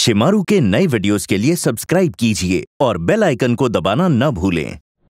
शिमारू के नए वीडियोस के लिए सब्सक्राइब कीजिए और बेल आइकन को दबाना न भूलें।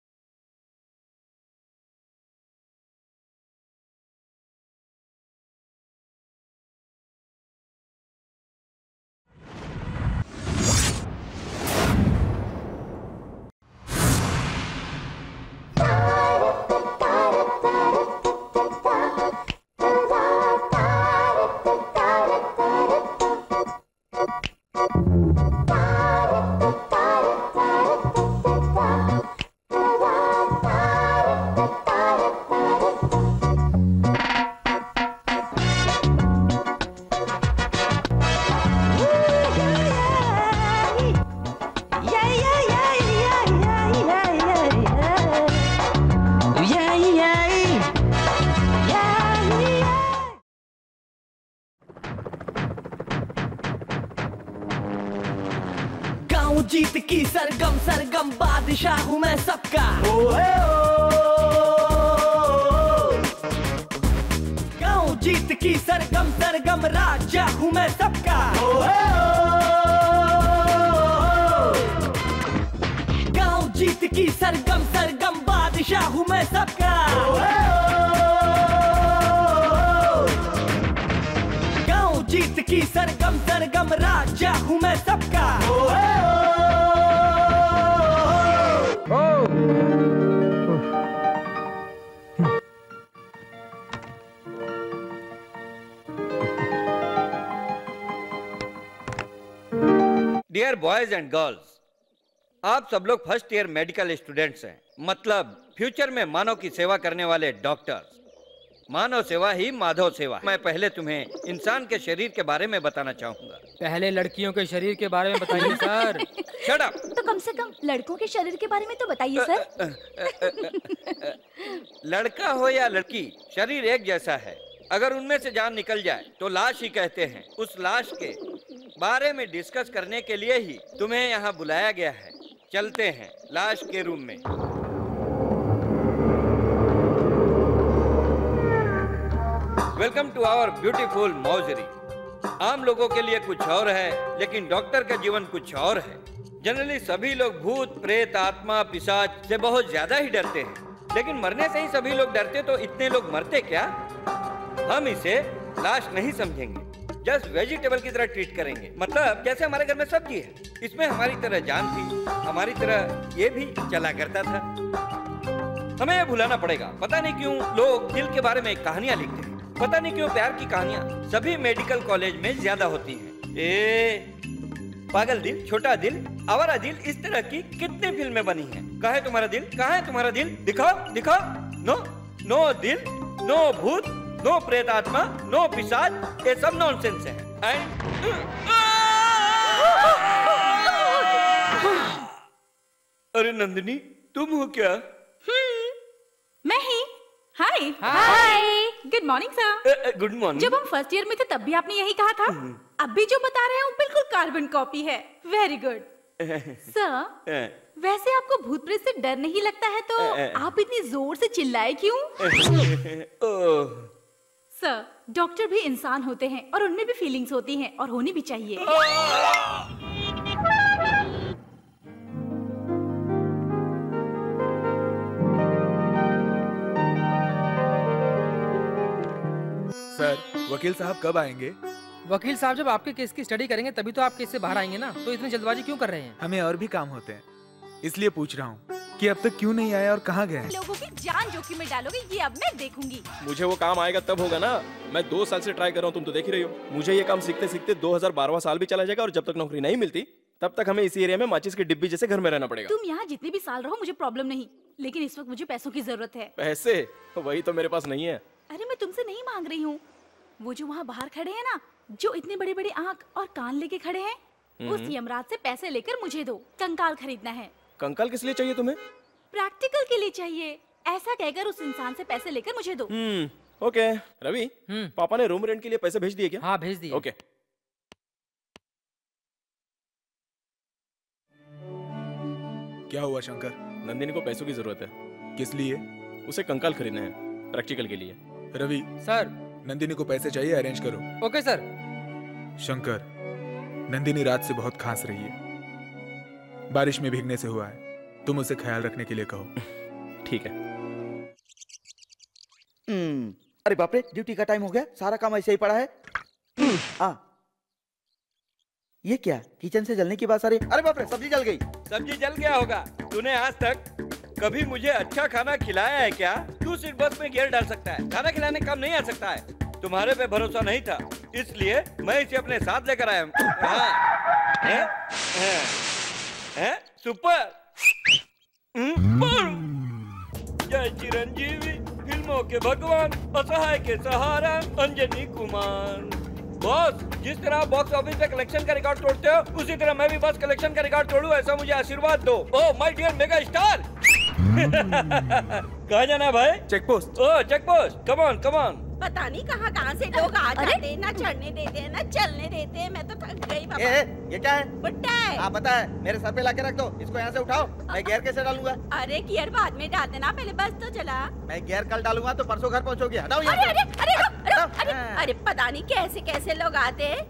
जीत की सरगम सरगम बादशाह हूँ मैं सबका। गाँव जीत की सरगम सरगम राजा हूँ मैं सबका। गाँव जीत की सरगम सरगम बादशाह हूँ मैं सबका। गाँव जीत की सरगम सरगम राजा हूँ मैं सबका। डियर बॉयज एंड गर्ल्स, आप सब लोग फर्स्ट ईयर मेडिकल स्टूडेंट्स हैं, मतलब फ्यूचर में मानव की सेवा करने वाले डॉक्टर्स। मानव सेवा ही माधव सेवा। मैं पहले तुम्हें इंसान के शरीर के बारे में बताना चाहूंगा। पहले लड़कियों के शरीर के बारे में बताइए सर। Shut up. तो कम से कम लड़कों के शरीर के बारे में तो बताइए सर। लड़का हो या लड़की, शरीर एक जैसा है। अगर उनमें से जान निकल जाए तो लाश ही कहते हैं। उस लाश के बारे में डिस्कस करने के लिए ही तुम्हें यहाँ बुलाया गया है। चलते हैं लाश के रूम में। वेलकम टू आवर ब्यूटीफुल मौजरी। आम लोगों के लिए कुछ और है, लेकिन डॉक्टर का जीवन कुछ और है। जनरली सभी लोग भूत, प्रेत, आत्मा, पिशाच से बहुत ज्यादा ही डरते हैं, लेकिन मरने से ही सभी लोग डरते तो इतने लोग मरते क्या? हम इसे लाश नहीं समझेंगे, जस्ट वेजिटेबल की तरह ट्रीट करेंगे। मतलब जैसे हमारे घर में सब्जी है, इसमें हमारी तरह जान थी, हमारी तरह ये भी चला करता था। हमें ये भुलाना पड़ेगा। पता नहीं क्यों लोग दिल के बारे में कहानियां लिखते हैं। पता नहीं क्यों प्यार की कहानियां सभी मेडिकल कॉलेज में ज्यादा होती हैं। पागल दिल, छोटा दिल, आवारा दिल, इस तरह की कितनी फिल्में बनी हैं। कहाँ है तुम्हारा दिल? कहाँ है तुम्हारा दिल? दिखाओ दिखाओ। नो नो दिल, नो भूत, नो प्रेत आत्मा, नो पिशाच, ये सब नॉनसेंस है। अरे नंदिनी, तुम हो क्या? मैं ही। Hi hi, good morning sir. Good morning. जब हम फर्स्ट ईयर में थे तब भी आपने यही कहा था। अब भी जो बता रहे हो बिल्कुल कार्बन कॉपी है। Very good sir. वैसे आपको भूत प्रेत से डर नहीं लगता है तो आप इतनी जोर से चिल्लाए क्यों? सर, डॉक्टर भी इंसान होते हैं और उनमें भी फीलिंग्स होती हैं और होनी भी चाहिए। सर, वकील साहब कब आएंगे? वकील साहब जब आपके केस की स्टडी करेंगे तभी तो आप केस से बाहर आएंगे ना। तो इतनी जल्दबाजी क्यों कर रहे हैं? हमें और भी काम होते हैं, इसलिए पूछ रहा हूँ कि अब तक क्यों नहीं आया और कहाँ गए? लोगों की जान जोखिम में डालोगे ये अब मैं देखूंगी। मुझे वो काम आएगा तब होगा ना। मैं 2 साल से ट्राई कर रहा हूँ, तुम तो देख ही रही हो। मुझे ये काम सीखते सीखते 2012वां साल भी चला जाएगा और जब तक नौकरी नहीं मिलती तब तक हमें इसी एरिया में माचिस की डिब्बी जैसे घर में रहना पड़ेगा। तुम यहाँ जितने भी साल रहो मुझे प्रॉब्लम नहीं, लेकिन इस वक्त मुझे पैसों की जरूरत है। पैसे? वही तो मेरे पास नहीं है। अरे मैं तुमसे नहीं मांग रही हूँ। वो जो वहाँ बाहर खड़े हैं ना, जो इतने बड़े बड़े आँख और कान लेके खड़े हैं, उस यमराज से पैसे लेकर मुझे दो। कंकाल खरीदना है। कंकाल किस लिए चाहिए तुम्हें? प्रैक्टिकल के लिए चाहिए। ऐसा कहकर उस इंसान से पैसे लेकर मुझे दो। ओके। रवि, पापा ने रूम रेंट के लिए पैसे भेज दिए क्या? हाँ भेज दिए। ओके। क्या हुआ शंकर? नंदिनी को पैसों की जरूरत है। किस लिए? उसे कंकाल खरीदने हैं, प्रैक्टिकल के लिए। रवि सर, नंदिनी को पैसे चाहिए, अरेंज करो। Okay sir. शंकर, नंदिनी रात से बहुत खांस रही है, बारिश में भीगने से हुआ है। तुम उसे ख्याल रखने के लिए कहो। ठीक है। अरे बाप रे, ड्यूटी का टाइम हो गया, सारा काम ऐसे ही पड़ा है। ये क्या, किचन से जलने की बात आ रही। अरे बाप रे, सब्जी जल गई। सब्जी जल गया होगा। तूने आज तक कभी मुझे अच्छा खाना खिलाया है क्या? तू सिर्फ बस में गियर डाल सकता है, खाना खिलाने काम नहीं आ सकता है। तुम्हारे पे भरोसा नहीं था, इसलिए मैं इसे अपने साथ लेकर आया हूँ। सुपर। जय चिरंजीवी, फिल्मों के भगवान, असहाय के सहारा, अंजनी कुमार। बॉस, जिस तरह बॉक्स ऑफिस पे कलेक्शन का रिकॉर्ड तोड़ते हो, उसी तरह मैं भी बस कलेक्शन का रिकॉर्ड तोड़ूं, ऐसा मुझे आशीर्वाद दो। Oh my dear mega star. कहाँ जाना है भाई? Check post. Oh check post, come on come on. पता नहीं कहाँ से लोग आ जाते हैं, ना चढ़ने देते हैं ना चलने देते हैं। मैं तो थक गई बाबा। ये क्या है? बुट्टा है। आप पता है, मेरे सर पे लाके रख दो, इसको यहाँ से उठाओ। मैं गियर कैसे डालूंगा? अरे गियर बाद में डाल देना, पहले बस तो चला। मैं गियर कल डालूंगा तो परसों घर पहुँचोगी। हटाओ अरे अरे अरे अरे अरे पता नहीं कैसे कैसे लोग आते हैं।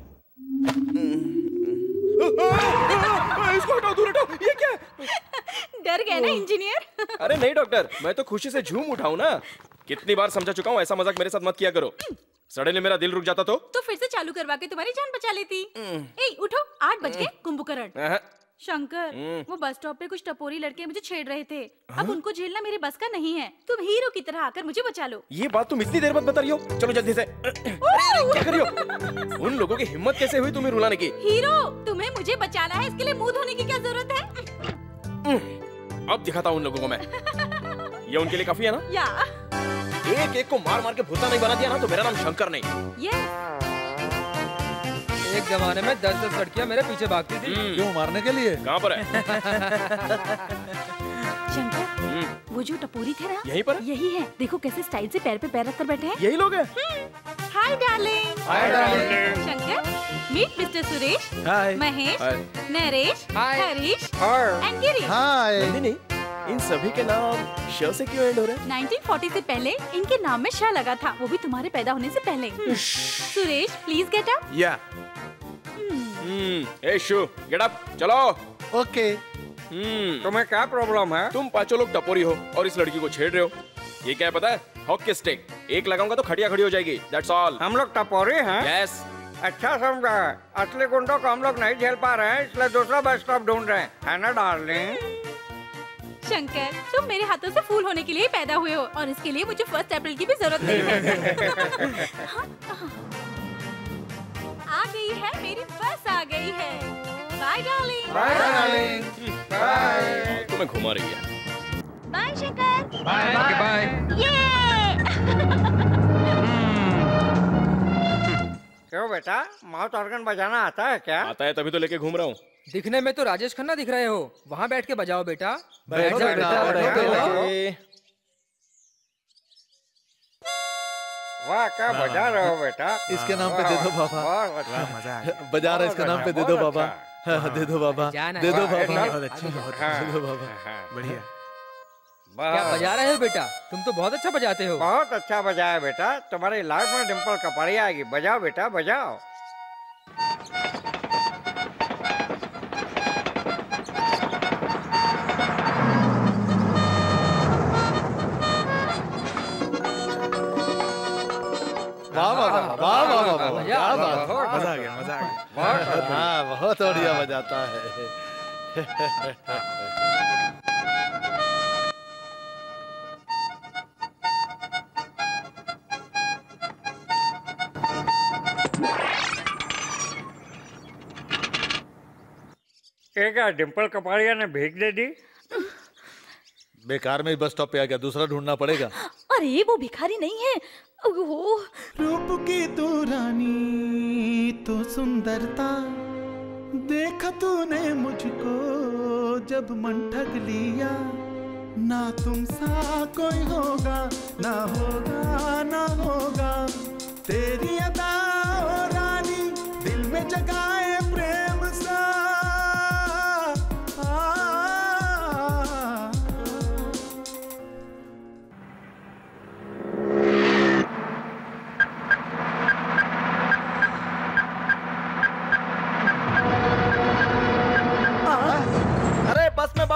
इसको हटाओ, दूर हटाओ। ये क्या? डर गए ना इंजीनियर? अरे नहीं डॉक्टर, मैं तो खुशी से झूम उठाऊं ना। कितनी बार समझा चुका हूँ, ऐसा मजाक मेरे साथ मत किया करो। सडनली मेरा दिल रुक जाता तो फिर से चालू करवा के तुम्हारी जान बचा लेती। ए उठो, 8 बज गए। कुंभकर्ण। शंकर, वो बस स्टॉप पे कुछ टपोरी लड़के मुझे छेड़ रहे थे। अब उनको झेलना मेरे बस का नहीं है। तुम हीरो की तरह आकर मुझे बचा लो। ये बात तुम इतनी देर बाद बता रही हो? चलो जल्दी से। क्या कर रही हो? उन लोगों की हिम्मत कैसे हुई तुम्हें रुलाने की? हीरो, तुम्हें मुझे बचाना है, इसके लिए मुंह धोने की क्या जरूरत है? अब दिखाता हूँ उन लोगों को मैं। ये उनके लिए काफी है ना? या एक एक को मार मार के भूता नहीं बना दिया ना तो मेरा नाम शंकर नहीं। ये एक जमाने में 10-10 लड़कियां मेरे पीछे भागती थी। क्यों, मारने के लिए? कहाँ पर है? शंकर, वो जो टपोरी थे ना, यहीं पर? यही है। देखो कैसे स्टाइल से पैर पे पैर रखकर बैठे हैं। यही लोग हैं? Hi darling. Hi darling. Shankar, meet mister Suresh, hi. Mahesh, Naresh, hi. Harish and Girish. Hi. नहीं, इन सभी के नाम श से क्यों एंड हो रहे हैं? 1940 से पहले इनके नाम में श लगा था, वो भी तुम्हारे पैदा होने से पहले। Suresh, please get up. Yeah. ए शू, गेट अप, चलो। ओके। तुम्हें क्या प्रॉब्लम है? तुम पांचों लोग टपोरी हो और इस लड़की को छेड़ रहे हो। ये क्या है पता है? Hockey stick. एक लगाऊंगा तो खटिया खड़ी हो जाएगी। That's all. हम लोग टपोरी हैं? यस। अच्छा समझा। असली गुंडों को हम लोग नहीं झेल पा रहे हैं, इसलिए दूसरा बस स्टॉप ढूंढ रहे हैं, है ना डार्लिंग? शंकर, तुम मेरे हाथों से फूल होने के लिए पैदा हुए हो और इसके लिए मुझे 1 अप्रैल की भी जरूरत नहीं है। आ गई है मेरी बस, आ गई है। Bye darling. Bye darling. Bye. तुम्हें घुमा रही है। बाय शंकर। Bye bye. ये क्यों बेटा, माउथ ऑर्गन बजाना आता है क्या? आता है तभी तो लेके घूम रहा हूँ। दिखने में तो राजेश खन्ना दिख रहे हो, वहाँ बैठ के बजाओ बेटा। बैठो बेटा, बैठो। वाह, क्या बजा रहे हो बेटा। इसके नाम पे दे दो बाबा। बहुत अच्छा। मजा आ गया। बजा रहा है, इसका नाम पे दे दो बाबा। दे दो बाबा, जाना दे दो है। बाबा, बहुत अच्छा, बहुत अच्छा। दे दो बाबा। बढ़िया। क्या बजा रहे हो बेटा? तुम तो बहुत अच्छा बजाते हो। बहुत अच्छा बजाया बेटा, तुम्हारी लाइफ में डिम्पल कपड़ी आएगी। बजाओ बेटा, बजाओ। वाह वाह वाह वाह वाह वाह, क्या बात है। मजा आ गया, मजा आ गया। हाँ, बहुत बढ़िया बजाता है। क्या डिम्पल कपाड़िया ने भीख दे दी? बेकार में बस स्टॉप पे आ गया, दूसरा ढूंढना पड़ेगा। अरे वो भिखारी नहीं है। ओहो, रूप की तू रानी तो सुंदरता, देखा तूने मुझको जब मन ठग लिया। ना तुम सा कोई होगा, ना होगा ना होगा। तेरी अदा ओ रानी दिल में जगाए प्रेम सा।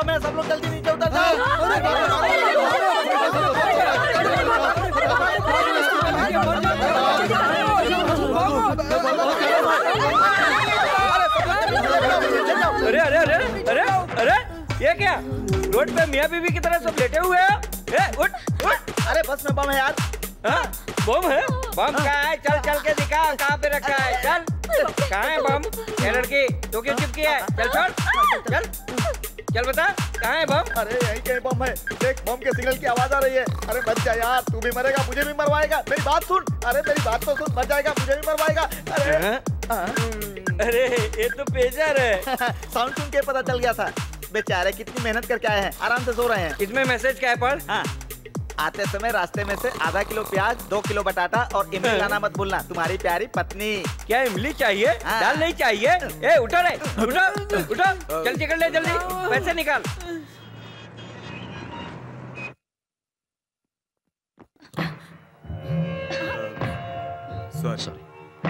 बम है, सब लोग जल्दी नीचे उतर जाओ। अरे अरे अरे अरे अरे ये क्या? रोड पे मियाँ बीवी की तरह सब लेटे हुए हैं। उठ उठ। अरे बस में बम है यार। हाँ बम है? बम कहाँ है? चल चल के दिखा कहाँ पे रखा है। चल कहाँ है बम? ये लड़की तो क्यों चिपकी है? चल छोड़ चल चल बता कहाँ है बम? अरे यहीं कहीं बम है। देख बम के सिग्नल की आवाज आ रही है। अरे बच जा यार, तू भी मरेगा, मुझे भी मरवाएगा। मेरी बात सुन। अरे मेरी बात तो सुन, बच जाएगा, मुझे भी मरवाएगा। अरे ये तो पेजर है। साउंड सुन के पता चल गया था। बेचारे कितनी मेहनत करके आए हैं, आराम से सो रहे हैं। इसमें मैसेज क्या है पढ़? हाँ, आते समय रास्ते में से आधा किलो प्याज, 2 किलो बटाटा और इमली लाना मत भूलना। तुम्हारी प्यारी पत्नी। क्या इमली चाहिए? हाँ। दाल नहीं चाहिए? ए उठो रे, उठो उठो, चल टिकट ले जल्दी, पैसे निकाल। सॉरी।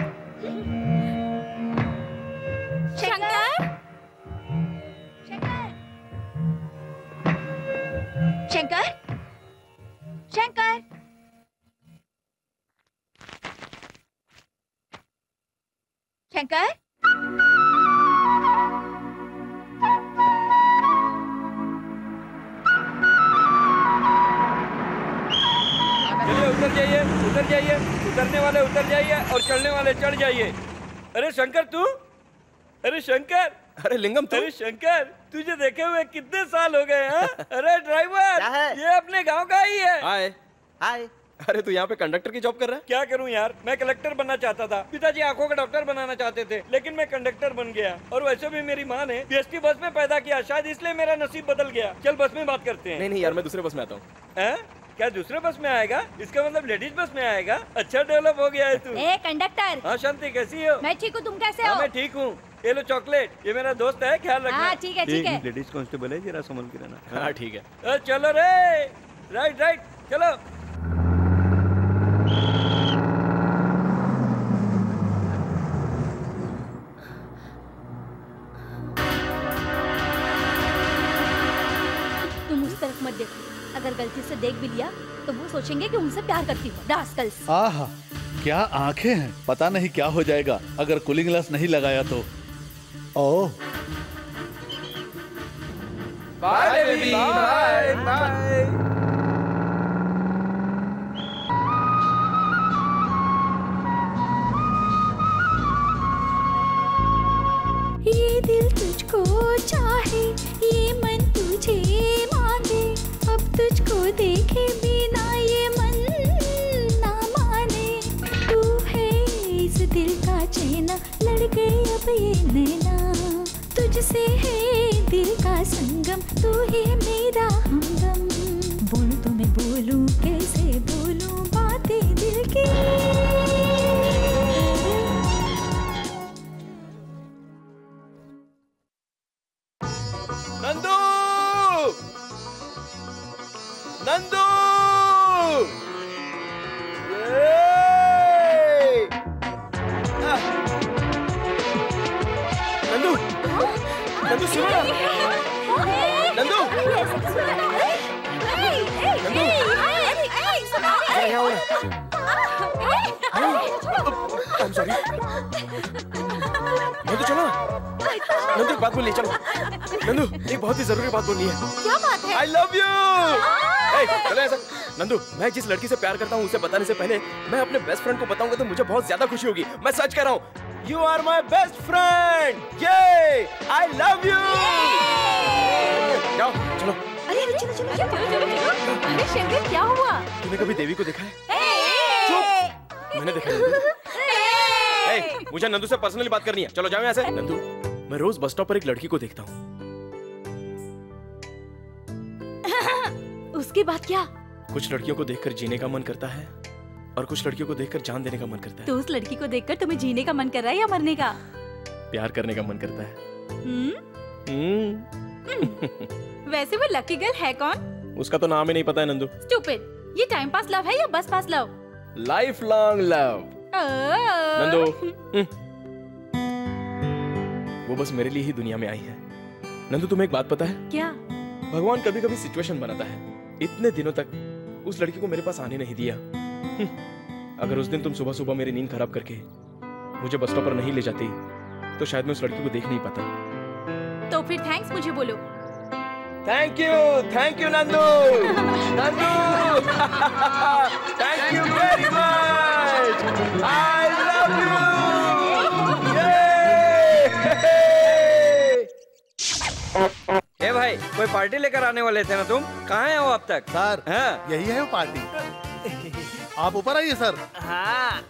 शंकर, शंकर, शंकर, शंकर, चलिए उतर जाइए, उतर जाइए, उतरने वाले उतर जाइए और चढ़ने वाले चढ़ जाइए। अरे शंकर तू? अरे शंकर, अरे लिंगम तू? अरे शंकर तुझे देखे हुए कितने साल हो गए हैं? अरे ड्राइवर, क्या है? ये अपने गांव का ही है। हाय। हाय। अरे तू यहाँ पे कंडक्टर की जॉब कर रहा है? क्या करूं यार, मैं कलेक्टर बनना चाहता था। पिताजी आंखों का डॉक्टर बनाना चाहते थे, लेकिन मैं कंडक्टर बन गया। और वैसे भी मेरी माँ ने बीएसटी बस में पैदा किया, शायद इसलिए मेरा नसीब बदल गया। चल बस में बात करते हैं। नहीं नहीं यार, मैं दूसरे बस में आता हूँ। क्या दूसरे बस में आएगा? इसका मतलब लेडीज बस में आएगा। अच्छा डेवलप हो गया है तू। ए कंडक्टर। हाँ शांति, कैसी हो? मैं ठीक हूँ, तुम कैसे हो? मैं ठीक हूँ। ये लो चॉकलेट, ये मेरा दोस्त है, ख्याल रखना। हाँ ठीक है ठीक है। लेडीज कांस्टेबल है, जरा संभल के रहना। हाँ ठीक है। चलो रे, राइट राइट चलो। तुम उस तरफ मत देखो, अगर गलती से देख भी लिया तो वो सोचेंगे कि उनसे प्यार करती हो। रास्कल्स। आहा, क्या आंखें हैं। पता नहीं क्या हो जाएगा अगर कूलिंग ग्लास नहीं लगाया तो। Oh bye baby, bye bye. ये दिल तुझको चाहे, ये मन तुझे मांगे, अब तुझको देखे बिना ये मन ना माने। तू है इस दिल का चैना, लड़ गए अब ये नैना। तुझसे है दिल का संगम, तू ही मेरा हमदम। बोल तो मैं बोलूं, कैसे बोलूं बातें दिल की। नंदू, नंदू, नंदू, नंदू सुनो ना। नंदू, क्या हो रहा है? I'm sorry। नंदू चलो ना। नंदू एक बात बोलनी है, चलो। नंदू एक बहुत ही जरूरी बात बोलनी है। क्या बात है? I love you। चलो ऐसा। नंदू, मैं जिस लड़की से प्यार करता हूँ उसे बताने से पहले मैं अपने बेस्ट फ्रेंड को बताऊंगा तो मुझे बहुत ज्यादा खुशी होगी। मैं सच कह रहा हूँ। You are my best friend। Yay! I love you। जाओ चलो। अरे चलो चलो चलो चलो। अरे शंकर क्या हुआ? तूने कभी देवी को देखा है? चुप। मैंने देखा है। मुझे नंदू से पर्सनली बात करनी है। चलो जाओ यहाँ से। नंदू, मैं रोज बस स्टॉप पर एक लड़की को देखता हूँ। उसके बाद क्या? कुछ लड़कियों को देखकर जीने का मन करता है और कुछ लड़कियों को देखकर जान देने का मन करता है। तो उस लड़की को देखकर तुम्हें जीने का मन कर रहा है या मरने का? प्यार करने का मन करता है। वैसे वो लकी गर्ल है कौन? उसका तो नाम ही नहीं पता है नंदू। स्टूपिड। ये टाइम पास लव है या bus pass love? Life long love. Nandu, वो बस मेरे लिए ही दुनिया में आई है। नंदू तुम्हें एक बात पता है? क्या? भगवान कभी कभी सिचुएशन बनाता है। इतने दिनों तक उस लड़की को मेरे पास आने नहीं दिया। अगर उस दिन तुम सुबह सुबह मेरी नींद खराब करके मुझे बस स्टॉप पर नहीं ले जाती तो शायद मैं उस लड़की को देख नहीं पाता। तो फिर थैंक्स मुझे बोलो। Thank you Nandu. Nandu thank you very much. I love you. ए भाई, कोई पार्टी लेकर आने वाले थे ना तुम? कहाँ हैं वो अब तक? सर हाँ? यही है वो पार्टी। आप ऊपर आइए सर। हाँ।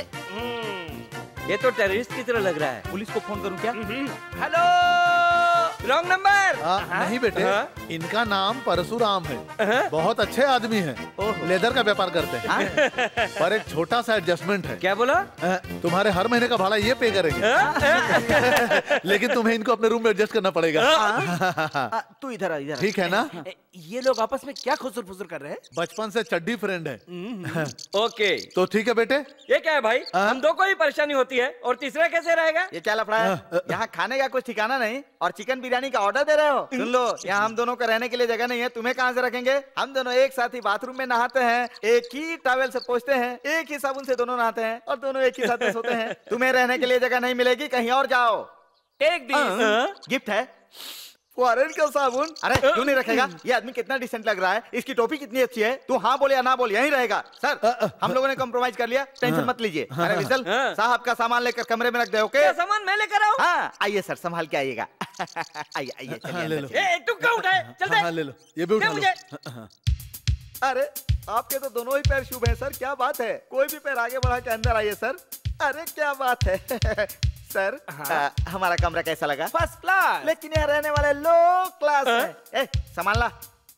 ये तो टेररिस्ट की तरह लग रहा है। पुलिस को फोन करूं क्या? Hello, wrong number. नहीं बेटे, इनका नाम परशुराम है। बहुत अच्छे आदमी हैं। लेदर का व्यापार करते हैं। पर एक छोटा सा एडजस्टमेंट है। क्या बोला? तुम्हारे हर महीने का भाड़ा ये पे करेंगे। लेकिन तुम्हें इनको अपने रूम में एडजस्ट करना पड़ेगा। तू इधर आ, इधर। ठीक है ना? ये लोग आपस में क्या खुसर फुसर कर रहे हैं? बचपन से चड्डी फ्रेंड है। ओके, तो ठीक है बेटे। ये क्या है भाई? हम दो को ही परेशानी होती है और तीसरा कैसे रहेगा? ये क्या लफड़ा है? यहाँ खाने का कुछ ठिकाना नहीं और चिकन बिरयानी का ऑर्डर दे रहे हो? सुन लो, यहाँ हम दोनों को रहने के लिए जगह नहीं है। तुम्हें कहाँ से रखेंगे? हम दोनों एक साथ ही बाथरूम में नहाते हैं, एक ही टॉवेल से पोंछते हैं, एक ही साबुन से दोनों नहाते हैं और दोनों एक ही साथ में सोते हैं। तुम्हें रहने के लिए जगह नहीं मिलेगी, कहीं और जाओ। Take this. गिफ्ट है। फॉरेन का साबुन। अरे क्यों नहीं रखेगा? ये आदमी कितना डिसेंट लग रहा है, इसकी टोपी कितनी अच्छी है। तू हाँ बोल या ना बोल, यहीं रहेगा। सर हम लोगों ने कॉम्प्रोमाइज कर लिया, टेंशन मत लीजिए। अरे विसल, साहब का सामान लेकर कमरे में रख दे। ओके? सामान मैं लेकर आऊं? हाँ आइए सर, संभाल के आइएगा। आइए आइए, चलिए ले लो। तू क्यों उठाए? चल दे। ले लो, ये भी उठा लो। अरे आपके तो दोनों ही पैर शुभ हैं सर, क्या बात है। कोई भी पैर आगे बढ़ा के अंदर आइए सर। अरे क्या बात है। सर हमारा कमरा कैसा लगा? First class. लेकिन यहाँ रहने वाले लो क्लास है। सामान ला।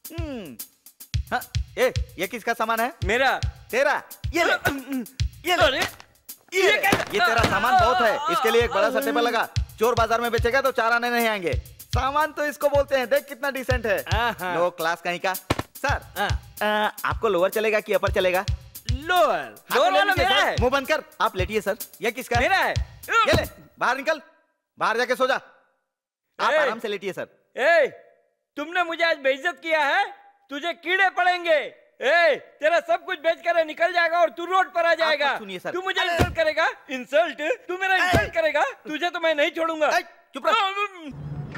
ये किसका सामान है? मेरा। तेरा? ये ले। ये ले। ये तेरा सामान बहुत है, इसके लिए एक बड़ा सा टेबल लगा। चोर बाजार में बेचेगा तो 4 आने नहीं आएंगे। सामान तो इसको बोलते हैं, देख कितना डिसेंट है। लो क्लास कहीं का। सर आपको लोअर चलेगा कि अपर चलेगा? लोअर। लोअर वाला मेरा है। मुंह बंद कर, आप लेटिए सर। ये किसका है? मेरा है। ये ले, बाहर निकल, बाहर जाके सो जा। आप आराम से लेटिए सर। ए, तुमने मुझे आज बेइज्जत किया है, तुझे कीड़े पड़ेंगे। ए, तेरा सब कुछ बेच कर निकल जाएगा और तू रोड पर आ जाएगा। सुनिए सर। तू मुझे इंसल्ट करेगा? इंसल्ट? तू मेरा इंसल्ट करेगा? तुझे तो मैं नहीं छोड़ूंगा। चुप रह।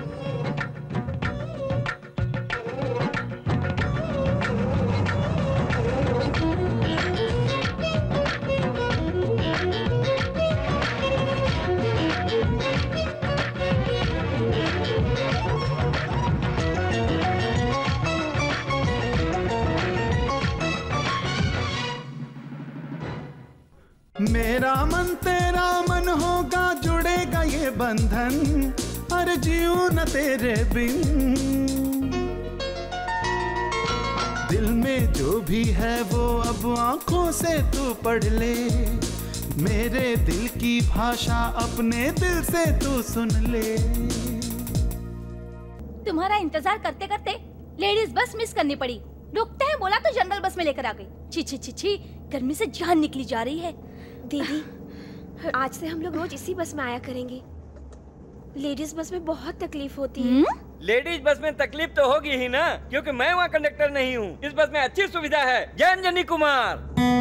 मेरा मन तेरा मन होगा, जुड़ेगा ये बंधन, अरे जीऊं न तेरे बिन। दिल में जो भी है वो अब आंखों से तू पढ़ ले, मेरे दिल की भाषा अपने दिल से तू सुन ले। तुम्हारा इंतजार करते करते लेडीज बस मिस करनी पड़ी। रुकते हैं बोला तो जनरल बस में लेकर आ गई। छी छी छी छी, गर्मी से जान निकली जा रही है। दीदी आज से हम लोग रोज इसी बस में आया करेंगे। लेडीज बस में बहुत तकलीफ होती है। लेडीज बस में तकलीफ तो होगी ही ना, क्योंकि मैं वहाँ कंडक्टर नहीं हूँ। इस बस में अच्छी सुविधा है। जय अंजनी कुमार।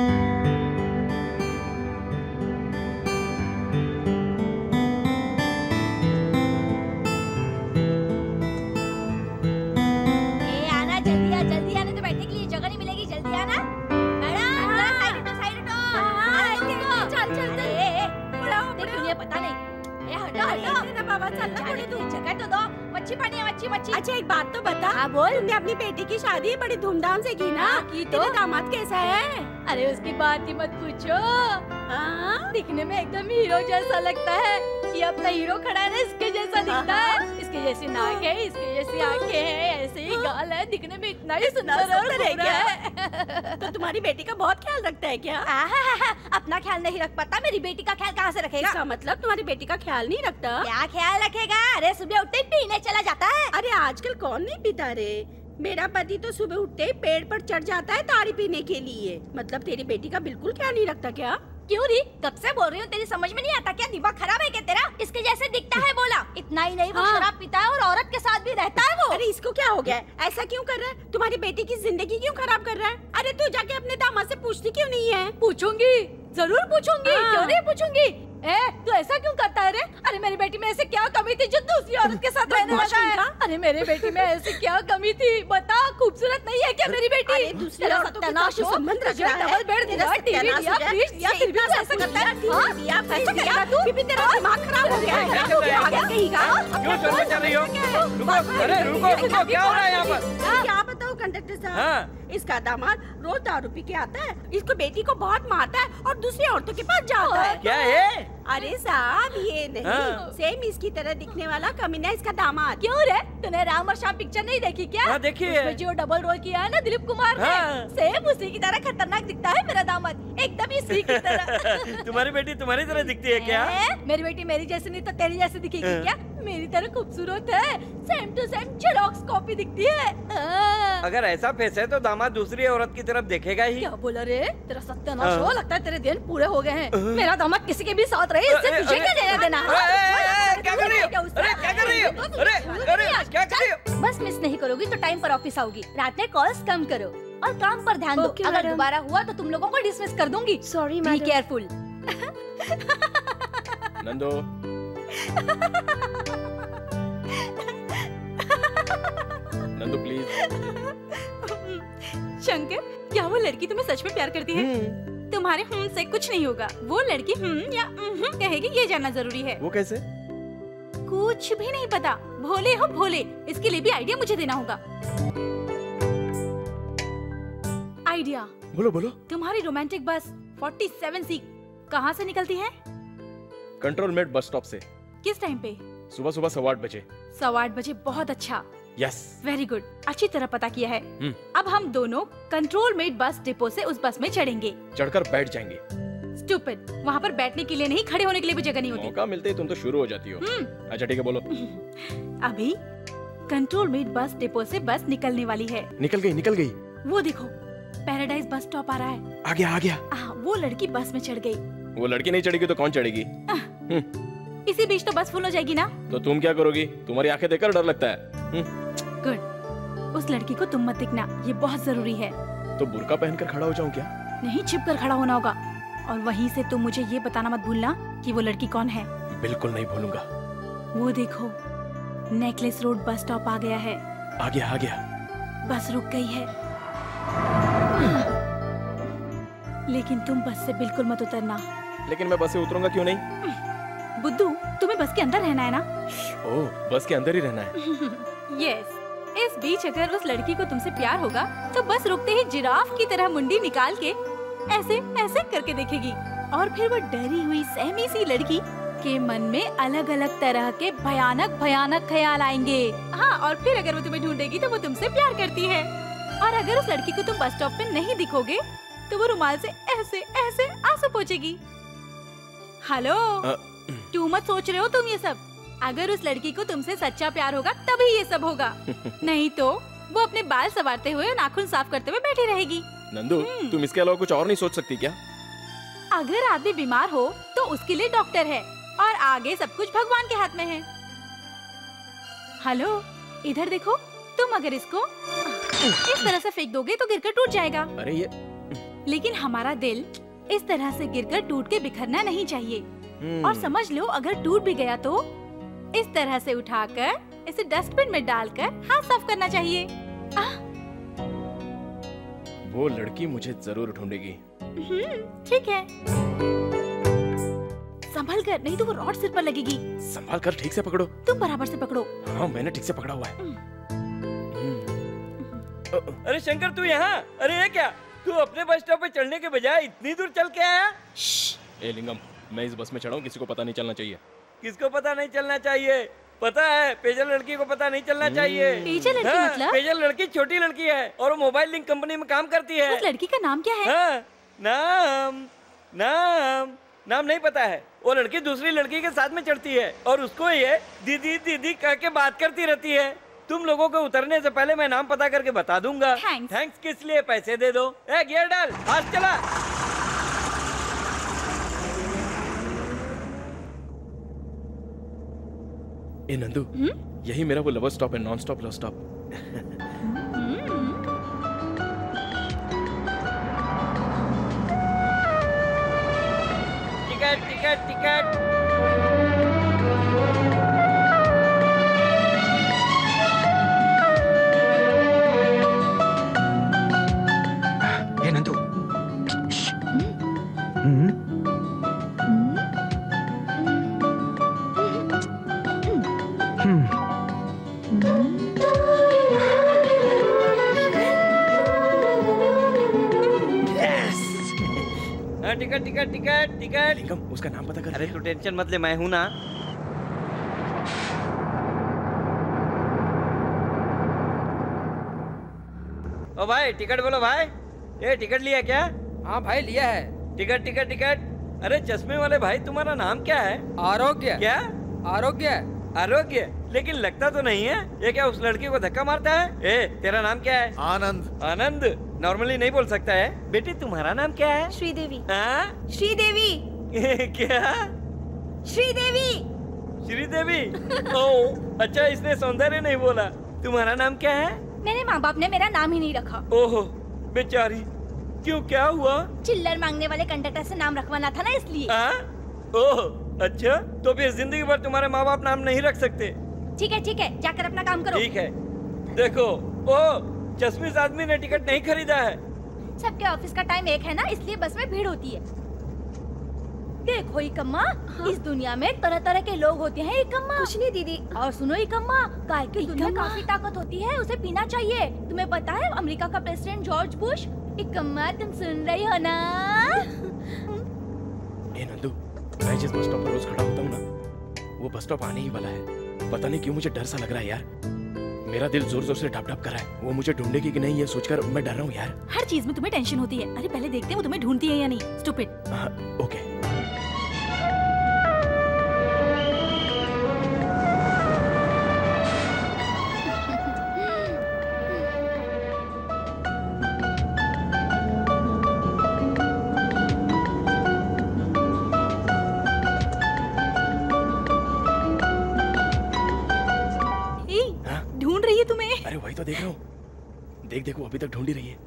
आना जल्दी आ, जल्दी आने तो बैठने के लिए जगह नहीं मिलेगी। जल्दी आना। पता नहीं। बाबा जगह तो दो। मच्छी पानी है, मच्छी मच्छी। अच्छा एक बात तो बता। हाँ बोल। तुमने अपनी बेटी की शादी बड़ी धूमधाम से की ना? की तो। तेरा दामाद कैसा है? अरे उसकी बात ही मत पूछो। दिखने में एकदम हीरो जैसा लगता है। ये अपना हीरो खड़ा है ना, इसके जैसा दिखता है। इसके जैसी नाक है, इसके जैसी आंखें हैं, ऐसे ही गाल है। दिखने में इतना ही सुंदर है। तो तुम्हारी बेटी का बहुत ख्याल रखता है क्या? अपना ख्याल नहीं रख पाता, मेरी बेटी का ख्याल कहाँ से रखेगा? इसका मतलब तुम्हारी बेटी का ख्याल नहीं रखता? क्या ख्याल रखेगा? अरे सुबह उठते ही पीने चला जाता है। अरे आजकल कौन नहीं पीता रे। मेरा पति तो सुबह उठते ही पेड़ पर चढ़ जाता है ताड़ी पीने के लिए। मतलब तेरी बेटी का बिल्कुल ख्याल नहीं रखता क्या? क्यों री? कब से बोल रही हूँ, तेरी समझ में नहीं आता क्या? दिमाग खराब है क्या तेरा? इसके जैसे दिखता है बोला। इतना ही नहीं, वो शराब पीता है और औरत के साथ भी रहता है वो। अरे इसको क्या हो गया है? ऐसा क्यों कर रहा है? तुम्हारी बेटी की जिंदगी क्यों खराब कर रहा है? अरे तू जाके अपने दामाद से पूछती क्यों नहीं है? पूछूंगी, जरूर पूछूंगी। क्यों नहीं पूछूंगी? तू ऐसा क्यों करता है रे? अरे मेरी बेटी में ऐसे क्या कमी थी जो दूसरी औरत के साथ रहने लगा है? अरे मेरी बेटी में ऐसी क्या कमी थी? बता, खूबसूरत नहीं है क्या मेरी बेटी? अरे दूसरी औरतों के साथ संबंध रख रहा है। डबल बेड दिया, टीवी दिया, फ्रिज दिया, फिर भी ऐसा करता है? ऐसा करेगा तू? फिर तेरा दिमाग खराब हो गया है। तू आगे कहेगा? क्यों शोर मचा रही हो? रुको, अरे रुको, क्या हो रहा है यहाँ पर? क्या बताऊँ कंडक्टर साहब, इसका दामाद रोज दारू पी के आता है, इसको बेटी को बहुत मारता है और दूसरी औरतों के पास जाता है। क्या है? अरे साहब ये नहीं, सेम इसकी तरह दिखने वाला कमीना इसका दामाद। क्यों रे? तूने राम और श्याम पिक्चर नहीं देखी क्या? हाँ देखी है। उसमें जो डबल रोल किया है ना दिलीप कुमार ने, सेम उसी की तरह खतरनाक दिखता है मेरा दामाद, एकदम इसी की तरह। तुम्हारी बेटी तुम्हारी तरह दिखती है क्या? मेरी बेटी मेरी जैसी नहीं तो तेरी जैसी दिखेगी क्या? मेरी तरह खूबसूरत है, same to same xerox copy दिखती है। अगर ऐसा फेस है तो दामाद दूसरी औरत की तरफ देखेगा ही। क्या बोला रे? तेरा सत्यानाश हो, लगता है तेरे दिन पूरे हो गए हैं। मेरा दामाद किसी के भी साथ रहे, इससे तुझे क्या लेना देना? क्या कर रही हो? अरे क्या कर रही हो? अरे क्या कर रही हो? बस मिस नहीं करोगी तो टाइम पर ऑफिस आओगी। रात में कॉल्स कम करो और काम पर ध्यान दो। अगर दोबारा हुआ तो तुम लोगों को डिसमिस कर दूंगी। Sorry be careful. Nando, Nando please. Shankar, क्या वो लड़की तुम्हें सच में प्यार करती है? तुम्हारे से कुछ नहीं होगा। वो लड़की या कहेगी ये जानना जरूरी है। वो कैसे? कुछ भी नहीं पता। भोले हो भोले, इसके लिए भी आइडिया मुझे देना होगा। आइडिया बोलो बोलो। तुम्हारी रोमांटिक बस 47C कहाँ से निकलती है? कंट्रोलमेट बस स्टॉप से। किस टाइम पे? सुबह 8:15 बजे। 8:15 बजे, बहुत अच्छा। यस, वेरी गुड, अच्छी तरह पता किया है। अब हम दोनों कंट्रोलमेट बस डिपो से उस बस में चढ़ेंगे। चढ़कर बैठ जाएंगे। स्टूपिड, वहाँ पर बैठने के लिए नहीं, खड़े होने के लिए भी जगह नहीं होती। मौका मिलते ही तुम तो शुरू हो जाती हो। अच्छा ठीक है, बोलो। अभी कंट्रोलमेट बस डिपो से बस निकलने वाली है। निकल गई। वो देखो, पैराडाइज बस स्टॉप आ रहा है। आ गया। वो लड़की बस में चढ़ गई। वो लड़की नहीं चढ़ेगी तो कौन चढ़ेगी? इसी बीच तो बस फुल हो जाएगी ना। तो तुम क्या करोगी? तुम्हारी आंखें देखकर डर लगता है। गुड, उस लड़की को तुम मत दिखना, ये बहुत जरूरी है। तो बुर्का पहनकर खड़ा हो जाऊं क्या? नहीं, छिप कर खड़ा होना होगा। और वहीं से तुम मुझे ये बताना मत भूलना कि वो लड़की कौन है। बिल्कुल नहीं भूलूंगा। वो देखो, नेकलेस रोड बस स्टॉप आ गया है। आ गया। बस रुक गई है। लेकिन तुम बस से बिल्कुल मत उतरना। लेकिन मैं बस से उतरूंगा क्यों नहीं? बुद्धू, तुम्हें बस के अंदर रहना है ना? ओह, बस के अंदर ही रहना है। यस। इस बीच अगर उस लड़की को तुमसे प्यार होगा तो बस रुकते ही जिराफ की तरह मुंडी निकाल के ऐसे करके देखेगी। और फिर वो डरी हुई सहमी सी लड़की के मन में अलग अलग तरह के भयानक ख्याल आएंगे। हाँ, और फिर अगर वो तुम्हें ढूंढेगी तो वो तुमसे प्यार करती है। और अगर उस लड़की को तुम बस स्टॉप पे नहीं दिखोगे तो वो रुमाल से ऐसे आंसू पोंछेगी। हेलो, क्यों मत सोच रहे हो तुम ये सब? अगर उस लड़की को तुमसे सच्चा प्यार होगा तभी ये सब होगा। नहीं तो वो अपने बाल संवारते हुए और नाखून साफ करते हुए बैठी रहेगी। नंदू, तुम इसके अलावा कुछ और नहीं सोच सकती क्या? अगर आदमी बीमार हो तो उसके लिए डॉक्टर है और आगे सब कुछ भगवान के हाथ में है। हेलो, इधर देखो, तुम अगर इसको इस तरह से फेंक दोगे तो गिरकर टूट जाएगा। अरे ये, लेकिन हमारा दिल इस तरह से गिरकर टूट के बिखरना नहीं चाहिए। और समझ लो, अगर टूट भी गया तो इस तरह से उठाकर इसे डस्टबिन में डालकर हाथ साफ करना चाहिए। वो लड़की मुझे जरूर ढूंढेगी। ठीक है, संभल कर, नहीं तो वो रॉड सिर पर लगेगी। संभाल कर, ठीक से पकड़ो। तुम बराबर से पकड़ो। हाँ, मैंने ठीक से पकड़ा हुआ है। अरे शंकर, तू यहाँ? अरे ये क्या, तू अपने बस स्टॉप पे चढ़ने के बजाय इतनी दूर चल के आया? ए लिंगम, मैं इस बस में चढ़ा हूँ, किसी को पता नहीं चलना चाहिए। किसको पता नहीं चलना चाहिए? पता है, पेजल लड़की को पता नहीं चलना चाहिए। पेजल लड़की मतलब? पेजल लड़की छोटी लड़की है और वो मोबाइल लिंक कंपनी में काम करती है। उस लड़की का नाम क्या है? नाम नहीं पता है। वो लड़की दूसरी लड़की के साथ में चढ़ती है और उसको ये दीदी दीदी कह के बात करती रहती है। तुम लोगों को उतरने से पहले मैं नाम पता करके बता दूंगा। थैंक्स किस लिए? पैसे दे दो। गियर डाल, आज चला। ए नंदू, यही मेरा वो लवर स्टॉप है, non stop love stop. Ticket ticket ticket. ए Nandu, ticket ticket ticket ticket. Lingam, उसका नाम पता कर। अरे तू टेंशन मत ले, मैं हूं ना। ओ भाई टिकट बोलो भाई। ये टिकट लिया क्या? हाँ भाई लिया है। Ticket ticket ticket. अरे चश्मे वाले भाई, तुम्हारा नाम क्या है? आरोग्य। क्या? आरोग्य। आरोग्य? लेकिन लगता तो नहीं है। ये क्या उस लड़की को धक्का मारता है? ए, तेरा नाम क्या है? आनंद। आनंद नॉर्मली नहीं बोल सकता है। बेटी तुम्हारा नाम क्या है? श्रीदेवी। हाँ? श्रीदेवी। क्या? श्रीदेवी। श्रीदेवी? ओह, अच्छा इसने सौंदर्य नहीं बोला। तुम्हारा नाम क्या है? मेरे माँ बाप ने मेरा नाम ही नहीं रखा। ओहो बेचारी, क्यों क्या हुआ? चिल्लर मांगने वाले कंडक्टर से नाम रखवाना था ना, इसलिए। ओह अच्छा, तो फिर जिंदगी भर तुम्हारे माँ बाप नाम नहीं रख सकते? ठीक है, जाकर अपना काम करो। ठीक है। देखो, ओह चश्मिश आदमी ने टिकट नहीं खरीदा है। सबके ऑफिस का टाइम एक है ना, इसलिए बस में भीड़ होती है। देखो इकम्मा, इस दुनिया में तरह तरह के लोग होते हैं इकम्मा। कुछ नहीं दीदी। और सुनो इकम्मा, गाय के दूध में काफी ताकत होती है, उसे पीना चाहिए। तुम्हें पता है अमेरिका का प्रेसिडेंट जॉर्ज बुश? इकम्मा तुम सुन रही हो ना? ए नंदू, मैं जिस बस स्टॉप पर रोज खड़ा होता हूँ ना, वो बस स्टॉप आने ही वाला है। पता नहीं क्यों मुझे डर सा लग रहा है यार। मेरा दिल जोर जोर से ढप ढप कर रहा है। वो मुझे ढूंढेगी कि नहीं, ये सोचकर मैं डर रहा हूँ यार। हर चीज में तुम्हें टेंशन होती है। अरे पहले देखते हैं वो तुम्हें ढूंढती है या नहीं। स्टूपिड। ओके। ढूंढ रही है तुम्हें। अरे वही तो देख रहा हूँ। देख वो अभी तक ढूंढ ही रही है।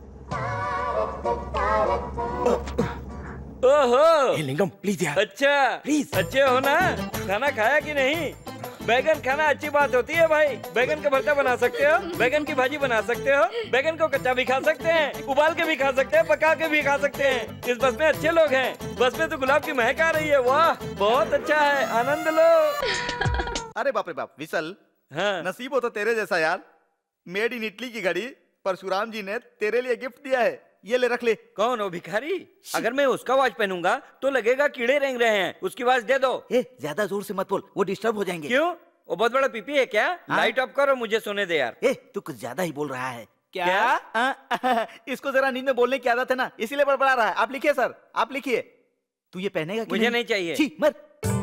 ओहो लिंगम प्लीज यार। अच्छा प्लीज। अच्छे हो ना? खाना खाया कि नहीं? बैगन खाना अच्छी बात होती है भाई। बैगन का भरता बना सकते हो, बैगन की भाजी बना सकते हो, बैगन को कच्चा भी खा सकते हैं, उबाल के भी खा सकते हैं, पका के भी खा सकते हैं। इस बस में अच्छे लोग हैं। बस में तो गुलाब की महक आ रही है। वाह बहुत अच्छा है, आनंद लो। अरे बाप रे बाप विशल, हाँ। नसीब हो तो तेरे जैसा यार। मेड इन इटली की घड़ी परशुराम जी ने तेरे लिए गिफ्ट दिया है। ये ले रख ले। कौन हो भिखारी? अगर मैं उसका वॉच पहनूंगा तो लगेगा कीड़े रेंग रहे हैं। उसकी वॉच दे दो। ज्यादा जोर से मत बोल, वो डिस्टर्ब हो जाएंगे। क्यों? वो बहुत बड़ा पीपी है क्या? लाइट ऑफ करो, मुझे सोने दे यार। तू कुछ ज्यादा ही बोल रहा है। क्या? इसको जरा नींद में बोलने की आदत है ना, इसीलिए बड़बड़ा रहा है। आप लिखिए सर, आप लिखिए। तू ये पहनेगा कि मुझे नहीं चाहिए। छी, मत।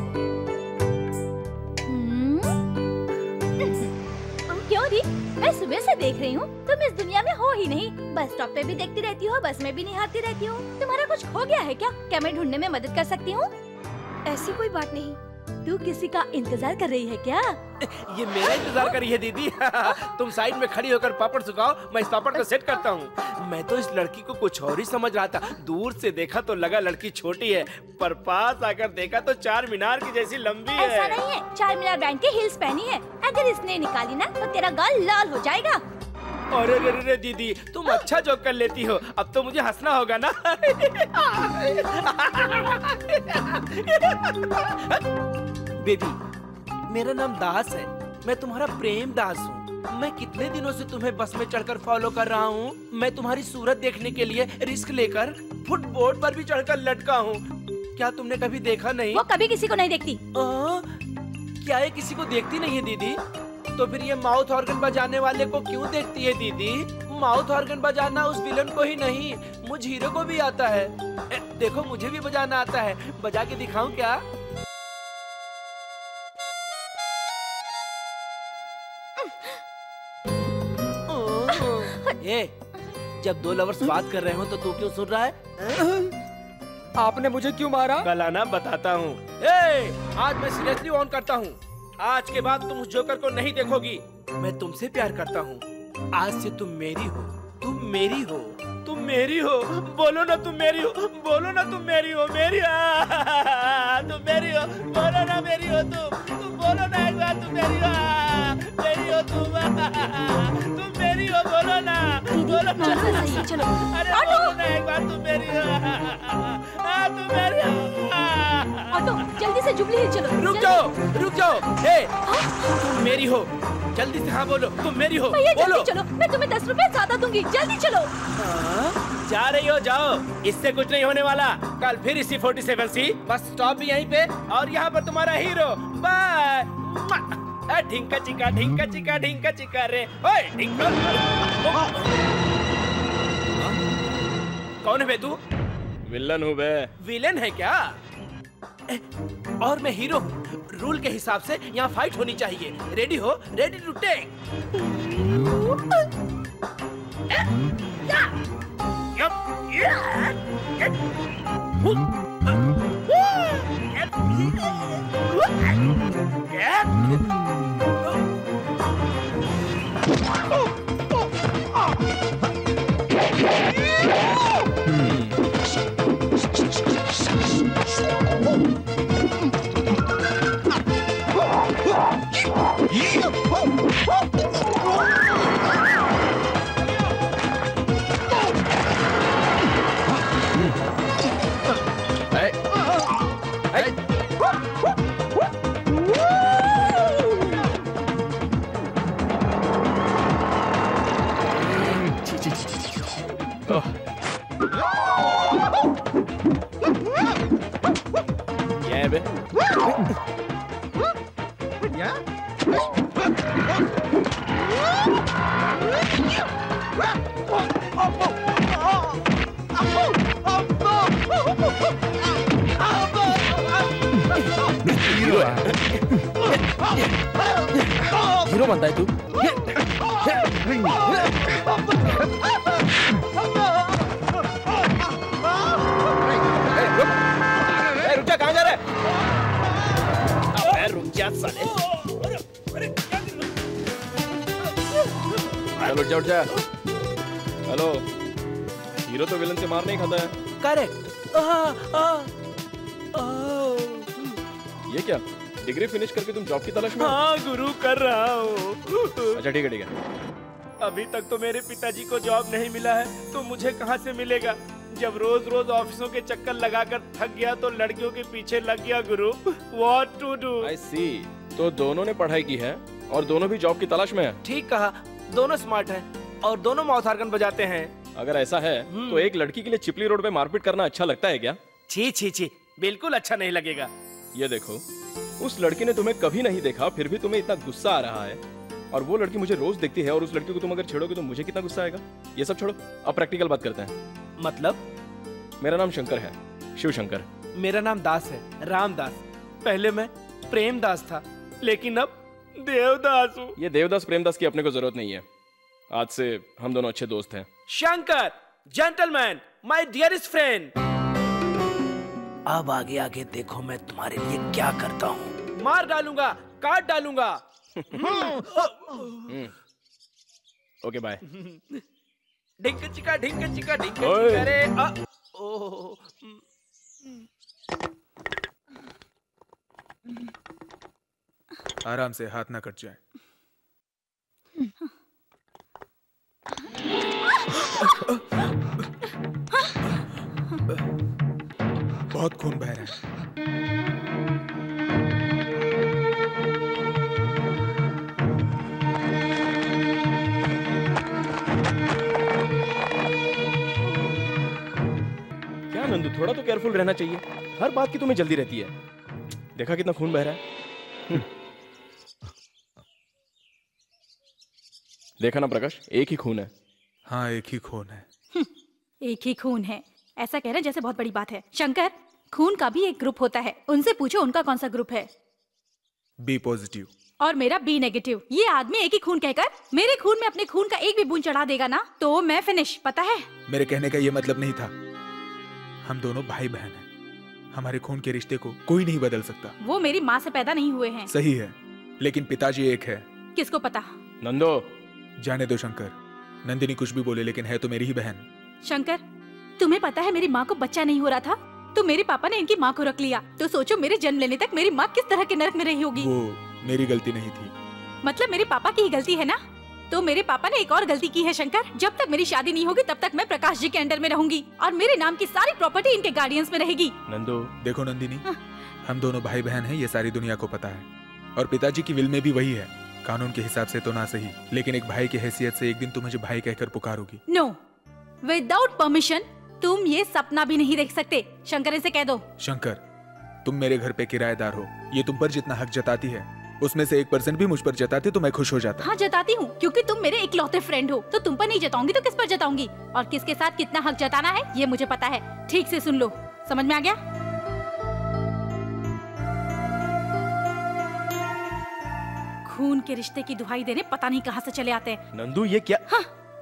क्यों दी? मैं सुबह से देख रही हूँ, तुम इस दुनिया में हो ही नहीं। बस स्टॉप पे भी देखती रहती हो, बस में भी निहारती रहती हो। तुम्हारा कुछ खो गया है क्या? क्या मैं ढूंढने में मदद कर सकती हूँ? ऐसी कोई बात नहीं। तू किसी का इंतजार कर रही है क्या? ये मेरा इंतजार कर रही है दीदी। तुम साइड में खड़ी होकर पापड़ सुखाओ, मैं इस पापड़ को सेट करता हूँ। मैं तो इस लड़की को कुछ और ही समझ रहा था। दूर से देखा तो लगा लड़की छोटी है, पर पास आकर देखा तो 4 मीनार की जैसी लंबी है। ऐसा नहीं है, 4 मीनार बैंड की हील्स पहनी है। अगर इसने निकाली ना तो तेरा गाल लाल हो जाएगा। अरे रे रे दीदी, तुम अच्छा जोक कर लेती हो। अब तो मुझे हंसना होगा ना। बेबी, मेरा नाम दास है। मैं तुम्हारा प्रेम दास हूँ। मैं कितने दिनों से तुम्हें बस में चढ़कर फॉलो कर रहा हूँ। मैं तुम्हारी सूरत देखने के लिए रिस्क लेकर फुटबोर्ड पर भी चढ़कर लटका हूँ। क्या तुमने कभी देखा नहीं? वो कभी किसी को नहीं देखती। क्या ये किसी को देखती नहीं है दीदी? तो फिर ये माउथ ऑर्गन बजाने वाले को क्यों देखती है दीदी? माउथ ऑर्गन बजाना उस विलन को ही नहीं, मुझ हीरो को भी आता है। देखो मुझे भी बजाना आता है। बजा के दिखाऊं क्या? जब 2 लवर्स बात कर रहे हो तो तू क्यों सुन रहा है? आपने मुझे क्यों मारा? कल आना बताता हूँ। आज मैं सीरियसली ऑन करता हूँ। आज के बाद तुम उस जोकर को नहीं देखोगी। मैं तुमसे प्यार करता हूँ। आज से तुम मेरी हो, तुम मेरी हो, तुम मेरी हो। बोलो ना तुम मेरी हो, बोलो ना तुम मेरी हो, मेरी तुम मेरी हो, बोलो ना मेरी हो तुम बोलो ना एक बार तुम मेरी हो, मेरी हो तुम मेरी हो, बोलो ना, बोलो ना। चलो अरे बोलो ना एक बार तुम मेरी हो, तुम मेरी हो। ऑटो जल्दी से जुबली हिल चलो। रुक जाओ। हे, तुम मेरी हो, जल्दी से हाँ बोलो, तुम मेरी हो। भैया बोलो। जल्दी चलो, मैं तुम्हें 10 रुपए ज्यादा दूंगी, जल्दी चलो। जा रही हो, जाओ, इससे कुछ नहीं होने वाला। कल फिर इसी 47C बस स्टॉप भी यहीं पे और यहाँ पर तुम्हारा हीरो। बाय। ढिंका चिका रे। ओए ढिंका। कौन है बे तू? विलन हूँ बे। विलन है क्या? और मैं हीरो हूँ। रूल के हिसाब से यहाँ फाइट होनी चाहिए। रेडी हो? Ready to take. हीरो बनता है तू? रुक जा, कहाँ जा रहा है? रुक जा साले। चलो उठ जा। हेलो, हीरो तो विलन से मार नहीं खाता है। करेक्ट। ये क्या, डिग्री फिनिश करके तुम जॉब की तलाश में? हाँ गुरु, कर रहा हूँ। अच्छा ठीक है। अभी तक तो मेरे पिताजी को जॉब नहीं मिला है, तो मुझे कहाँ से मिलेगा? जब रोज रोज ऑफिसों के चक्कर लगाकर थक गया तो लड़कियों के पीछे लग गया गुरु। What to do? I see। तो दोनों ने पढ़ाई की है और दोनों भी जॉब की तलाश में है। ठीक कहा, दोनों स्मार्ट हैं और दोनों माउथ ऑर्गन बजाते हैं। अगर ऐसा है तो एक लड़की के लिए चिपली रोड पे मारपीट करना अच्छा लगता है क्या? छी, बिल्कुल अच्छा नहीं लगेगा। ये देखो, उस लड़की ने तुम्हें कभी नहीं देखा, फिर भी तुम्हें इतना गुस्सा आ रहा है। और वो लड़की मुझे रोज देखती है और उस लड़की को तुम अगर छेड़ोगे तो मुझे कितना गुस्सा आएगा। ये सब छोड़ो, अब प्रैक्टिकल बात करते हैं। मतलब? मेरा नाम शंकर है, शिव शंकर। मेरा नाम दास है, रामदास। पहले मैं प्रेमदास था, लेकिन अब देवदास हूँ। ये देवदास प्रेमदास की अपने को जरूरत नहीं है। आज से हम दोनों अच्छे दोस्त हैं। Shankar, gentleman, my dearest friend. अब आगे आगे देखो मैं तुम्हारे लिए क्या करता हूँ। मार डालूंगा, काट डालूंगा। Okay bye. ढिंक चिका रे। आराम से, हाथ ना कट जाए। बहुत खून बह रहा है। क्या नंदू, थोड़ा तो केयरफुल रहना चाहिए। हर बात की तुम्हें जल्दी रहती है। देखा कितना खून बह रहा है? देखा ना प्रकाश, एक ही खून है। हाँ, एक ही खून है। एक ही खून है, ऐसा कह रहे जैसे बहुत बड़ी बात है। शंकर, खून का भी एक ग्रुप होता है, उनसे पूछो उनका कौन सा ग्रुप है। B positive. और मेरा बी नेगेटिव। ये आदमी एक ही खून कहकर मेरे खून में अपने खून का एक भी बूंद चढ़ा देगा ना तो मैं फिनिश, पता है? मेरे कहने का ये मतलब नहीं था। हम दोनों भाई बहन हैं। हमारे खून के रिश्ते को कोई नहीं बदल सकता। वो मेरी माँ से पैदा नहीं हुए हैं। सही है, लेकिन पिताजी एक है। किसको पता? नंदो। जाने दो शंकर, नंदिनी कुछ भी बोले लेकिन है तो मेरी ही बहन। शंकर, तुम्हें पता है मेरी माँ को बच्चा नहीं हो रहा था तो मेरे पापा ने इनकी माँ को रख लिया। तो सोचो मेरे जन्म लेने तक मेरी माँ किस तरह के नरक में रही होगी। वो मेरी गलती नहीं थी। मतलब मेरे पापा की ही गलती है ना? तो मेरे पापा ने एक और गलती की है शंकर। जब तक मेरी शादी नहीं होगी तब तक मैं प्रकाश जी के अंडर में रहूंगी और मेरे नाम की सारी प्रॉपर्टी इनके गार्डियंस में रहेगी। नंदो देखो नंदिनी, हम दोनों भाई बहन हैं, ये सारी दुनिया को पता है। और पिताजी की विल में भी वही है। कानून के हिसाब से तो ना सही, लेकिन एक भाई की हैसियत से एक दिन तुम मुझे भाई कहकर पुकारोगी। नो, विदाउट परमिशन तुम ये सपना भी नहीं देख सकते। शंकर इसे कह दो। शंकर, तुम मेरे घर पे किराएदार हो। ये तुम पर जितना हक जताती है उसमें से 1% भी मुझ पर जताते तो मैं खुश हो जाता। हाँ जताती हूँ, क्योंकि तुम मेरे इकलौते फ्रेंड हो। तो तुम पर नहीं जताऊंगी तो किस पर जताऊंगी? और किसके साथ कितना हक जताना है ये मुझे पता है। ठीक से सुन लो, समझ में आ गया? खून के रिश्ते की दुहाई देने पता नहीं कहाँ से चले आते हैं। नंदू ये क्या? हाँ।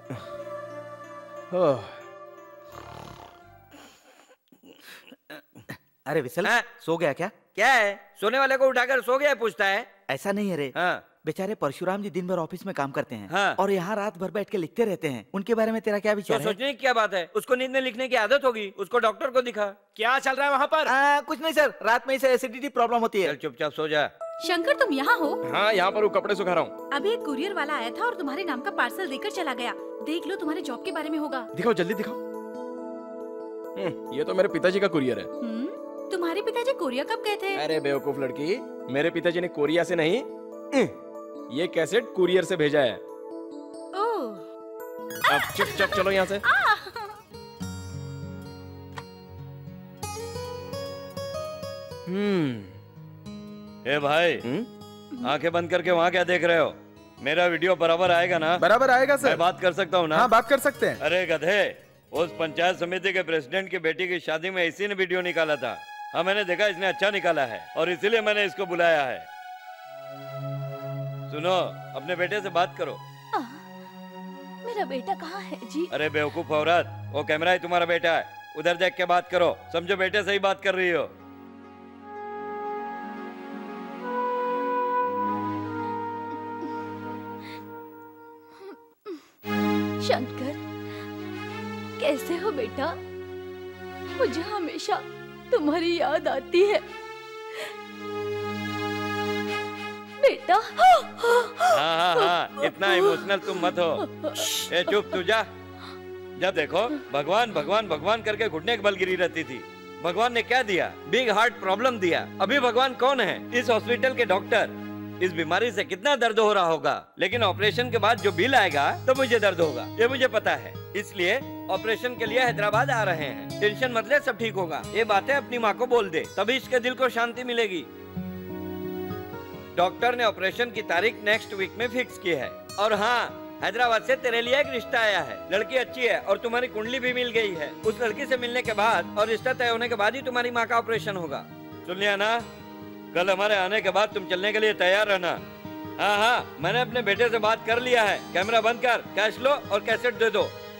अरे विसल, सो गया क्या? क्या है, सोने वाले को उठाकर सो गया पूछता है? ऐसा नहीं है रे। बेचारे परशुराम जी दिन भर ऑफिस में काम करते हैं। हाँ। और यहाँ रात भर बैठ के लिखते रहते हैं। उनके बारे में तेरा क्या विचार है? सोचने की क्या बात है, उसको नींद में लिखने की आदत होगी। उसको डॉक्टर को दिखा। क्या चल रहा है वहाँ पर? कुछ नहीं सर, रात में इसे एसिडिटी प्रॉब्लम होती है। चल चुपचाप सो जा। शंकर तुम यहाँ हो? हाँ यहाँ पर वो कपड़े सुखा रहा हूँ। अभी एक कुरियर वाला आया था और तुम्हारे नाम का पार्सल देकर चला गया। देख लो, तुम्हारे जॉब के बारे में होगा। दिखाओ जल्दी दिखाओ। ये तो मेरे पिताजी का कुरियर है। तुम्हारे पिताजी कोरिया कब गए थे? अरे बेवकूफ लड़की, मेरे पिताजी ने कोरिया से नहीं ये कैसेट कुरियर से भेजा है। अब चुप चलो यहाँ से। ए भाई, आंखें बंद करके वहाँ क्या देख रहे हो? मेरा वीडियो बराबर आएगा ना? बराबर आएगा सर। मैं बात कर सकता हूँ ना? हाँ बात कर सकते हैं। अरे गधे, उस पंचायत समिति के प्रेसिडेंट की बेटी की शादी में इसी ने वीडियो निकाला था। हाँ मैंने देखा, इसने अच्छा निकाला है और इसीलिए मैंने इसको बुलाया है। सुनो, अपने बेटे से बात करो। मेरा बेटा कहाँ है जी? अरे बेवकूफ औरत, वो कैमरा ही तुम्हारा बेटा है। उधर देख के बात करो। समझो बेटे से ही बात कर रही हो। शंकर, कैसे हो बेटा? मुझे हमेशा तुम्हारी याद आती है बेटा। हाँ, इतना इमोशनल तुम मत हो। ए चुप तू जा। जब देखो भगवान भगवान भगवान करके घुटने की बल गिरी रहती थी। भगवान ने क्या दिया? बिग हार्ट प्रॉब्लम दिया। अभी भगवान कौन है? इस हॉस्पिटल के डॉक्टर। इस बीमारी से कितना दर्द हो रहा होगा, लेकिन ऑपरेशन के बाद जो बिल आएगा तो मुझे दर्द होगा, ये मुझे पता है। इसलिए ऑपरेशन के लिए हैदराबाद आ रहे हैं। टेंशन मत ले, सब ठीक होगा। ये बातें अपनी माँ को बोल दे, तभी इसके दिल को शांति मिलेगी। डॉक्टर ने ऑपरेशन की तारीख नेक्स्ट वीक में फिक्स की है। और हाँ, हैदराबाद से तेरे लिए एक रिश्ता आया है। लड़की अच्छी है और तुम्हारी कुंडली भी मिल गई है। उस लड़की से मिलने के बाद और रिश्ता तय होने के बाद ही तुम्हारी माँ का ऑपरेशन होगा। सुन लिया ना? कल हमारे आने के बाद तुम चलने के लिए तैयार रहना। हाँ, मैंने अपने बेटे से बात कर लिया है। कैमरा बंद कर, कैश लो और कैसेट दे दो।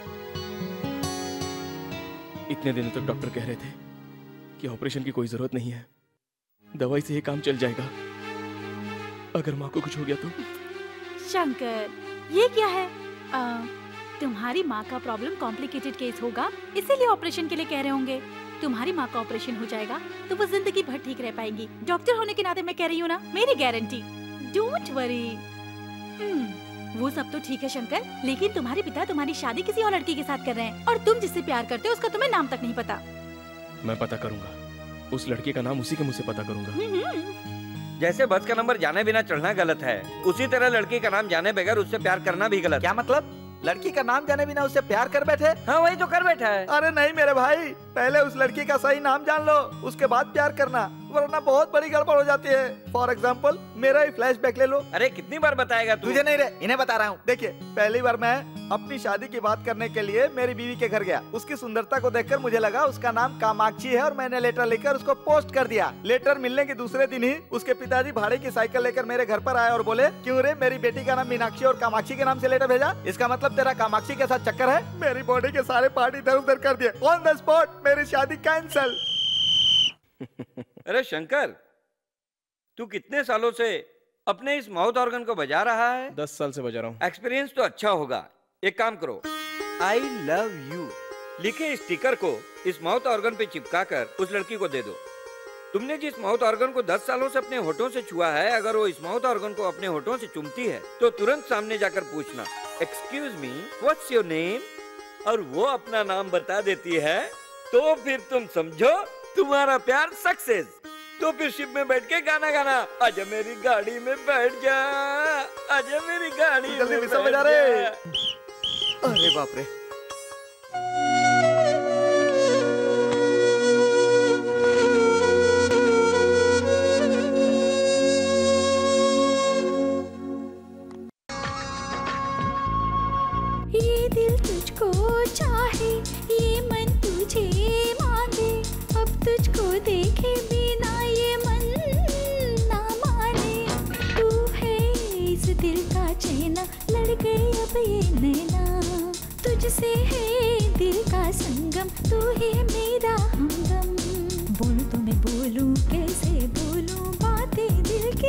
इतने दिनों तक डॉक्टर कह रहे थे कि ऑपरेशन की कोई जरूरत नहीं है, दवाई से ही काम चल जाएगा। अगर माँ को कुछ हो गया तो? शंकर, ये क्या है? तुम्हारी माँ का प्रॉब्लम कॉम्प्लिकेटेड केस होगा, इसीलिए ऑपरेशन के लिए कह रहे होंगे। तुम्हारी माँ का ऑपरेशन हो जाएगा तो वो जिंदगी भर ठीक रह पाएंगी। डॉक्टर होने के नाते मैं कह रही हूँ ना, मेरी गारंटी। Don't worry. वो सब तो ठीक है शंकर, लेकिन तुम्हारे पिता तुम्हारी शादी किसी और लड़की के साथ कर रहे हैं और तुम जिससे प्यार करते हो उसका तुम्हें नाम तक नहीं पता। मैं पता करूंगा, उस लड़के का नाम उसी के मुंह से पता करूंगा। जैसे बस का नंबर जाने बिना चढ़ना गलत है, उसी तरह लड़की का नाम जाने बगैर उससे प्यार करना भी गलत। क्या मतलब? लड़की का नाम जाने बिना उससे प्यार कर बैठे? हाँ वही तो कर बैठा है। अरे नहीं मेरे भाई, पहले उस लड़की का सही नाम जान लो, उसके बाद प्यार करना, वरना बहुत बड़ी गड़बड़ हो जाती है। फॉर एग्जाम्पल मेरा ही फ्लैशबैक ले लो। अरे कितनी बार बताएगा तू? तुझे नहीं रे, इन्हें बता रहा हूँ। देखिए, पहली बार मैं अपनी शादी की बात करने के लिए मेरी बीवी के घर गया। उसकी सुंदरता को देखकर मुझे लगा उसका नाम कामाक्षी है और मैंने लेटर लेकर उसको पोस्ट कर दिया। लेटर मिलने के दूसरे दिन ही उसके पिताजी भाड़े की साइकिल लेकर मेरे घर पर आए और बोले, क्यों रे, मेरी बेटी का नाम मीनाक्षी और कामाक्षी के नाम से लेटर भेजा? इसका मतलब तेरा कामाक्षी के साथ चक्कर है? मेरी बॉडी के सारे पार्ट इधर उधर कर दिए। ऑन द स्पॉट मेरी शादी कैंसल। अरे शंकर, तू कितने सालों से अपने इस माउथ ऑर्गन को बजा रहा है? 10 साल से बजा रहा हूँ। एक्सपीरियंस तो अच्छा होगा। एक काम करो, आई लव यू लिखे स्टिकर को इस माउथ ऑर्गन पे चिपका कर उस लड़की को दे दो। तुमने जिस माउथ ऑर्गन को 10 सालों से अपने होठों से छुआ है, अगर वो इस माउथ ऑर्गन को अपने होठों से चूमती है तो तुरंत सामने जाकर पूछना, excuse me, what's your name? और वो अपना नाम बता देती है तो फिर तुम समझो तुम्हारा प्यार सक्सेस। तो फिर शिप में बैठ के गाना गाना, आजा मेरी गाड़ी में बैठ जा, आजा मेरी गाड़ी में जल्दी बैठ बजा रहे। जा। अरे बाप रे। ये दिल तुझको चाहे, ये मन तुझे मांगे, अब तुझको देखे बिना ये मन ना माने। तू है इस दिल का चैना, लड़ गए अब ये नैना, तुझसे है दिल का संगम, तू है मेरा हमदम। बोल तो मैं बोलूं, कैसे बोलूं बातें दिल की।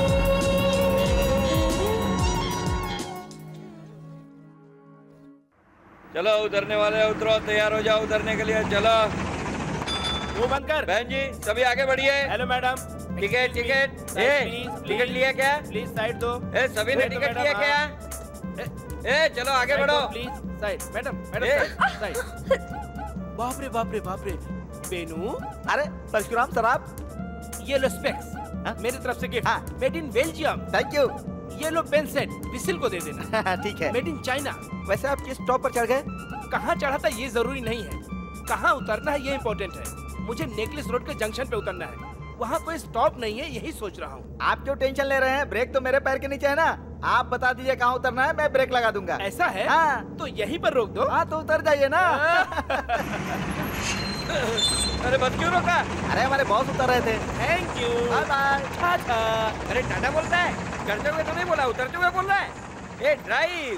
चलो उतरने वाले उतरो, तैयार हो जाओ उतरने के लिए। चलो वो बंद कर। बहन जी सभी आगे बढ़िए। Hello madam. Ticket ticket ticket लिया क्या? प्लीज साइड दो। सभी ने टिकट लिया क्या? चलो आगे बढ़ो। Please side. Madam side. बाप रे बाप रे बाप रे। बेनू। अरे परशुराम सर आप। ये लो स्पेक्स मेरी तरफ से gift, made in Belgium. Thank you. ये लो पेन सेट, विसिल को दे देना। ठीक है। Made in China. वैसे आप किस स्टॉप पर चढ़ गए? कहाँ चढ़ा था ये जरूरी नहीं है, कहाँ उतरना है ये इम्पोर्टेंट है। मुझे नेकलेस रोड के जंक्शन पे उतरना है, वहाँ कोई स्टॉप नहीं है, यही सोच रहा हूँ। आप क्यों टेंशन ले रहे हैं? ब्रेक तो मेरे पैर के नीचे है ना। आप बता दीजिए कहाँ उतरना है, मैं ब्रेक लगा दूंगा। ऐसा है? हाँ। तो यहीं पर रोक दो। हाँ तो उतर जाइए ना। अरे बस क्यों रोका? अरे हमारे बॉस उतर रहे थे। Thank you. Bye bye. अरे टाटा बोलता है, चढ़ते हुए तो नहीं बोला, उतरते हुए बोल रहा है। ए ड्राइव।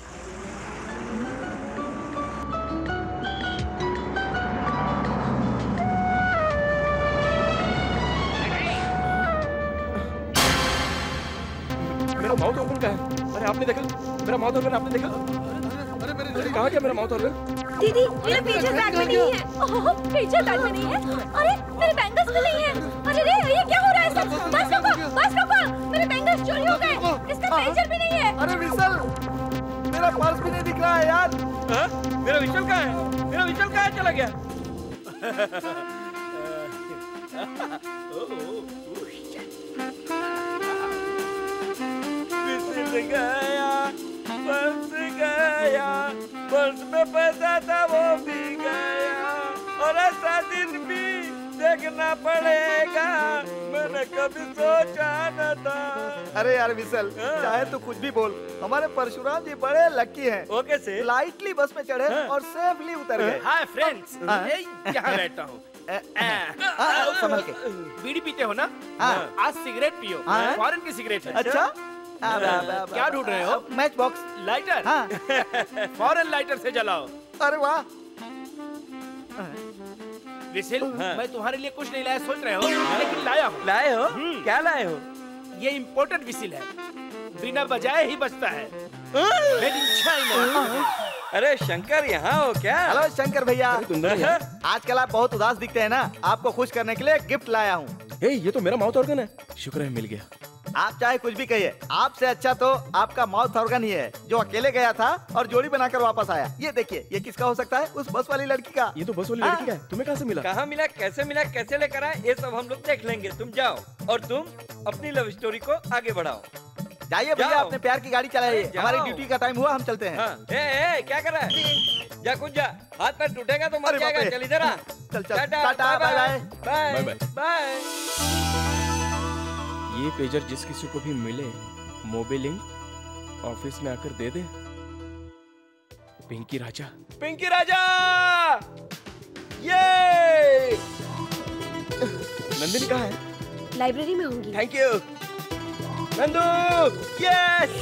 मेरा माउथ ऑर्गन कहाँ है? अरे आपने देखा मेरा माउथ ऑर्गन? आपने देखा? अरे कहाँ क्या मेरा माउथ ऑर्गन? दीदी मेरे पेजर बैग में नहीं है। ओह पेजर बैग में नहीं है। अरे मेरे बैंगल्स भी नहीं है। अरे रे ये क्या हो रहा है सब? बस रोको। मेरे बैंगल्स चोरी हो गए। इसका पेजर भी नहीं है। अरे विशल, मेरा पर्स भी नहीं दिख रहा है यार। मेरा विशल कहाँ है? मेरा विशल कहाँ चला गया? विशल गया, पर्स गया, पर्स में पैसा था वो भी गया, और ऐसा दिन भी देखना पड़ेगा, मैंने कभी सोचा न था। अरे यार विशल, चाहे तो कुछ भी बोल, हमारे परशुराम जी बड़े लकी हैं। वो कैसे? लाइटली बस में चढ़े और सेफली उतर गए। हाय फ्रेंड्स, यहाँ बैठता हूँ। संभल के। बीड़ी पीते हो ना? आज सिगरेट पियो, फॉरेन की सिगरेट है। अच्छा? क्या ढूंढ रहे हो? Match box. Lighter? Foreign lighter से जलाओ। अरे वाह। विशिल, मैं तुम्हारे लिए कुछ नहीं लाया सोच रहे हो, लेकिन लाया हूँ। लाए हो? क्या लाए हो? ये इम्पोर्टेंट विशिल है, बिना बजाए ही बजता है। Made in China. अरे शंकर यहाँ हो क्या? हेलो शंकर भैया। आजकल आप बहुत उदास दिखते हैं ना, आपको खुश करने के लिए गिफ्ट लाया हूँ। ये तो मेरा माउथ ऑर्गन है। शुक्र है मिल गया। आप चाहे कुछ भी कहिए, आपसे अच्छा तो आपका माउथ ऑर्गन ही है, जो अकेले गया था और जोड़ी बनाकर वापस आया। ये देखिए, ये किसका हो सकता है? उस बस वाली लड़की का। ये तो बस वाली लड़की का है। तुम्हें कहाँ से मिला? कहाँ मिला, कैसे लेकर आए, ये सब हम लोग देख लेंगे। तुम जाओ और तुम अपनी लव स्टोरी को आगे बढ़ाओ। जाइए भैया, अपने प्यार की गाड़ी चलाइए। हमारी ड्यूटी का टाइम हुआ, हम चलते हैं। क्या कर रहा है? जा कुछ जा, हाथ पैर टूटेगा तो मर जाएगा। चल इधर आ। चल tata bye bye bye bye. ये पेजर जिस किसी को भी मिले, मोबाइल लिंक ऑफिस में आकर दे दे। पिंकी राजा, पिंकी राजा, ये नंदिनी कहाँ है? लाइब्रेरी में होंगी। Thank you Nandu. Yes.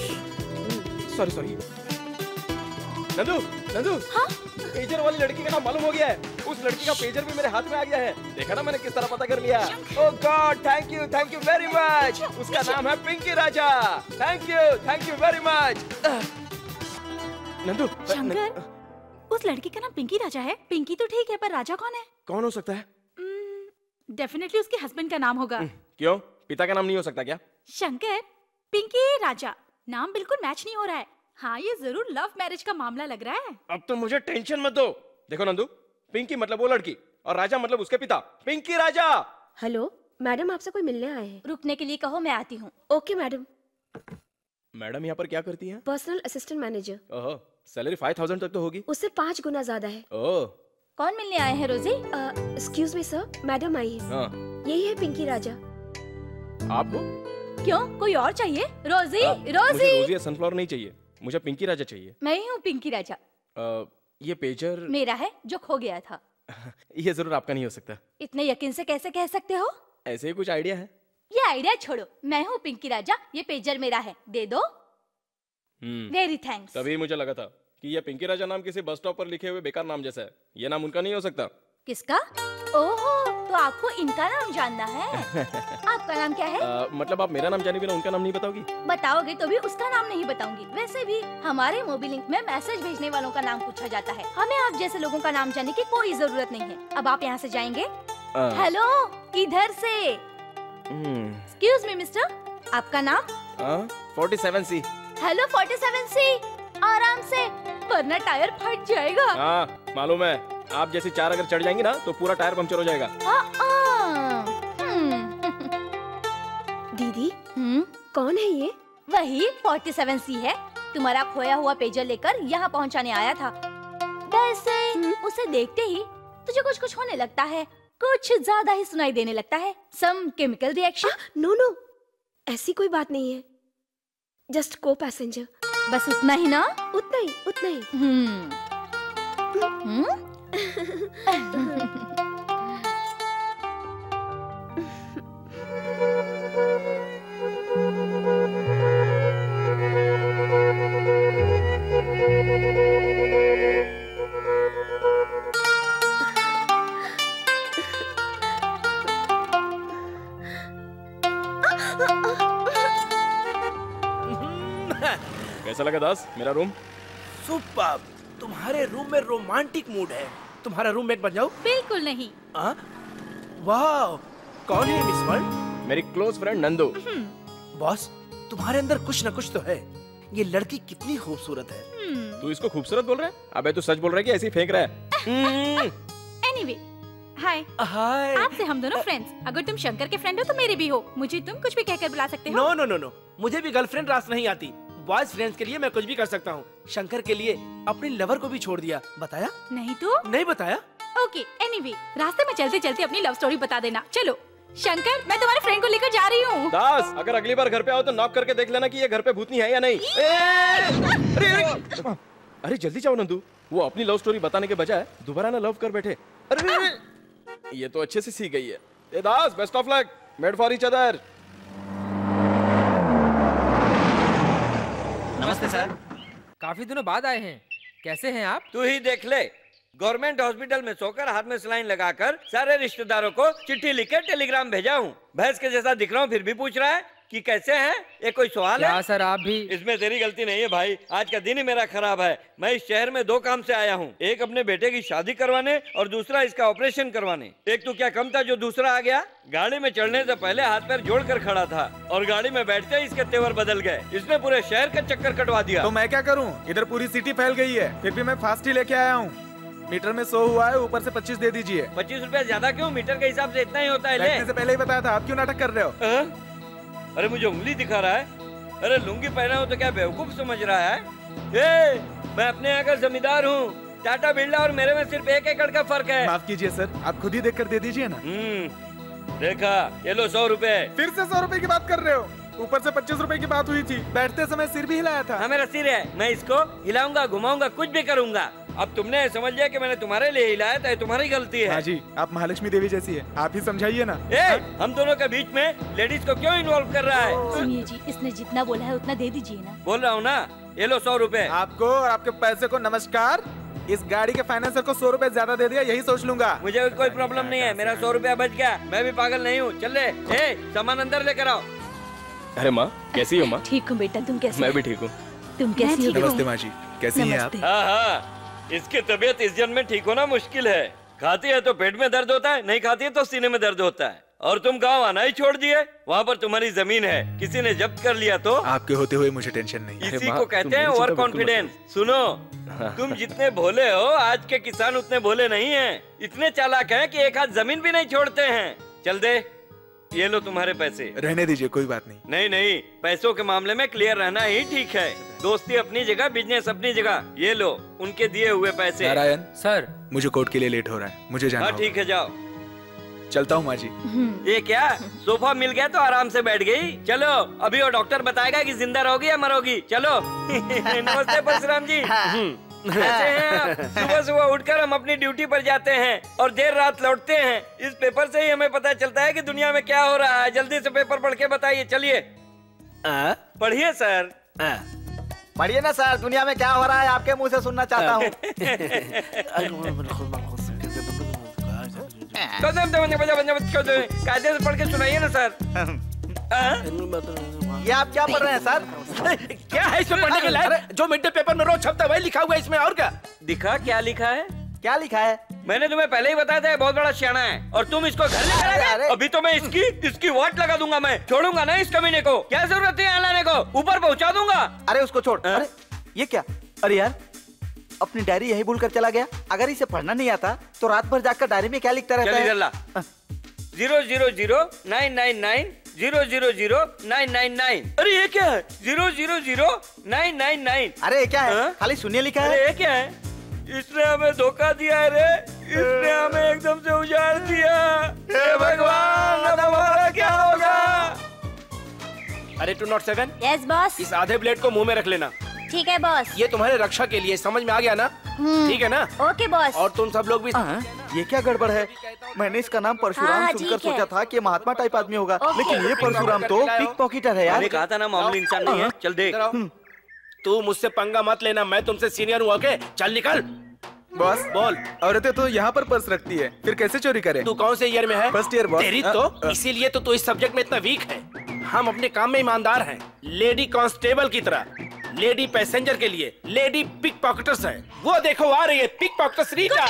Sorry. Nandu, हाँ? पेजर वाली लड़की का नाम मालूम हो गया है। उस लड़की का पेजर भी मेरे हाथ में आ गया है। देखा ना मैंने किस तरह पता कर लिया। Oh god, thank you very much. उसका नाम है Pinky Raja. Thank you very much. Nandu, Shankar, उस लड़की का नाम पिंकी राजा है? पिंकी तो ठीक है, पर राजा कौन है? कौन हो सकता है? डेफिनेटली उसके हस्बैंड का नाम होगा। क्यों, पिता का नाम नहीं हो सकता क्या? शंकर, पिंकी राजा नाम बिल्कुल मैच नहीं हो रहा है। हाँ, ये जरूर लव मैरिज का मामला लग रहा है। अब तो मुझे टेंशन मत दो। देखो नंदू, पिंकी मतलब वो लड़की और राजा मतलब उसके पिता, पिंकी राजा। हेलो मैडम, आपसे कोई मिलने आए हैं। रुकने के लिए कहो, मैं आती हूँ। Okay madam. मैडम यहाँ पर क्या करती हैं? Personal assistant manager. Oh, salary 5000 तक तो होगी। उससे 5 गुना ज्यादा है। ओह, कौन मिलने आए हैं Rosie? Excuse me sir, madam आई है। हाँ। यही है पिंकी राजा। आपको? क्यों, कोई और चाहिए? रोजी, मुझे रोजी या सनफ्लावर नहीं चाहिए, मुझे पिंकी राजा चाहिए। मैं ही हूँ पिंकी राजा। ये पेजर मेरा है, जो खो गया था। ये जरूर आपका नहीं हो सकता। इतने यकीन से कैसे कह सकते हो? ऐसे ही कुछ आइडिया है। ये आइडिया छोड़ो, मैं हूँ पिंकी राजा, ये पेजर मेरा है, दे दो। Very thanks. तभी मुझे लगा था कि ये पिंकी राजा नाम किसी बस स्टॉप पर लिखे हुए बेकार नाम जैसा है। ये नाम उनका नहीं हो सकता। किसका? ओहो, तो आपको इनका नाम जानना है। आपका नाम क्या है? मतलब आप मेरा नाम जाने बिना उनका नाम नहीं बताओगी? बताओगे तो भी उसका नाम नहीं बताऊंगी। वैसे भी हमारे मोबाइल लिंक में मैसेज भेजने वालों का नाम पूछा जाता है। हमें आप जैसे लोगों का नाम जानने की कोई जरूरत नहीं है। अब आप यहाँ से जाएंगे? हेलो, इधर से। एक्सक्यूज मी मिस्टर, आपका नाम? 47C। हेलो 47C, आराम से, वरना टायर फट जाएगा। हाँ मालूम है, आप जैसी 4 अगर चढ़ जाएंगी ना तो पूरा टायर पंक्चर हो जाएगा। दीदी, कौन है ये? वही 47C है, तुम्हारा खोया हुआ पेजर लेकर यहाँ पहुँचाने आया था। वैसे उसे देखते ही तुझे कुछ कुछ होने लगता है, कुछ ज्यादा ही सुनाई देने लगता है। Some chemical reaction. नो, ऐसी कोई बात नहीं है, जस्ट को पैसेंजर। बस उतना ही ना? उतना ही। कैसा लगा दास मेरा रूम? सुपर्ब, तुम्हारे रूम में रोमांटिक मूड है। तुम्हारा रूममेट बन जाऊं? बिल्कुल नहीं। वाह, कौन है मिस वर्ल्ड? मेरी क्लोज फ्रेंड नंदू। बॉस, तुम्हारे अंदर कुछ न कुछ तो है। ये लड़की कितनी खूबसूरत है। तू इसको खूबसूरत बोल रहा है? अबे तू सच बोल रहा है कि ऐसे ही फेंक रहा है? Anyway, hi. आपसे हम दोनों फ्रेंड्स। अगर तुम शंकर के फ्रेंड हो तो मेरे भी हो। मुझे तुम कुछ भी कहकर बुला सकते हो। नो, मुझे भी गर्लफ्रेंड रास नहीं आती। बॉयज फ्रेंड्स के लिए मैं कुछ भी कर सकता हूँ। शंकर के लिए अपने लवर को भी छोड़ दिया। बताया? नहीं तो? नहीं बताया। ओके, एनीवे, रास्ते में चलते चलते अपनी लव स्टोरी बता देना। चलो शंकर, मैं तुम्हारे फ्रेंड को लेकर जा रही हूँ। दास, अगर अगली बार घर पे आओ तो नॉक करके देख लेना कि ये घर पे भूतनी है या नहीं। अरे जल्दी जाओ नंदू, वो अपनी लव स्टोरी बताने के बजाय दोबारा ना लव कर बैठे। अरे ये तो अच्छे से सीख गई है। ए Das, best of luck, made for each other. नमस्ते सर। काफी दिनों बाद आए हैं, कैसे हैं आप? तू ही देख ले, गवर्नमेंट हॉस्पिटल में सोकर हाथ में सलाइन लगाकर सारे रिश्तेदारों को चिट्ठी लिखकर टेलीग्राम भेजा हूँ। भैंस के जैसा दिख रहा हूँ फिर भी पूछ रहा है कि कैसे हैं? ये कोई सवाल है? क्या सर, आप भी? इसमें तेरी गलती नहीं है भाई, आज का दिन ही मेरा खराब है। मैं इस शहर में 2 काम से आया हूँ, एक अपने बेटे की शादी करवाने और दूसरा इसका ऑपरेशन करवाने। एक तो क्या कम था जो दूसरा आ गया। गाड़ी में चढ़ने से पहले हाथ पैर जोड़ कर खड़ा था और गाड़ी में बैठते ही इसके तेवर बदल गए। इसने पूरे शहर का चक्कर कटवा दिया। तो मैं क्या करूँ, इधर पूरी सिटी फैल गई है, फिर भी मैं फास्ट ही लेके आया हूँ। मीटर में 100 हुआ है, ऊपर से 25 दे दीजिए। 25 रुपए ज्यादा क्यों? मीटर के हिसाब से इतना ही होता है। बैठने से पहले ही बताया था, आप क्यों नाटक कर रहे हो? अरे मुझे उंगली दिखा रहा है। अरे लुंगी पहना हो तो क्या बेवकूफ समझ रहा है? ए, मैं अपने यहाँ का जमींदार हूँ। टाटा बिरला और मेरे में सिर्फ 1 एकड़ का फर्क है। माफ कीजिए सर, आप खुद ही देख कर दे दीजिए ना। देखा, ये लो 100 रुपए। फिर से 100 रुपए की बात कर रहे हो? ऊपर से 25 रुपए की बात हुई थी। बैठते समय सिर भी हिलाया था। हाँ, मेरा सिर है, मैं इसको हिलाऊंगा, घुमाऊंगा, कुछ भी करूंगा। अब तुमने समझ लिया कि मैंने तुम्हारे लिए हिलाया था, तुम्हारी गलती है। हाँ जी, आप महालक्ष्मी देवी जैसी है, आप ही समझाइए ना। हम दोनों के बीच में लेडीज को क्यों इन्वॉल्व कर रहा है? सुनिए जी, इसने जितना बोला है उतना दे दीजिए ना। बोल रहा हूँ ना, ये लो 100 रुपए। आपको और आपके पैसे को नमस्कार। इस गाड़ी के फाइनेंसर को 100 रुपए ज्यादा दे दिया, यही सोच लूंगा। मुझे कोई प्रॉब्लम नहीं है, मेरा 100 रुपया बच गया। मैं भी पागल नहीं हूँ। चल ले, सामान अंदर लेकर आओ। अरे माँ, कैसी हो माँ? ठीक हूँ बेटा, तुम कैसे? मैं भी ठीक हूँ। तुम कैसी हो? नमस्ते माँ जी, कैसी हैं आप? हाँ, इसकी तबीयत इस जन्म में ठीक होना मुश्किल है। खाती है तो पेट में दर्द होता है, नहीं खाती है तो सीने में दर्द होता है। और तुम गांव आना ही छोड़ दिए। वहाँ पर तुम्हारी जमीन है, किसी ने जब्त कर लिया तो? आपके होते हुए मुझे टेंशन नहीं। इसी को कहते हैं ओवर कॉन्फिडेंस। सुनो, तुम जितने भोले हो, आज के किसान उतने भोले नहीं हैं। इतने चालाक हैं कि एक हाथ जमीन भी नहीं छोड़ते हैं। चल दे, ये लो तुम्हारे पैसे। रहने दीजिए, कोई बात नहीं। नहीं नहीं, पैसों के मामले में क्लियर रहना ही ठीक है। दोस्ती अपनी जगह, बिजनेस अपनी जगह। ये लो उनके दिए हुए पैसे। नारायण सर, मुझे कोर्ट के लिए लेट हो रहा है, मुझे जाना हाँ ठीक है, जाओ। चलता हूँ माँ जी। ये क्या, सोफा मिल गया तो आराम से बैठ गई। चलो, अभी वो डॉक्टर बताएगा कि जिंदा रहोगी या मरोगी। चलो। नमस्ते परशुराम जी। कैसे हैं आप? सुबह सुबह उठकर हम अपनी ड्यूटी पर जाते हैं और देर रात लौटते हैं। इस पेपर से ही हमें पता चलता है कि दुनिया में क्या हो रहा है। जल्दी से पेपर पढ़ के बताइए। चलिए पढ़िए सर। पढ़िए ना सर, दुनिया में क्या हो रहा है आपके मुंह से सुनना चाहता हूँ। कायदे से पढ़ के सुनाइए ना सर। ये आप क्या पढ़ रहे हैं सर? क्या है इसमें पढ़ने के लायक? जो मिड डे पेपर में रोज छपता है वही लिखा हुआ है इसमें, और क्या? दिखा क्या लिखा है? क्या लिखा है? मैंने तुम्हें पहले ही बताया था, ये बहुत बड़ा सियाना है और तुम इसको घर लेकर आ गए। अभी तो मैं इसकी वाट लगा दूंगा। मैं छोड़ूंगा ना इस कमीने को। क्या जरूरत है यहाँ लाने को? ऊपर पहुँचा दूंगा। अरे उसको छोड़। अरे ये क्या? अरे यार, अपनी डायरी यही भूल कर चला गया। अगर इसे पढ़ना नहीं आता तो रात भर जाकर डायरी में क्या लिखता रहता है? 0009999 0009999। अरे ये क्या है? 0009999। अरे ये क्या है? खाली शून्य लिखा है। अरे ये क्या है? इसने हमें धोखा दिया है रे। इसने हमें एकदम से उजाड़ दिया। हे भगवान, अब हमारा क्या होगा? अरे 207। Yes boss. इस आधे ब्लेड को मुंह में रख लेना। ठीक है बॉस। ये तुम्हारे रक्षा के लिए, समझ में आ गया ना? ठीक है ना? Okay boss. और तुम सब लोग भी। ये क्या गड़बड़ है? मैंने इसका नाम परशुराम सुनकर सोचा था कि महात्मा टाइप आदमी होगा, लेकिन ये परशुराम तो पिक पॉकेटर है यार। मैंने कहा था ना, मामूली इंसान नहीं है। चल देख। तू मुझसे पंगा मत लेना, मैं तुमसे सीनियर हूँ। ओके, चल निकल। बॉस बोल। औरतें तो यहाँ पर पर्स रखती है, फिर कैसे चोरी करें? तू कौन से ईयर में है? First year boss. तेरी तो इसीलिए तो तू इस सब्जेक्ट में इतना वीक है। हम अपने काम में ईमानदार हैं, लेडी कांस्टेबल की तरह। लेडी पैसेंजर के लिए लेडी पिक पॉकेटर्स है। वो देखो आ रही है pick pocketers Rita.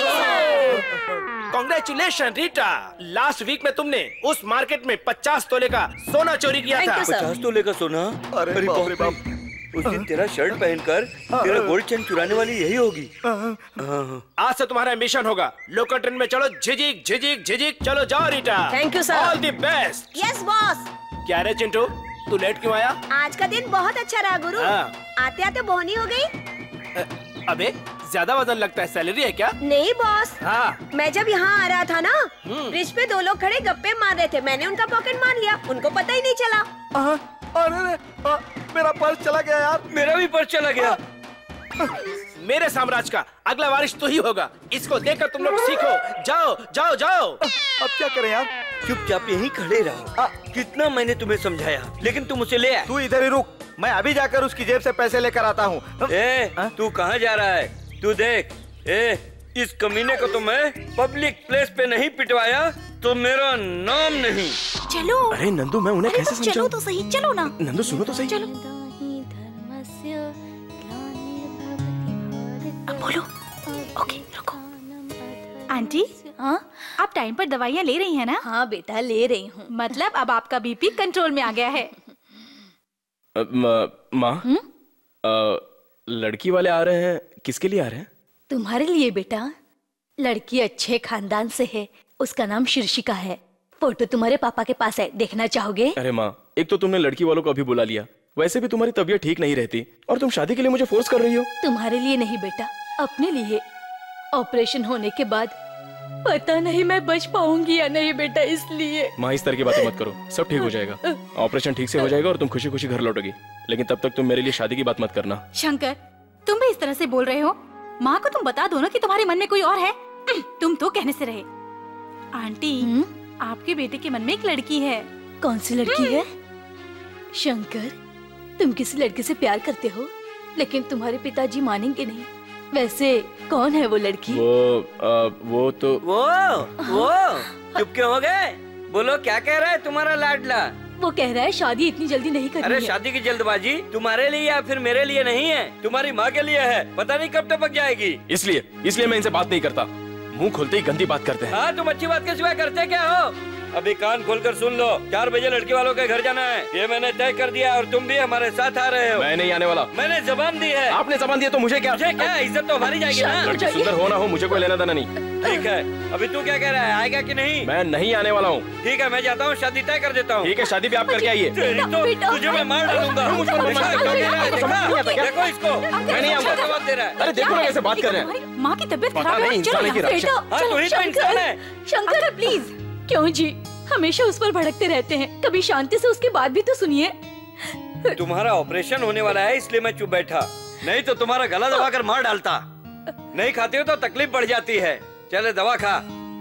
Congratulation Rita. Last week में तुमने उस मार्केट में 50 तोले का सोना चोरी किया था। 50 तोले का सोना? अरे बाप रे बाप। उस दिन तेरा शर्ट पहनकर तेरा गोल्ड चेन चुराने वाली यही होगी। आज से तुम्हारा मिशन होगा, लोकल ट्रेन में चलो, झिझिक झिझिक झिझिक। चलो जाओ Rita. Thank you sir. All the best. Yes boss. क्या रे चिंटू, तू लेट क्यों आया? आज का दिन बहुत अच्छा रहा गुरु। आते आते बोहनी हो गई। अबे ज्यादा वजन लगता है, सैलरी है क्या? नहीं बॉस। हाँ। मैं जब यहाँ आ रहा था ना, ब्रिज पे 2 लोग खड़े गप्पे मार रहे थे। मैंने उनका पॉकेट मार लिया, उनको पता ही नहीं चला। अरे मेरा पर्स चला गया यार। मेरा भी पर्स चला गया। मेरे साम्राज्य का अगला वारिस तो ही होगा। इसको देखकर तुम लोग सीखो। जाओ जाओ जाओ। अब क्या करें यार? चुपचाप यहीं खड़े रहो। कितना मैंने तुम्हें समझाया, लेकिन तुम उसे ले आए। तू इधर ही रुक, मैं अभी जाकर उसकी जेब से पैसे लेकर आता हूँ। तू कहाँ जा रहा है? तू देख, इस कमीने को तो मैं पब्लिक प्लेस पे नहीं पिटवाया तो मेरा नाम नहीं। चलो। अरे नंदू, मैं उन्हें कैसे समझाऊं? चलो तो सही, चलो ना। नंदू सुनो तो सही। चलो। अब बोलो। ओके रुको। आंटी, हाँ आप टाइम पर दवाइयाँ ले रही हैं ना? हाँ बेटा ले रही हूँ। मतलब अब आपका बीपी कंट्रोल में आ गया है। माँ, लड़की वाले आ रहे हैं, किसके लिए आ रहे हैं? तुम्हारे लिए बेटा। लड़की अच्छे खानदान से है, उसका नाम शीर्षिका है। फोटो तुम्हारे पापा के पास है, देखना चाहोगे? अरे माँ, एक तो तुमने लड़की वालों को अभी बुला लिया, वैसे भी तुम्हारी तबीयत ठीक नहीं रहती और तुम शादी के लिए मुझे फोर्स कर रही हो। तुम्हारे लिए नहीं बेटा, अपने लिए। ऑपरेशन होने के बाद पता नहीं मैं बच पाऊंगी या नहीं बेटा, इसलिए। माँ इस तरह की बातें मत करो, सब ठीक हो जाएगा। ऑपरेशन ठीक से हो जाएगा और तुम खुशी खुशी घर लौटोगी, लेकिन तब तक तुम मेरे लिए शादी की बात मत करना। शंकर, तुम भी इस तरह से बोल रहे हो? माँ को तुम बता दो ना कि तुम्हारे मन में कोई और है। तुम तो कहने से रहे। आंटी, आपके बेटे के मन में एक लड़की है। कौन सी लड़की है? शंकर, तुम किसी लड़के से प्यार करते हो, लेकिन तुम्हारे पिताजी मानेंगे नहीं। वैसे कौन है वो लड़की? वो तो वो चुप क्यों हो गए? बोलो क्या कह रहा है तुम्हारा लाडला? वो कह रहा है शादी इतनी जल्दी नहीं करनी अरे है। शादी की जल्दबाजी तुम्हारे लिए या फिर मेरे लिए नहीं है, तुम्हारी माँ के लिए है। पता नहीं कब टपक जाएगी। इसलिए मैं इनसे बात नहीं करता। मुंह खोलते ही गंदी बात करते हैं। हाँ, तुम अच्छी बात के सिवा करते क्या हो? अभी कान खोलकर सुन लो, 4 बजे लड़की वालों के घर जाना है, ये मैंने तय कर दिया और तुम भी हमारे साथ आ रहे हो। मैं नहीं आने वाला। मैंने जबान दी है। आपने जबान दिया तो मुझे क्या? इज्जत तो हमारी जाएगी ना। लड़की सुंदर हो ना हो, मुझे कोई लेना देना नहीं। ठीक है, अभी तू क्या कह रहा है, आएगा कि नहीं? मैं नहीं आने वाला हूँ। ठीक है, मैं जाता हूँ, शादी तय कर देता हूँ। ठीक है, शादी भी आप करके आइए। तुझे मैं मार डालूंगा। देखो इसको, मैं नहीं आऊंगा। जवाब दे रहा है। अरे देखो ना कैसे बात कर रहे हैं। माँ की तबीयत पता खराब नहीं, है। इंसान की रक्षा। हाँ, तू ही तो इंसान है। शंकर प्लीज। क्यों जी, हमेशा उस पर भड़कते रहते हैं, कभी शांति से उसकी बात भी तो सुनिए। तुम्हारा ऑपरेशन होने वाला है इसलिए मैं चुप बैठा, नहीं तो तुम्हारा गला दबाकर मार डालता। नहीं खाते हो तो तकलीफ बढ़ जाती है। चले दवा खा।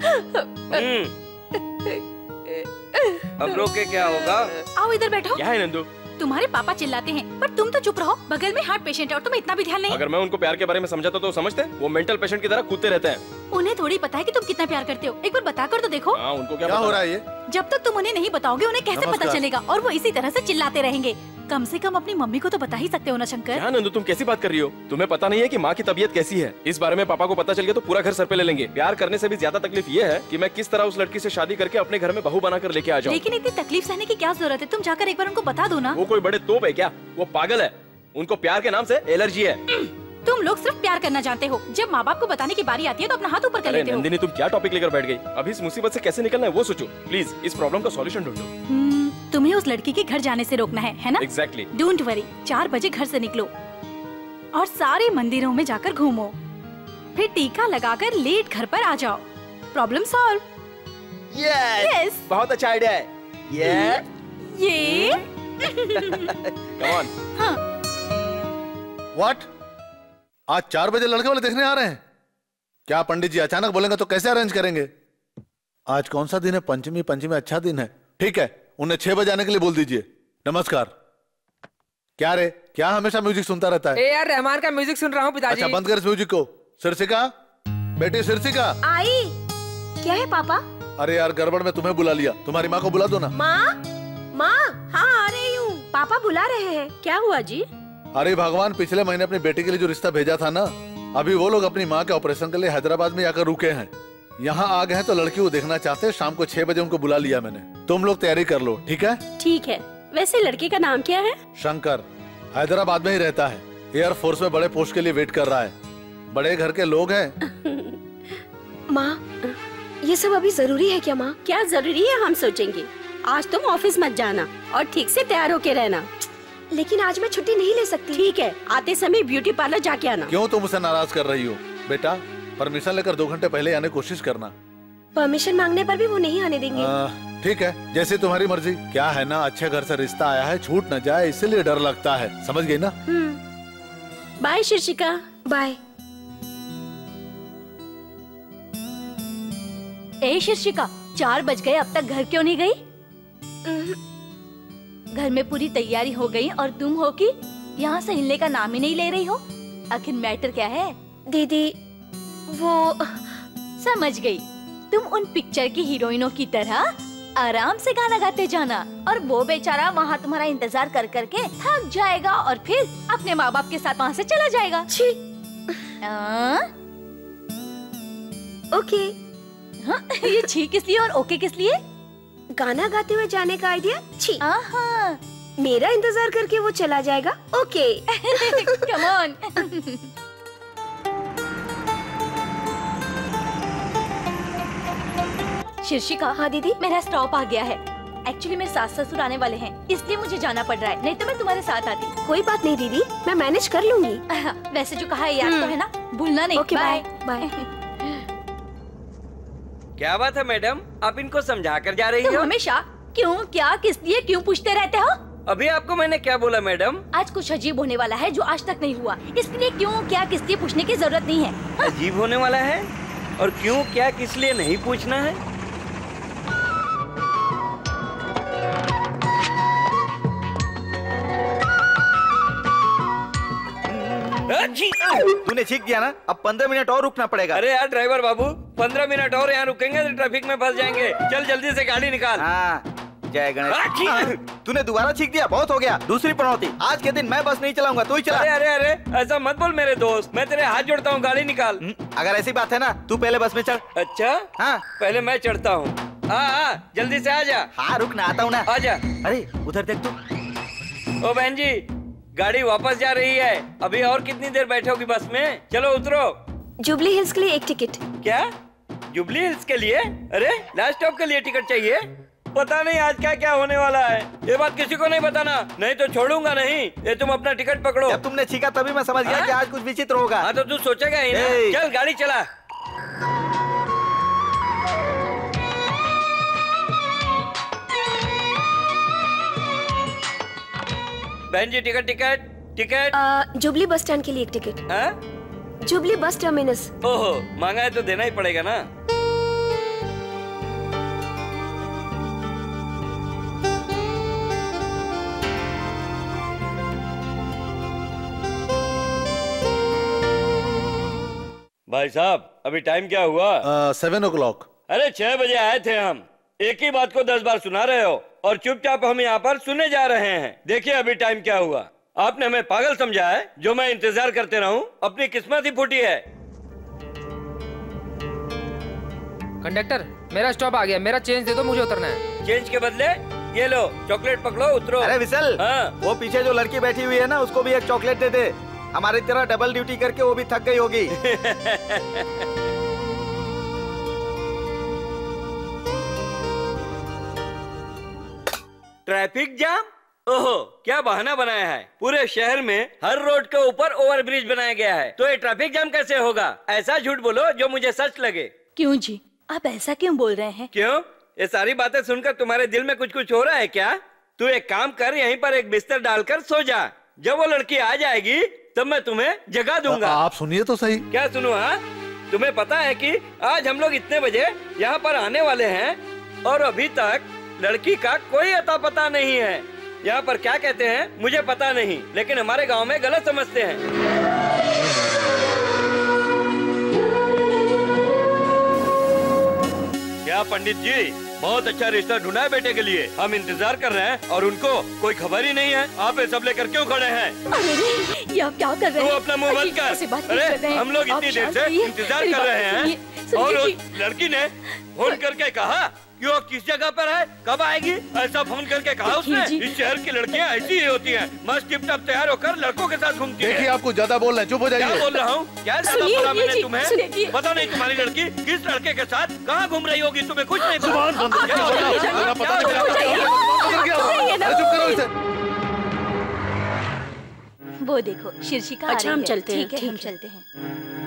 अब रो के क्या होगा? आओ इधर बैठो। क्या है नंदू? तुम्हारे पापा चिल्लाते हैं पर तुम तो चुप रहो, बगल में हार्ट पेशेंट है और तुम्हें इतना भी ध्यान नहीं। अगर मैं उनको प्यार के बारे में समझाता तो समझते? वो मेंटल पेशेंट की तरह कूदते रहते हैं। उन्हें थोड़ी पता है कि तुम कितना प्यार करते हो, एक बार बता कर तो देखो। हाँ, उनको क्या हो रहा है ये? जब तक तुम उन्हें नहीं बताओगे उन्हें कैसे पता नमस्कार। चलेगा, और वो इसी तरह से चिल्लाते रहेंगे। कम से कम अपनी मम्मी को तो बता ही सकते हो ना शंकर। क्या नंदू, तुम कैसी बात कर रही हो? तुम्हें पता नहीं है कि माँ की तबीयत कैसी है? इस बारे में पापा को पता चल गया तो पूरा घर सर पे ले लेंगे। प्यार करने से भी ज्यादा तकलीफ ये है कि मैं किस तरह उस लड़की से शादी करके अपने घर में बहू बनाकर लेके आ जाऊँ। लेकिन इतनी तकलीफ सहने की क्या जरूरत है? तुम जाकर एक बार उनको बता दो ना। वो कोई बड़े तोप है क्या? वो पागल है। उनको प्यार के नाम से एलर्जी है। तुम लोग सिर्फ प्यार करना जानते हो, जब माँ बाप को बताने की बारी आती है तो अपना हाथ ऊपर कर अरे लेते हो। नंदिनी, तुम क्या टॉपिक लेकर बैठ गई? अभी इस मुसीबत से कैसे निकलना है वो सोचो। प्लीज इस प्रॉब्लम का सॉल्यूशन ढूंढो। तुम्हें उस लड़की के घर जाने से रोकना है ना? एग्जैक्टली। डोंट वरी, 4 बजे घर से निकलो और सारे मंदिरों में जाकर घूमो, फिर टीका लगाकर लेट घर पर आ जाओ। Problem solve. यस, बहुत अच्छा आइडिया है। ये कम ऑन। हाँ। व्हाट? आज 4 बजे लड़के वाले देखने आ रहे हैं? क्या पंडित जी अचानक बोलेंगे तो कैसे अरेंज करेंगे? आज कौन सा दिन है? पंचमी। पंचमी अच्छा दिन है। ठीक है, उन्हें 6 बजे आने के लिए बोल दीजिए। नमस्कार। क्या रे, क्या हमेशा म्यूजिक सुनता रहता है? यार रहमान का म्यूजिक सुन रहा हूँ पिताजी। अच्छा, बंद कर इस म्यूजिक को। सिरसिका, बेटी सिरसिका। आई। क्या है पापा? अरे यार, गड़बड़ में तुम्हें बुला लिया। तुम्हारी माँ को बुला दो ना। माँ, हाँ आ रही हूँ। पापा बुला रहे हैं। क्या हुआ जी? अरे भगवान, पिछले महीने अपनी बेटी के लिए जो रिश्ता भेजा था ना, अभी वो लोग अपनी माँ के ऑपरेशन के लिए हैदराबाद में आकर रुके हैं। यहाँ आ गए हैं तो लड़की को देखना चाहते हैं। शाम को 6 बजे उनको बुला लिया मैंने। तुम लोग तैयारी कर लो, ठीक है? ठीक है। वैसे लड़के का नाम क्या है? शंकर। हैदराबाद में ही रहता है। एयर फोर्स में बड़े पोस्ट के लिए वेट कर रहा है। बड़े घर के लोग हैं। माँ, ये सब अभी जरूरी है क्या माँ? क्या जरूरी है हम सोचेंगे। आज तुम ऑफिस मत जाना और ठीक से तैयार होके रहना। लेकिन आज मैं छुट्टी नहीं ले सकती। ठीक है, आते समय ब्यूटी पार्लर जाके आना। क्यों तुम उसे नाराज कर रही हो? बेटा, परमिशन लेकर 2 घंटे पहले आने की कोशिश करना। परमिशन मांगने पर भी वो नहीं आने देंगे। ठीक है, जैसे तुम्हारी मर्जी। क्या है ना, अच्छे घर से रिश्ता आया है, छूट न जाए इसलिए डर लगता है। समझ गई ना? बाय शिर्षिका। बाय। ए शिर्षिका, 4 बज गए, अब तक घर क्यों नहीं गई? घर में पूरी तैयारी हो गई और तुम हो कि यहाँ से हिलने का नाम ही नहीं ले रही हो। आखिर मैटर क्या है? दीदी, वो समझ गई। तुम उन पिक्चर की हीरोइनों की तरह आराम से गाना गाते जाना और वो बेचारा वहाँ तुम्हारा इंतजार कर करके थक जाएगा और फिर अपने माँ बाप के साथ वहाँ से चला जाएगा। छी। ओके। हाँ, ये छी किस लिए और ओके किस लिए? गाना गाते हुए जाने का आइडिया छी। मेरा इंतजार करके वो चला जाएगा। ओके। Come on. शिर्षिका। हाँ दीदी। मेरा स्टॉप आ गया है। एक्चुअली मेरे सास ससुर आने वाले हैं, इसलिए मुझे जाना पड़ रहा है, नहीं तो मैं तुम्हारे साथ आती। कोई बात नहीं दीदी, मैं मैनेज कर लूंगी। वैसे जो कहा है याद तो है ना, भूलना नहीं। Okay, bye bye. क्या बात है मैडम, आप इनको समझा कर जा रही तुम हो? हमेशा क्यों, क्या, किस लिए, क्यों पूछते रहते हो? अभी आपको मैंने क्या बोला मैडम? आज कुछ अजीब होने वाला है जो आज तक नहीं हुआ, इसलिए क्यों, क्या, किस लिए पूछने की जरूरत नहीं है। अजीब होने वाला है और क्यों, क्या, किस लिए नहीं पूछना है। तूने छींक दिया ना, अब 15 मिनट और रुकना पड़ेगा। अरे यार ड्राइवर बाबू, 15 मिनट और यहाँ रुकेंगे तो ट्रैफिक में फंस जाएंगे। चल जल्दी से गाड़ी निकाल। हाँ, जय गणेश। तूने दोबारा छींक दिया, बहुत हो गया। दूसरी पनौती, आज के दिन मैं बस नहीं चलाऊंगा, तू ही चला। अरे अरे अरे, ऐसा मत बोल मेरे दोस्त, मैं तेरे हाथ जोड़ता हूँ, गाड़ी निकाल। अगर ऐसी बात है ना, तू पहले बस में चढ़। अच्छा हाँ, पहले मैं चढ़ता हूँ। हाँ, जल्दी से आ जा। हाँ रुक ना, आता हूँ ना। आ जा। अरे उधर देख तू। ओ बहन जी, गाड़ी वापस जा रही है, अभी और कितनी देर बैठोगी बस में? चलो उतरो। जुबली हिल्स के लिए एक टिकट। क्या? जुबली हिल्स के लिए? अरे लास्ट स्टॉप के लिए टिकट चाहिए? पता नहीं आज क्या क्या होने वाला है, ये बात किसी को नहीं बताना, नहीं तो छोड़ूंगा नहीं। ये तुम अपना टिकट पकड़ो। जब तुमने छींका तभी मैं समझ गया कि आज कुछ विचित्र होगा। हाँ तो तू सोचेगा ही ना। चल गाड़ी चला। बहन जी, ticket ticket ticket. Jubilee bus stand के लिए एक टिकट। हाँ? Jubilee bus terminus. ओहो, मांगा है तो देना ही पड़ेगा ना। भाई साहब, अभी टाइम क्या हुआ? 7 o'clock। अरे 6 बजे आए थे हम। एक ही बात को 10 बार सुना रहे हो और चुपचाप हम यहाँ पर सुने जा रहे हैं। देखिए अभी टाइम क्या हुआ। आपने हमें पागल समझा है जो मैं इंतजार करते रहूं? अपनी किस्मत ही फूटी है। कंडक्टर, मेरा स्टॉप आ गया, मेरा चेंज दे दो, मुझे उतरना है। चेंज के बदले ये लो, चॉकलेट पकड़ो, उतरो। अरे विशल, हाँ। वो पीछे जो लड़की बैठी हुई है ना, उसको भी एक चॉकलेट दे दे। हमारी तरह डबल ड्यूटी करके वो भी थक गई होगी। Traffic jam? ओहो, क्या बहाना बनाया है। पूरे शहर में हर रोड के ऊपर ओवरब्रिज बनाया गया है, तो ये ट्रैफिक जाम कैसे होगा? ऐसा झूठ बोलो जो मुझे सच लगे। क्यों जी, आप ऐसा क्यों बोल रहे हैं? क्यों? ये सारी बातें सुनकर तुम्हारे दिल में कुछ कुछ हो रहा है क्या? तू एक काम कर, यहीं पर एक बिस्तर डालकर सो जा। जब वो लड़की आ जाएगी तब मैं तुम्हें जगा दूंगा। आप सुनिए तो सही। क्या सुनूं? हाँ, तुम्हें पता है कि आज हम लोग इतने बजे यहाँ पर आने वाले हैं और अभी तक लड़की का कोई अता पता नहीं है। यहाँ पर क्या कहते हैं मुझे पता नहीं, लेकिन हमारे गांव में गलत समझते हैं। क्या पंडित जी, बहुत अच्छा रिश्ता ढूंढा है बेटे के लिए। हम इंतजार कर रहे हैं और उनको कोई खबर ही नहीं है। आप ये सब लेकर क्यों खड़े हैं? अरे ये आप क्या कर रहे हैं? तू अपना मुंह बंद कर। अरे हम लोग इतनी देर से इंतजार कर रहे हैं और उस लड़की ने फोन करके कहा कि वो किस जगह पर है, कब आएगी, ऐसा फोन करके कहा उसने। इस शहर की लड़कियां ऐसी ही होती हैं, मस्त टिप टप तैयार होकर लड़कों के साथ घूमती हैं। देखिए आपको ज्यादा बोल रहे हैं, चुप हो जाइए। क्या बोल रहा हूँ? क्या ज्यादा बोला मैंने तुम्हें? पता नहीं तुम्हारी लड़की किस लड़के के साथ कहाँ घूम रही होगी, तुम्हें कुछ नहीं पता। वो देखो शीर्षिका आ अच्छा, रही हम है। चलते हैं, ठीक है, ठीक हम है। चलते हैं।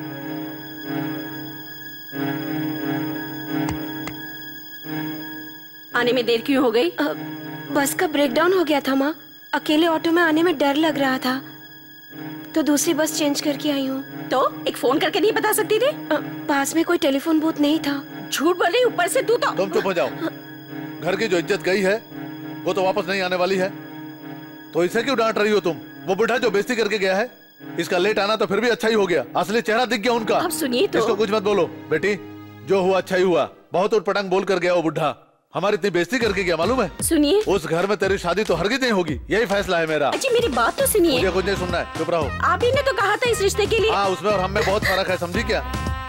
आने में देर क्यों हो गई? बस का ब्रेकडाउन हो गया था माँ। अकेले ऑटो में आने में डर लग रहा था, तो दूसरी बस चेंज करके आई हूँ। तो एक फोन करके नहीं बता सकती थी? पास में कोई टेलीफोन बूथ नहीं था। झूठ बोल रही, ऊपर से तू तो। तुम चुप हो जाओ। घर की जो इज्जत गई है वो तो वापस नहीं आने वाली है, तो इसे क्यों डांट रही हो तुम? वो बुढ़ा जो बेइज्जती करके गया है, इसका लेट आना तो फिर भी अच्छा ही हो गया। असली चेहरा दिख गया उनका। अब सुनिए तो। इसको कुछ मत बोलो बेटी, जो हुआ अच्छा ही हुआ। बहुत उटपटांग बोल कर गया वो बुढ़ा, हमारी इतनी बेइज्जती करके गया, मालूम है? सुनिए, उस घर में तेरी शादी तो हरगिज नहीं होगी, यही फैसला है मेरा। जी मेरी बात तो सुनिए। मुझे कुछ नहीं सुनना है, चुप रहो। आप ही ने तो कहा था इस रिश्ते के लिए। हाँ, उसमें और हम में बहुत फर्क है, समझी क्या?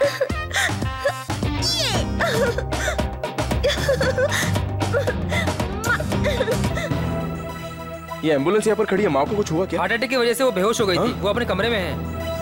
ये एम्बुलेंस यहाँ पर खड़ी है, माँ को कुछ हुआ क्या? हार्ट अटैक की वजह से वो बेहोश हो गई थी, वो अपने कमरे में है।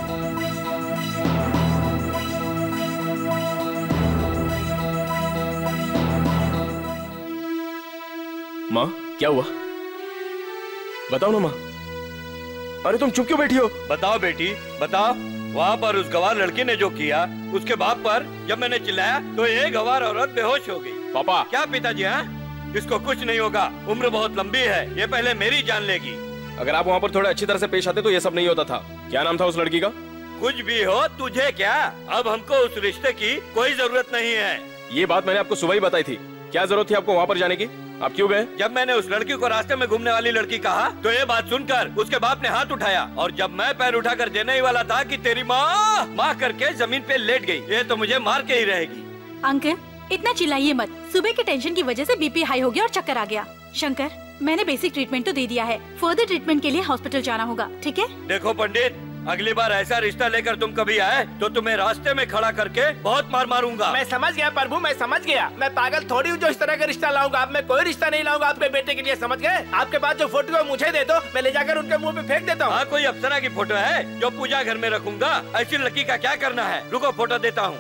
माँ क्या हुआ? बताओ ना माँ। अरे तुम चुप क्यों बैठी हो? बताओ बेटी, बताओ। वहाँ पर उस गवार लड़की ने जो किया, उसके बाप पर जब मैंने चिल्लाया तो ये गवार औरत बेहोश हो गई। पापा। क्या पिताजी? हाँ, इसको कुछ नहीं होगा, उम्र बहुत लंबी है, ये पहले मेरी जान लेगी। अगर आप वहाँ पर थोड़ा अच्छी तरह से पेश आते तो ये सब नहीं होता था। क्या नाम था उस लड़की का? कुछ भी हो, तुझे क्या? अब हमको उस रिश्ते की कोई जरूरत नहीं है। ये बात मैंने आपको सुबह ही बताई थी। क्या जरूरत थी आपको वहाँ पर जाने की? आप क्यों गए? जब मैंने उस लड़की को रास्ते में घूमने वाली लड़की कहा तो ये बात सुनकर उसके बाप ने हाथ उठाया और जब मैं पैर उठाकर देने ही वाला था कि तेरी माँ माँ करके जमीन पे लेट गई। ये तो मुझे मार के ही रहेगी। अंकल इतना चिल्लाइए मत, सुबह के टेंशन की वजह से बीपी हाई हो गया और चक्कर आ गया। शंकर मैंने बेसिक ट्रीटमेंट तो दे दिया है, फर्दर ट्रीटमेंट के लिए हॉस्पिटल जाना होगा, ठीक है? देखो पंडित, अगली बार ऐसा रिश्ता लेकर तुम कभी आए तो तुम्हें रास्ते में खड़ा करके बहुत मार मारूंगा। मैं समझ गया प्रभु, मैं समझ गया। मैं पागल थोड़ी हूँ जो इस तरह का रिश्ता लाऊंगा। अब मैं कोई रिश्ता नहीं लाऊंगा आपके बेटे के लिए, समझ गए? आपके पास जो फोटो है मुझे दे दो, मैं ले जाकर उनके मुंह पे फेंक देता हूँ। हाँ, कोई अप्सरा की फोटो है जो पूजा घर में रखूंगा? ऐसी लड़की का क्या करना है? रुको फोटो देता हूँ।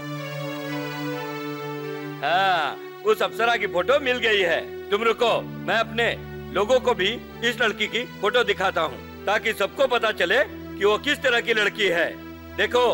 हाँ, उस अप्सरा की फोटो मिल गई है। तुम रुको, मैं अपने लोगों को भी इस लड़की की फोटो दिखाता हूँ ताकि सबको पता चले कि वो किस तरह की लड़की है। देखो,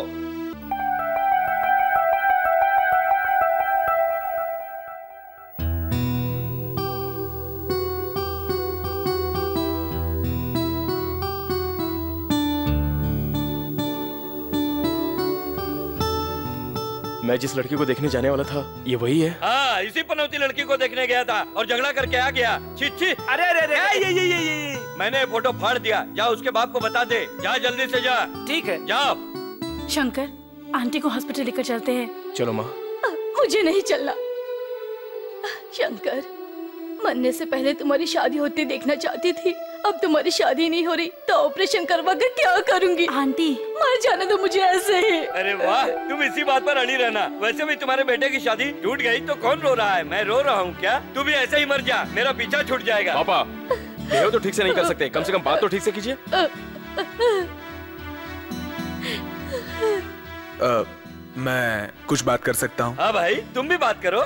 मैं जिस लड़की को देखने जाने वाला था ये वही है। हाँ, इसी पनौती लड़की को देखने गया था और झगड़ा करके आ गया। छी। अरे अरे अरे ये। मैंने फोटो फाड़ दिया। जा उसके बाप को बता दे। जा जल्दी से जा। ठीक है, जाओ। शंकर आंटी को हॉस्पिटल लेकर चलते हैं। चलो माँ। मुझे नहीं चलना। शंकर, मरने से पहले तुम्हारी शादी होती देखना चाहती थी, अब तुम्हारी शादी नहीं हो रही तो ऑपरेशन करवा कर क्या करूंगी? आंटी मर जाने दो मुझे ऐसे ही। अरे वाह, तुम इसी बात पर अड़ी रहना। वैसे भी तुम्हारे बेटे की शादी टूट गई तो कौन रो रहा है? मैं रो रहा हूँ क्या? तू भी ऐसे ही मर जा, मेरा पीछा छूट जाएगा। पापा, बेहो तो ठीक से नहीं कर सकते, कम से कम बात तो ठीक से कीजिए। मैं कुछ बात कर सकता हूँ? हाँ भाई, तुम भी बात करो।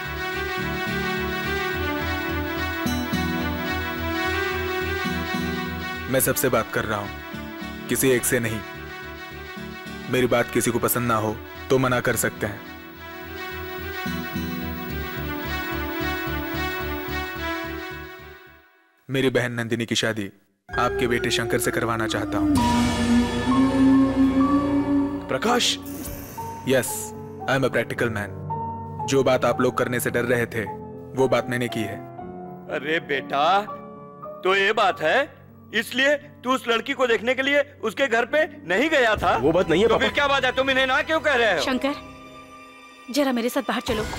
मैं सबसे बात कर रहा हूँ, किसी एक से नहीं। मेरी बात किसी को पसंद ना हो तो मना कर सकते हैं। मेरी बहन नंदिनी की शादी आपके बेटे शंकर से करवाना चाहता हूँ। Prakash. Yes, I am a practical man. जो बात आप लोग करने से डर रहे थे वो बात मैंने की है। अरे बेटा, तो ये बात है, इसलिए तू उस लड़की को देखने के लिए उसके घर पे नहीं गया था? वो बात नहीं है तो पापा। फिर क्या बात है? तुम इन्हें ना क्यों कह रहे हो? शंकर जरा मेरे साथ बाहर चलो।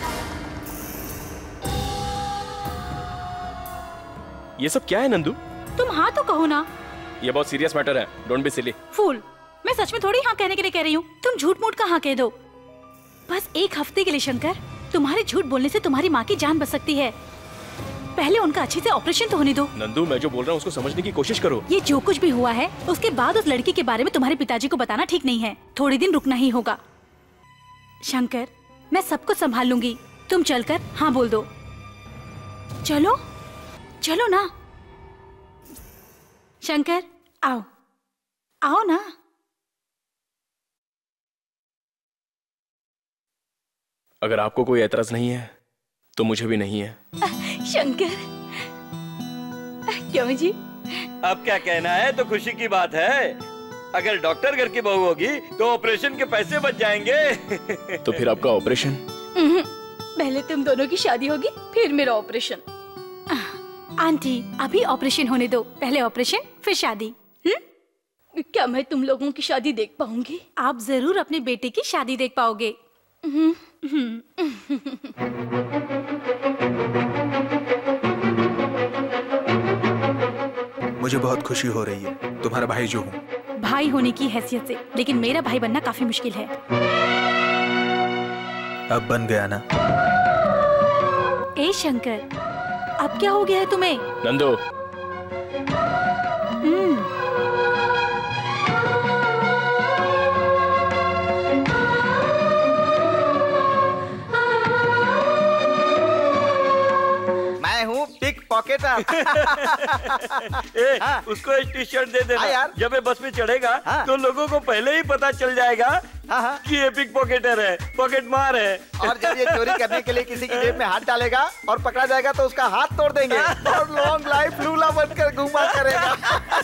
ये सब क्या है नंदू? तुम हाँ तो कहो ना। ये बहुत सीरियस मैटर है, डोंट बी सिली। फूल, मैं सच में थोड़ी हाँ कहने के लिए कह रही हूँ। तुम झूठ मूठ का हाँ कह दो। बस एक हफ्ते के लिए शंकर, तुम्हारे झूठ बोलने से तुम्हारी माँ की जान बच सकती है। पहले उनका अच्छे से ऑपरेशन तो होने दो। नंदू, मैं जो बोल रहा हूँ उसको समझने की कोशिश करो। ये जो कुछ भी हुआ है उसके बाद उस लड़की के बारे में तुम्हारे पिताजी को बताना ठीक नहीं है। थोड़ी दिन रुकना ही होगा। शंकर, मैं सब कुछ संभाल लूंगी, तुम चलकर हाँ बोल दो। चलो चलो ना शंकर, आओ आओ ना। अगर आपको कोई एतराज नहीं है तो मुझे भी नहीं है। शंकर, क्यों जी? अब क्या कहना है, तो खुशी की बात है। अगर डॉक्टर घर की बहू होगी तो ऑपरेशन के पैसे बच जाएंगे। तो फिर आपका ऑपरेशन? पहले तुम दोनों की शादी होगी फिर मेरा ऑपरेशन। आंटी, अभी ऑपरेशन होने दो, पहले ऑपरेशन फिर शादी। क्या मैं तुम लोगों की शादी देख पाऊंगी? आप जरूर अपने बेटे की शादी देख पाओगे। मुझे बहुत खुशी हो रही है, तुम्हारा भाई जो हूँ। भाई होने की हैसियत से, लेकिन मेरा भाई बनना काफी मुश्किल है। अब बन गया ना। ए शंकर, अब क्या हो गया है तुम्हें? नंदू, मैं हूँ पिक पॉकेटर। उसको एक टी शर्ट दे देना यार। जब ये बस में चढ़ेगा तो लोगों को पहले ही पता चल जाएगा कि ये पिक पॉकेटर है, पॉकेट मार है। और जब ये चोरी करने के लिए किसी की जेब में हाथ डालेगा और पकड़ा जाएगा तो उसका हाथ तोड़ देंगे और लॉन्ग लाइफ लूला बनकर घूमा करेगा।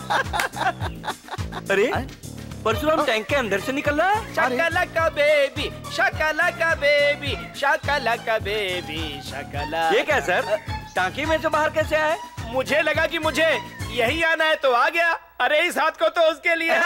अरे परशुराम टैंक के अंदर से निकल रहा है। Shakalaka baby, shakalaka baby, shakalaka baby, shakala. ये क्या सर? टांकी में से बाहर कैसे आए? मुझे लगा कि मुझे यही आना है तो आ गया। अरे इस हाथ को तो उसके लिए।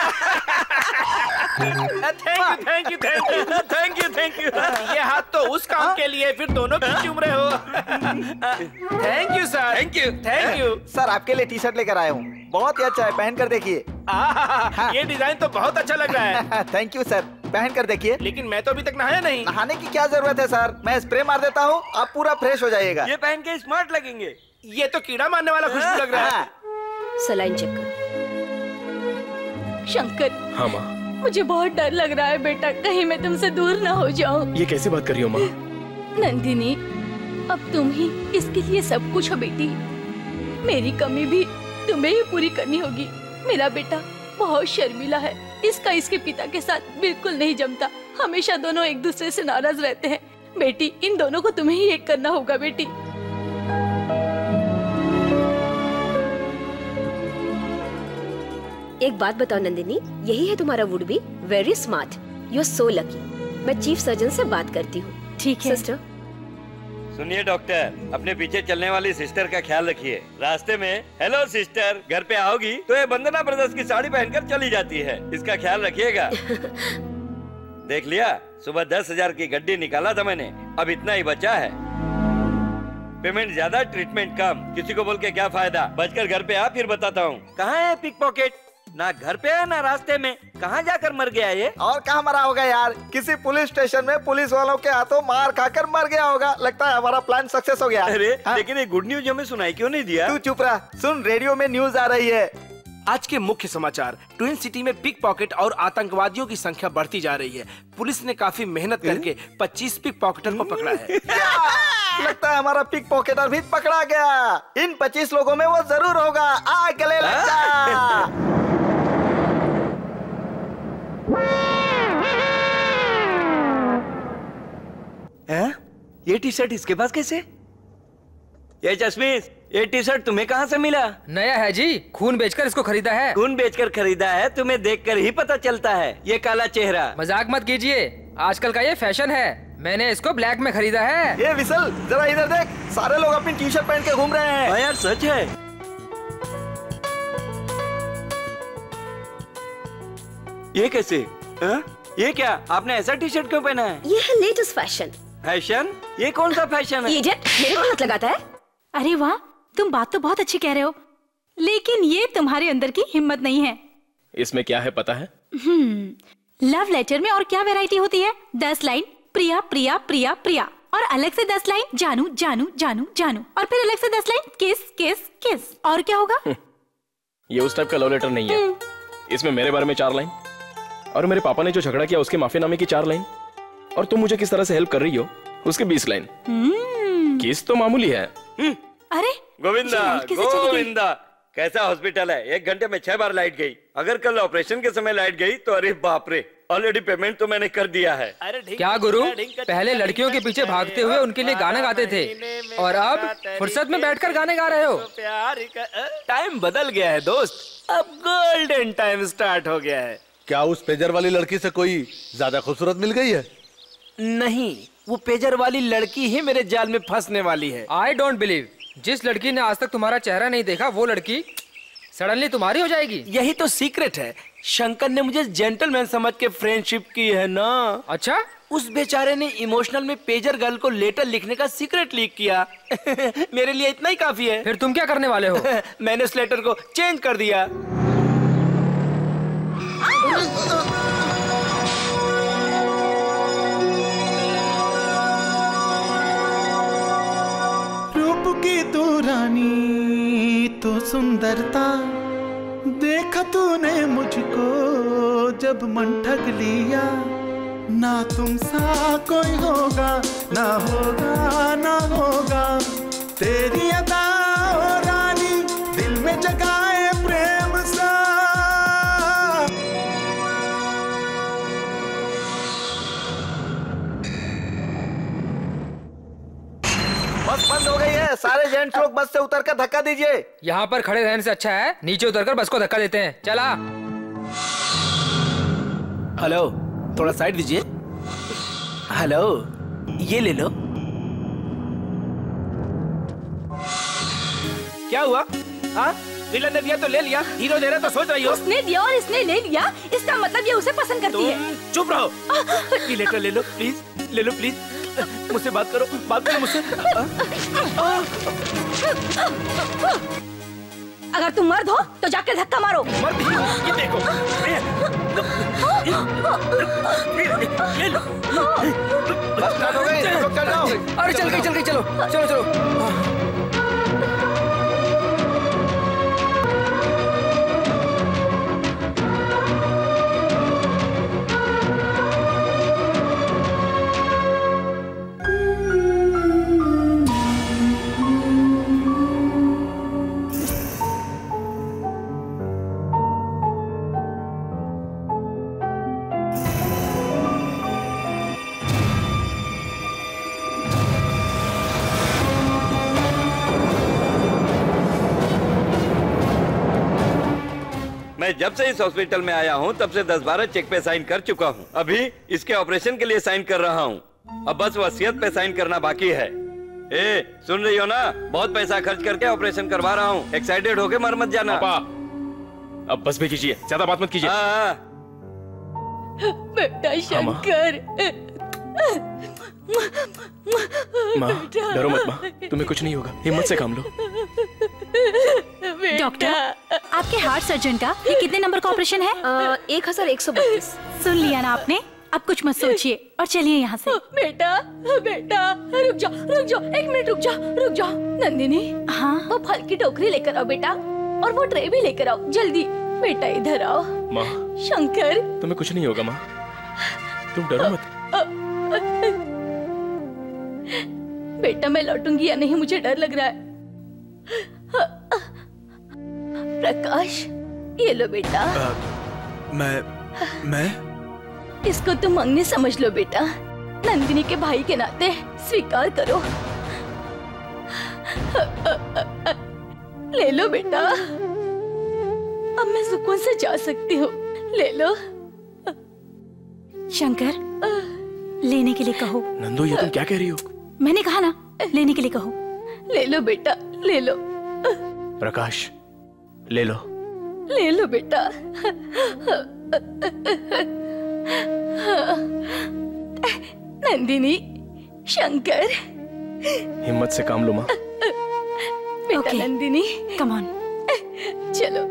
Thank you. ये हाथ तो उस काम के लिए, फिर दोनों क्यों चूम रहे हो? Thank you sir. Thank you sir, आपके लिए टी शर्ट लेकर आया हूँ, बहुत ही अच्छा है, पहन कर देखिए। ये डिजाइन तो बहुत अच्छा लग रहा है। थैंक यू सर, पहन कर देखिए। लेकिन मैं तो अभी तक नहाया नहीं। नहाने की क्या जरूरत है सर, मैं स्प्रे मार देता हूँ, आप पूरा फ्रेश हो जाइएगा। ये पहन के स्मार्ट लगेंगे। ये तो कीड़ा मारने वाला खुशबू लग रहा है। सलाइन चेक कर। शंकर, हाँ माँ। मुझे बहुत डर लग रहा है बेटा, कहीं मैं तुमसे दूर ना हो जाऊं। ये कैसी बात कर रही हो माँ? नंदिनी, अब तुम ही इसके लिए सब कुछ हो बेटी। मेरी कमी भी तुम्हें ही पूरी करनी होगी। मेरा बेटा बहुत शर्मीला है, इसका इसके पिता के साथ बिल्कुल नहीं जमता, हमेशा दोनों एक दूसरे से नाराज रहते हैं। बेटी, इन दोनों को तुम्हें ही एक करना होगा बेटी। एक बात बताओ नंदिनी, यही है तुम्हारा would be? Very smart, you are so lucky. मैं चीफ सर्जन से बात करती हूँ। ठीक है सिस्टर। सुनिए डॉक्टर, अपने पीछे चलने वाली सिस्टर का ख्याल रखिए। रास्ते में हेलो सिस्टर, घर पे आओगी तो ये वंदना ब्रदर्स की साड़ी पहनकर चली जाती है, इसका ख्याल रखिएगा। देख लिया, सुबह 10,000 की गड्डी निकाला था मैंने, अब इतना ही बचा है। पेमेंट ज्यादा, ट्रीटमेंट कम, किसी को बोल के क्या फायदा। बचकर घर पे आ, फिर बताता हूँ। कहाँ है पिक पॉकेट? ना घर पे है ना रास्ते में, कहाँ जाकर मर गया ये? और कहाँ मरा होगा यार, किसी पुलिस स्टेशन में पुलिस वालों के हाथों मार खाकर मर गया होगा। लगता है हमारा प्लान सक्सेस हो गया। अरे लेकिन ये गुड न्यूज हमें सुनाई क्यों नहीं दिया? तू चुप रहा, सुन, रेडियो में न्यूज आ रही है। आज के मुख्य समाचार, ट्विन सिटी में पिक पॉकेट और आतंकवादियों की संख्या बढ़ती जा रही है। पुलिस ने काफी मेहनत करके 25 पिक पॉकेटर को पकड़ा है। लगता है हमारा पिक पॉकेटर भी पकड़ा गया। इन 25 लोगों में वो जरूर होगा, आ गले लग जा। ये टी शर्ट इसके पास कैसे? ये चश्मीश, ये टी शर्ट तुम्हें कहाँ से मिला? नया है जी, खून बेचकर इसको खरीदा है। खून बेचकर खरीदा है? तुम्हें देखकर ही पता चलता है। ये काला चेहरा। मजाक मत कीजिए, आजकल का ये फैशन है। मैंने इसको ब्लैक में खरीदा है। ये विसल, जरा इधर देख, सारे लोग अपनी टी शर्ट पहन के घूम रहे हैं। हाँ यार, सच है। ये कैसे? ये क्या, आपने ऐसा टी शर्ट क्यों पहना है? ये है लेटेस्ट फैशन। फैशन? ये कौन सा फैशन है? इडियट, मेरे को हाथ लगाता है। अरे वाह, तुम बात तो बहुत अच्छी कह रहे हो, लेकिन ये तुम्हारे अंदर की हिम्मत नहीं है। इसमें क्या है पता है? लव लेटर में और क्या वैरायटी होती है? 10 लाइन प्रिया प्रिया प्रिया प्रिया, और अलग से 10 लाइन जानू जानू जानू जानू, और फिर अलग से 10 लाइन किस किस किस। और क्या होगा? ये उस टाइप का लव लेटर नहीं है। इसमें मेरे बारे में 4 लाइन, और मेरे पापा ने जो झगड़ा किया उसके माफीनामे की 4 लाइन, और तुम मुझे किस तरह से हेल्प कर रही हो उसके 20 लाइन। किस तो मामूली है। अरे गोविंदा, गोविंदा, कैसा हॉस्पिटल है? 1 घंटे में 6 बार लाइट गई। अगर कल ऑपरेशन के समय लाइट गई तो अरे बाप रे, ऑलरेडी पेमेंट तो मैंने कर दिया है। क्या गुरु, पहले लड़कियों के पीछे भागते हुए उनके लिए गाने गाते थे, और अब फुर्सत में बैठकर गाने गा रहे हो। टाइम बदल गया है दोस्त, अब गोल्डन टाइम स्टार्ट हो गया है। क्या उस पेजर वाली लड़की से कोई ज्यादा खूबसूरत मिल गई है? नहीं, वो पेजर वाली लड़की ही मेरे जाल में फंसने वाली है। आई डोंट बिलीव, जिस लड़की ने आज तक तुम्हारा चेहरा नहीं देखा वो लड़की सडनली तुम्हारी हो जाएगी। यही तो सीक्रेट है। शंकर ने मुझे जेंटलमैन समझ के फ्रेंडशिप की है ना। अच्छा? उस बेचारे ने इमोशनल में पेजर गर्ल को लेटर लिखने का सीक्रेट लीक किया। मेरे लिए इतना ही काफी है। फिर तुम क्या करने वाले हो? मैंने उस लेटर को चेंज कर दिया। रूप की तू रानी तो सुंदरता, देखा तूने मुझको जब मन ठग लिया। ना तुम सा कोई होगा, ना होगा ना होगा। तेरी अदा ओ रानी दिल में जगाए प्रेम सा। बस बंद हो गई है, सारे जेंट्स लोग बस से उतरकर धक्का दीजिए। यहाँ पर खड़े रहने से अच्छा है नीचे उतरकर बस को धक्का देते हैं। चला। हेलो, थोड़ा साइड दीजिए। हेलो, ये ले लो। क्या हुआ? हाँ, विलन ने दिया तो ले लिया, हीरो दे रहा तो सोच रही हो। उसने दिया और इसने ले लिया, इसका मतलब ये उसे पसंद करती है। चुप रहो। ये लेटर ले लो प्लीज, ले लो प्लीज। मुझसे बात करो मुझसे। अगर तुम मर्द हो तो जाकर धक्का मारो। मर्द ही हूँ, ये देखो। ये लो। बस हो गई, चल जाओ। अरे चल गई, चलो। मैं जब से इस हॉस्पिटल में आया हूँ तब से 10-12 चेक पे साइन कर चुका हूँ। अभी इसके ऑपरेशन के लिए साइन कर रहा हूँ। अब बस वसीयत पे साइन करना बाकी है। ए, सुन रही हो ना? बहुत पैसा खर्च करके ऑपरेशन करवा रहा हूँ। एक्साइटेड होके मर मत जाना। अब बस भी कीजिए, ज्यादा बात मत कीजिए। बेटा शंकर। माँ, डरो मत माँ, तुम्हें कुछ नहीं होगा, हिम्मत से काम लो। डॉक्टर, आपके हार्ट सर्जन का ये कितने नंबर का ऑपरेशन है? 1132। सुन लिया ना आपने? अब कुछ मत सोचिए और चलिए यहाँ से। बेटा रुक जाओ, 1 मिनट रुक जाओ। नंदिनी, हाँ, वो फल की टोकरी लेकर आओ बेटा, और वो ट्रे भी लेकर आओ जल्दी। बेटा इधर आओ। माँ, शंकर, तुम्हें कुछ नहीं होगा माँ, तुम डरो मत। बेटा मैं लौटूंगी या नहीं मुझे डर लग रहा है। प्रकाश, ये लो बेटा। मैं इसको तुम मंगनी समझ लो बेटा, नंदिनी के भाई के नाते स्वीकार करो। ले लो बेटा, अब मैं सुकून से जा सकती हूँ। ले लो। शंकर, लेने के लिए कहो। नंदू, ये तुम क्या कह रही हो? मैंने कहा ना, लेने के लिए कहो। ले लो बेटा, ले लो। प्रकाश, ले लो। ले लो बेटा। नंदिनी, शंकर, हिम्मत से काम लो माँ। बेटा नंदिनी, कम ऑन, चलो।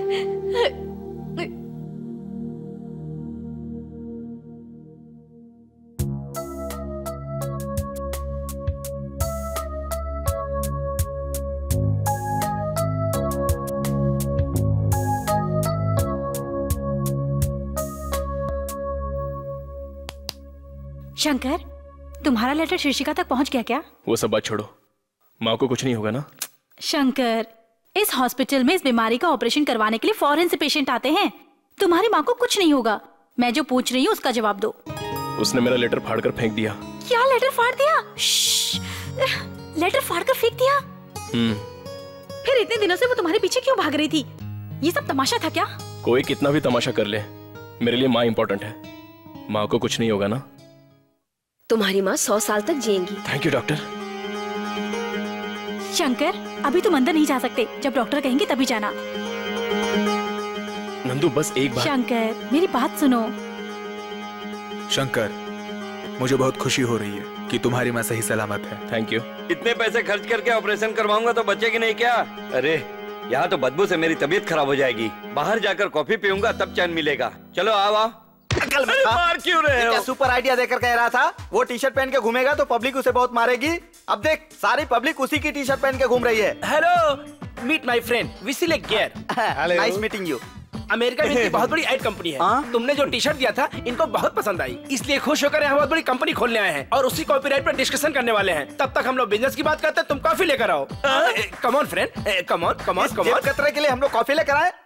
शंकर, तुम्हारा लेटर शीर्षिका तक पहुंच गया क्या? वो सब बात छोड़ो, माँ को कुछ नहीं होगा ना? शंकर, इस हॉस्पिटल में इस बीमारी का ऑपरेशन करवाने के लिए फॉरेन से पेशेंट आते हैं। तुम्हारी माँ को कुछ नहीं होगा। मैं जो पूछ रही हूँ उसका जवाब दो। उसने मेरा लेटर फाड़कर फेंक दिया। क्या लेटर फाड़ दिया? लेटर फाड़कर फेंक दिया? फिर इतने दिनों से वो तुम्हारे पीछे क्यों भाग रही थी? ये सब तमाशा था क्या? कोई कितना भी तमाशा कर ले, मेरे लिए माँ इम्पोर्टेंट है। माँ को कुछ नहीं होगा ना? तुम्हारी माँ 100 साल तक जिएंगी। Thank you doctor. शंकर, अभी तुम अंदर नहीं जा सकते, जब डॉक्टर कहेंगे तभी जाना। नंदू, बस एक बार। शंकर, मेरी बात सुनो। शंकर, मुझे बहुत खुशी हो रही है कि तुम्हारी माँ सही सलामत है। Thank you. इतने पैसे खर्च करके ऑपरेशन करवाऊंगा तो बचेगी नहीं क्या? अरे यहाँ तो बदबू से मेरी तबीयत खराब हो जाएगी। बाहर जाकर कॉफी पीऊंगा तब चैन मिलेगा। चलो आओ। कल मार क्यों रहे हो? सुपर आइडिया देकर कह रहा था वो टी शर्ट पहन के घूमेगा तो पब्लिक उसे बहुत मारेगी। अब देख, सारी पब्लिक उसी की टी शर्ट पहन के घूम रही है। हेलो, मीट माय फ्रेंड विसिले गेयर। Nice meeting you. अमेरिका में बहुत बड़ी एड कंपनी है। तुमने जो टी शर्ट दिया था इनको बहुत पसंद आई, इसलिए खुश होकर यहाँ बहुत बड़ी कंपनी खोलने आए हैं और उसी कॉपीराइट पर डिस्कशन करने वाले हैं। तब तक हम लोग बिजनेस की बात करते हैं, तुम कॉफी लेकर आओ। Come on friend, come on come on come on. कतरे के लिए हम लोग कॉफी लेकर आए।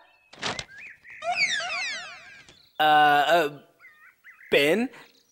Pen,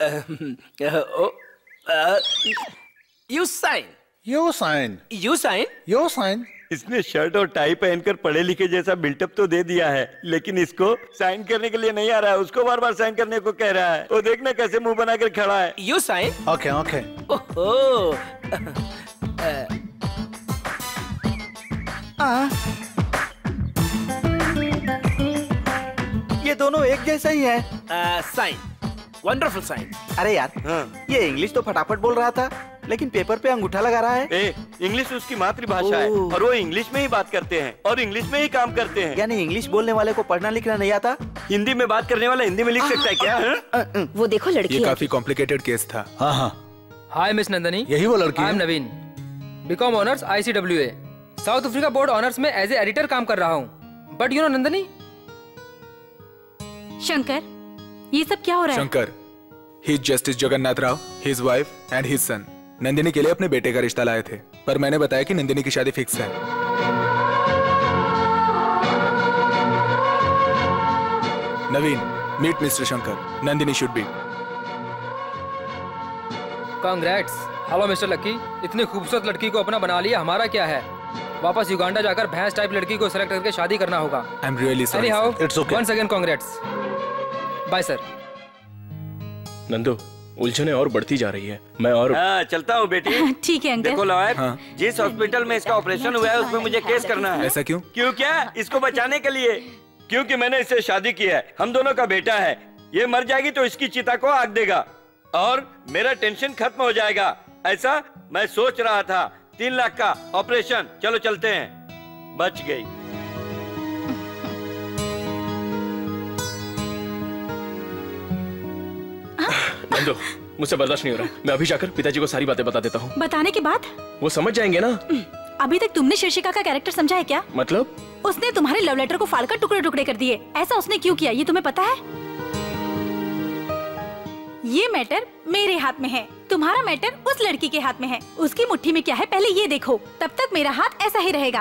you sign. Yo sign. You sign. Yo sign. इसने शर्ट और टाई पहनकर पढ़े लिखे जैसा बिल्टअप तो दे दिया है, लेकिन इसको साइन करने के लिए नहीं आ रहा है। उसको बार बार साइन करने को कह रहा है। वो देखना कैसे मुंह बनाकर खड़ा है। You sign. Okay okay. ओहो। ये दोनों एक जैसा ही है। Sign, wonderful sign. अरे यार, ये इंग्लिश तो फटाफट बोल रहा था, लेकिन पेपर पे अंगूठा लगा रहा है। इंग्लिश उसकी मातृभाषा है और वो इंग्लिश में ही बात करते हैं और इंग्लिश में ही काम करते हैं। यानी इंग्लिश बोलने वाले को पढ़ना लिखना नहीं आता? हिंदी में बात करने वाला हिंदी में लिख सकता है क्या? वो देखो लड़की ये काफी कॉम्प्लिकेटेड केस था। हाँ हाँ, हाय मिस नंदनी, यही वो लड़की आई एम है। Naveen, BCom honours ICWA, South Africa board honours में एज ए एडिटर काम कर रहा हूँ। But you know Nandini. Shankar, ये सब क्या हो रहा है? Shankar, he is justice Jagannath Rao, his wife and his son. Nandini के लिए अपने बेटे का रिश्ता लाए थे, पर मैंने बताया कि नंदिनी की शादी फिक्स है। Naveen, meet mister Shankar, Nandini should be. Congrats. Hello mister lucky, इतनी खूबसूरत लड़की को अपना बना लिया, हमारा क्या है? वापस युगांडा जाकर भैंस टाइप लड़की को सेलेक्ट करके शादी करना होगा। I am really sorry. Anyhow, It's okay. once again congrats. Bye sir. Nandu, उलझने और बढ़ती जा रही है। मैं और चलता हूँ बेटी। ठीक है अंकल। देखो लॉयर, जिस हॉस्पिटल में इसका ऑपरेशन हुआ है उसमें मुझे केस करना है। ऐसा क्यों? क्यों क्या? इसको बचाने के लिए। क्योंकि मैंने इससे शादी की है, हम दोनों का बेटा है। ये मर जाएगी तो इसकी चिता को आग देगा और मेरा टेंशन खत्म हो जाएगा। ऐसा मैं सोच रहा था। 3 लाख का ऑपरेशन। चलो चलते हैं। बच गई। नंदू, मुझसे बर्दाश्त नहीं हो रहा है। मैं अभी जाकर पिताजी को सारी बातें बता देता हूँ। बताने के बाद? वो समझ जाएंगे ना। अभी तक तुमने शीर्षिका का कैरेक्टर समझा है क्या? मतलब? उसने तुम्हारे लव लेटर को फाड़कर टुकड़े टुकड़े कर दिए। ऐसा उसने क्यों किया ये तुम्हें पता है? ये मैटर मेरे हाथ में है, तुम्हारा मैटर उस लड़की के हाथ में है। उसकी मुट्ठी में क्या है पहले ये देखो, तब तक मेरा हाथ ऐसा ही रहेगा।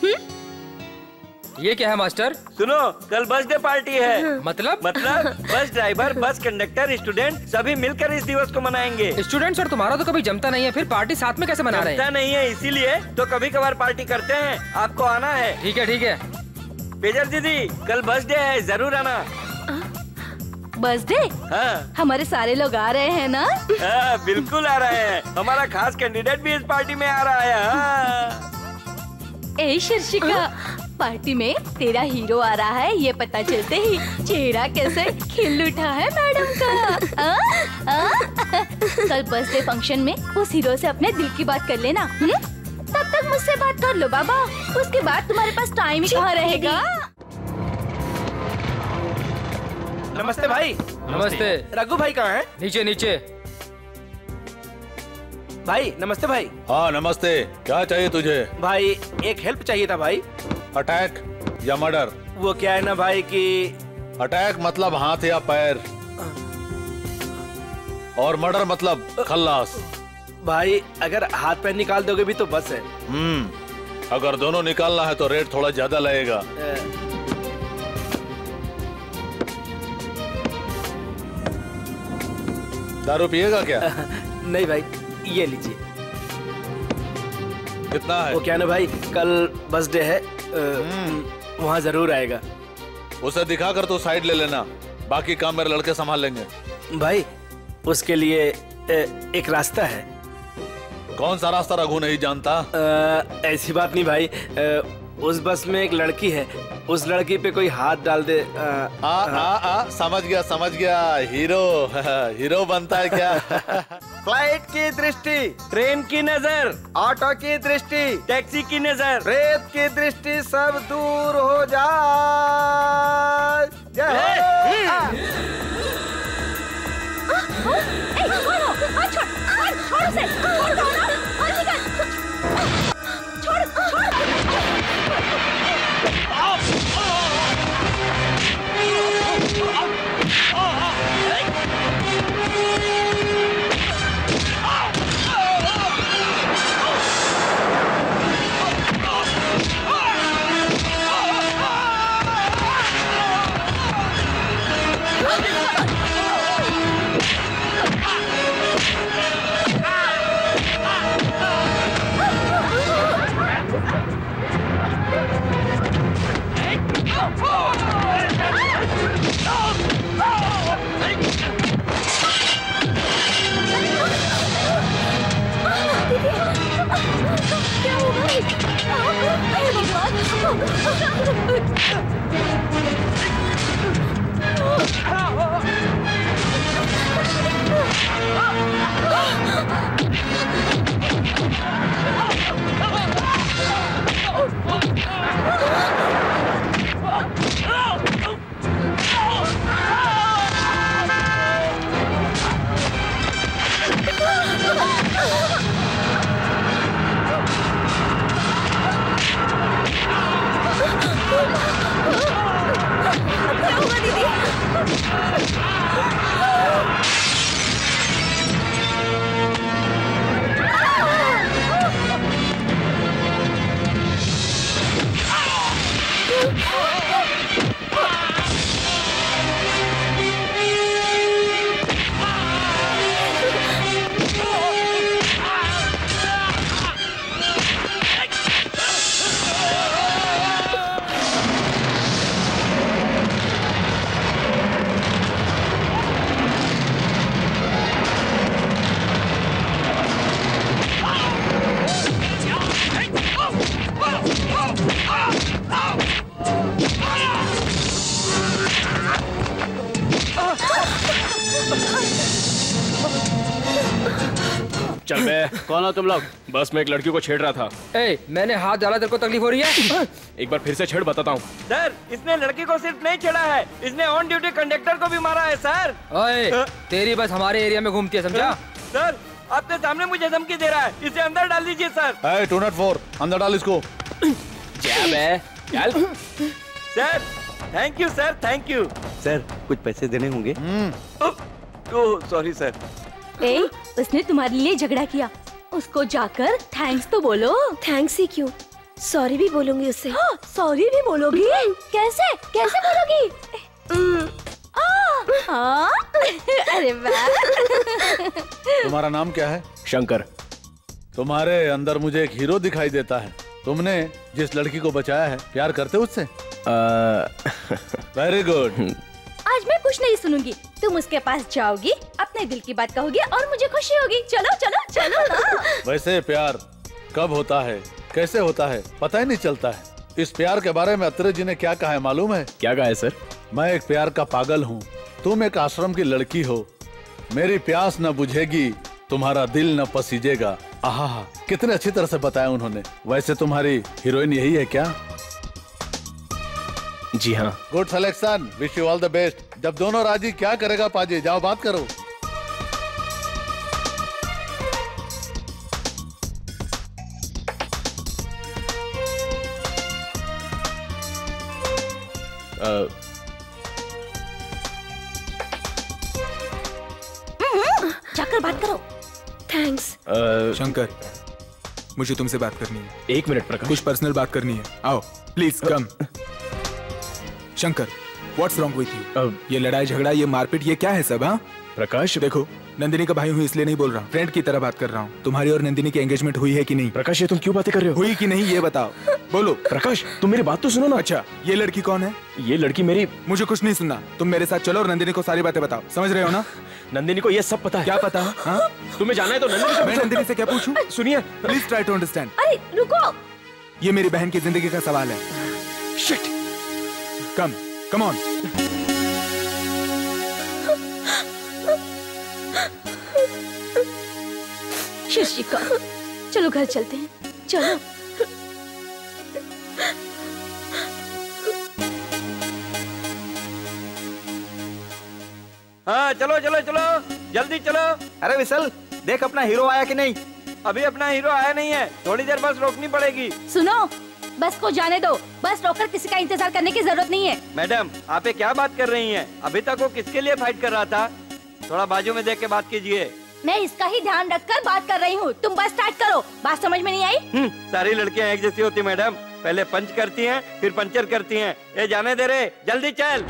ये क्या है मास्टर? सुनो, कल बर्थडे पार्टी है। मतलब bus driver, bus conductor, student सभी मिलकर इस दिवस को मनाएंगे। स्टूडेंट्स और तुम्हारा तो कभी जमता नहीं है, फिर पार्टी साथ में कैसे मना रहे हैं? जमता नहीं है इसीलिए तो कभी कभार पार्टी करते हैं। आपको आना है। ठीक है ठीक है। पेजर दीदी, कल बर्थडे है, जरूर आना। बर्थडे? हाँ। हमारे सारे लोग आ रहे हैं ना? हाँ, बिल्कुल आ रहे हैं। हमारा खास कैंडिडेट भी इस पार्टी में आ रहा है। हाँ। ए शीर्षिका, पार्टी में तेरा हीरो आ रहा है, ये पता चलते ही चेहरा कैसे खिल उठा है मैडम का। कल बर्थडे फंक्शन में उस हीरो से अपने दिल की बात कर लेना। तब तक मुझसे बात कर लो बाबा, उसके बाद तुम्हारे पास टाइम ही कहाँ रहेगा। नमस्ते भाई। नमस्ते। रघु भाई कहाँ है? नीचे नीचे। भाई नमस्ते भाई। हाँ नमस्ते, क्या चाहिए तुझे? भाई एक हेल्प चाहिए था भाई। अटैक या मर्डर? वो क्या है ना भाई कि अटैक मतलब हाथ या पैर, और मर्डर मतलब खल्लास। भाई अगर हाथ पैर निकाल दोगे भी तो बस है। अगर दोनों निकालना है तो रेट थोड़ा ज्यादा लगेगा। दारू पिएगा क्या? नहीं भाई, ये लीजिए। कितना है? वो क्या ना भाई, कल बर्थडे है, वहाँ जरूर आएगा। उसे दिखाकर तो साइड ले लेना, बाकी काम मेरे लड़के संभाल लेंगे। भाई उसके लिए एक रास्ता है। कौन सा रास्ता रघु नहीं जानता? ऐसी बात नहीं भाई, उस बस में एक लड़की है, उस लड़की पे कोई हाथ डाल दे। समझ गया, हीरो हीरो बनता है क्या? फ्लाइट की दृष्टि, ट्रेन की नजर, ऑटो की दृष्टि, टैक्सी की नजर, रेत की दृष्टि सब दूर हो जाए। चल बे। कौन हो तुम लोग? बस में एक लड़की को छेड़ रहा था। ए, मैंने हाथ डाला, तेरे को तकलीफ हो रही है? एक बार फिर से छेड़, बताता हूँ। सर, इसने लड़की को सिर्फ नहीं छेड़ा है, इसने ऑन ड्यूटी कंडक्टर को भी मारा है सर। ओए, तेरी बस हमारे एरिया में घूमती है, समझा? सर, आपके सामने मुझे धमकी दे रहा है, इसे अंदर डाल दीजिए सर। 204 अंदर डाल इसको। चल। Sir, thank you sir, thank you. Sir, कुछ पैसे देने होंगे? ओह, सॉरी सर। ए, उसने तुम्हारे लिए झगड़ा किया, उसको जाकर थैंक्स तो बोलो। थैंक्स ही क्यों, सॉरी भी बोलूंगी उससे। सॉरी भी बोलोगी? कैसे कैसे बोलोगी? अरे वाह। तुम्हारा नाम क्या है? शंकर। तुम्हारे अंदर मुझे एक हीरो दिखाई देता है। तुमने जिस लड़की को बचाया है, प्यार करते हो उससे? Very good. आज मैं कुछ नहीं सुनूंगी, तुम उसके पास जाओगी, अपने दिल की बात कहोगी और मुझे खुशी होगी। चलो चलो चलो ना। वैसे प्यार कब होता है, कैसे होता है, पता ही नहीं चलता है। इस प्यार के बारे में अत्रे जी ने क्या कहा है मालूम है? क्या कहा है सर? मैं एक प्यार का पागल हूँ, तुम एक आश्रम की लड़की हो, मेरी प्यास न बुझेगी, तुम्हारा दिल न पसीजेगा। आहा, कितने अच्छी तरह से बताया उन्होंने। वैसे तुम्हारी हीरोइन यही है क्या? जी हाँ। Good selection, wish you all the best. जब दोनों राजी, क्या करेगा पाजी, जाओ बात करो। जाकर बात करो। थैंक्स। शंकर, मुझे तुमसे बात करनी है। एक मिनट प्रकाश, कुछ पर्सनल बात करनी है। आओ please come. Shankar, what's wrong with you? ये लड़ाई झगड़ा, ये मारपीट, ये क्या है सब? हाँ प्रकाश, देखो, नंदिनी का भाई हूँ इसलिए नहीं बोल रहा हूँ, फ्रेंड की तरह बात कर रहा हूँ। तुम्हारी और नंदिनी की एंगेजमेंट हुई है कि नहीं? प्रकाश, ये तुम क्यों बातें कर रहे हो? हुई कि नहीं ये बताओ, बोलो। प्रकाश, तुम मेरी बात तो सुनो ना। अच्छा, ये लड़की कौन है? ये लड़की मेरी। मुझे कुछ नहीं सुनना, तुम मेरे साथ चलो और नंदिनी को सारी बातें बताओ, समझ रहे हो ना? नंदिनी को ये सब पता है। क्या पता है? हाँ? तुम्हें जाना है तो नंदिनी से मैं नंदिनी से क्या पूछूं? सुनिए, प्लीज ट्राई टू अंडरस्टैंड। अरे रुको, ये मेरी बहन की जिंदगी का सवाल है। Shit, come on. शिशिका, चलो घर चलते हैं, चलो। हाँ, चलो चलो चलो, जल्दी चलो। अरे विशल, देख अपना हीरो आया कि नहीं? अभी अपना हीरो आया नहीं है, थोड़ी देर बस रोकनी पड़ेगी। सुनो, बस को जाने दो, बस रोककर किसी का इंतजार करने की जरूरत नहीं है। मैडम, आप ये क्या बात कर रही हैं? अभी तक वो किसके लिए फाइट कर रहा था? थोड़ा बाजू में देख के बात कीजिए। मैं इसका ही ध्यान रखकर बात कर रही हूँ, तुम बस स्टार्ट करो। बात समझ में नहीं आई? सारी लड़कियाँ एक जैसी होती मैडम, पहले पंच करती हैं, फिर पंचर करती हैं। ये जाने दे रे, जल्दी चल।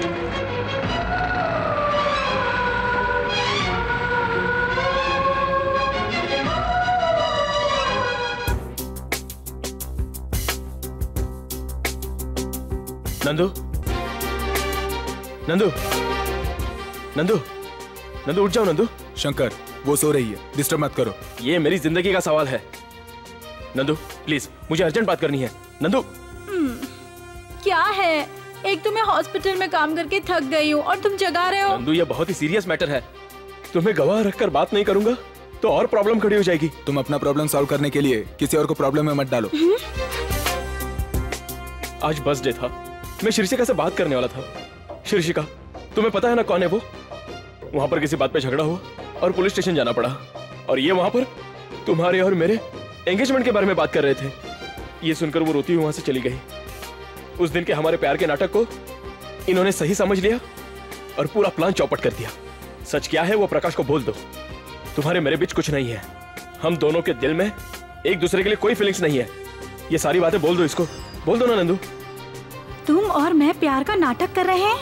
नंदू, नंदू, नंदू, नंदू उठ जाओ। नंदू। शंकर, वो सो रही है, डिस्टर्ब मत करो। ये मेरी जिंदगी का सवाल है। नंदू प्लीज, मुझे अर्जेंट बात करनी है। नंदू। क्या है? एक तो मैं हॉस्पिटल में काम करके थक गई हूँ और तुम जगा रहे हो। नंदू, ये बहुत ही सीरियस मैटर है, तुम्हें गवाह रखकर बात नहीं करूंगा तो और प्रॉब्लम खड़ी हो जाएगी। तुम अपना प्रॉब्लम सॉल्व करने के लिए किसी और को प्रॉब्लम में मत डालो। आज बर्थडे था, मैं शीर्षिका से बात करने वाला था। शीर्षिका, तुम्हें पता है ना कौन है वो? वहां पर किसी बात पे झगड़ा हुआ और पुलिस स्टेशन जाना पड़ा, और ये वहां पर तुम्हारे और मेरे एंगेजमेंट के बारे में बात कर रहे थे। ये सुनकर वो रोती हुई वहां से चली गई। उस दिन के हमारे प्यार के नाटक को इन्होंने सही समझ लिया और पूरा प्लान चौपट कर दिया। सच क्या है वो प्रकाश को बोल दो। तुम्हारे मेरे बीच कुछ नहीं है, हम दोनों के दिल में एक दूसरे के लिए कोई फीलिंग्स नहीं है। ये सारी बातें बोल दो इसको, बोल दो ना नंदू। तुम और मैं प्यार का नाटक कर रहे हैं?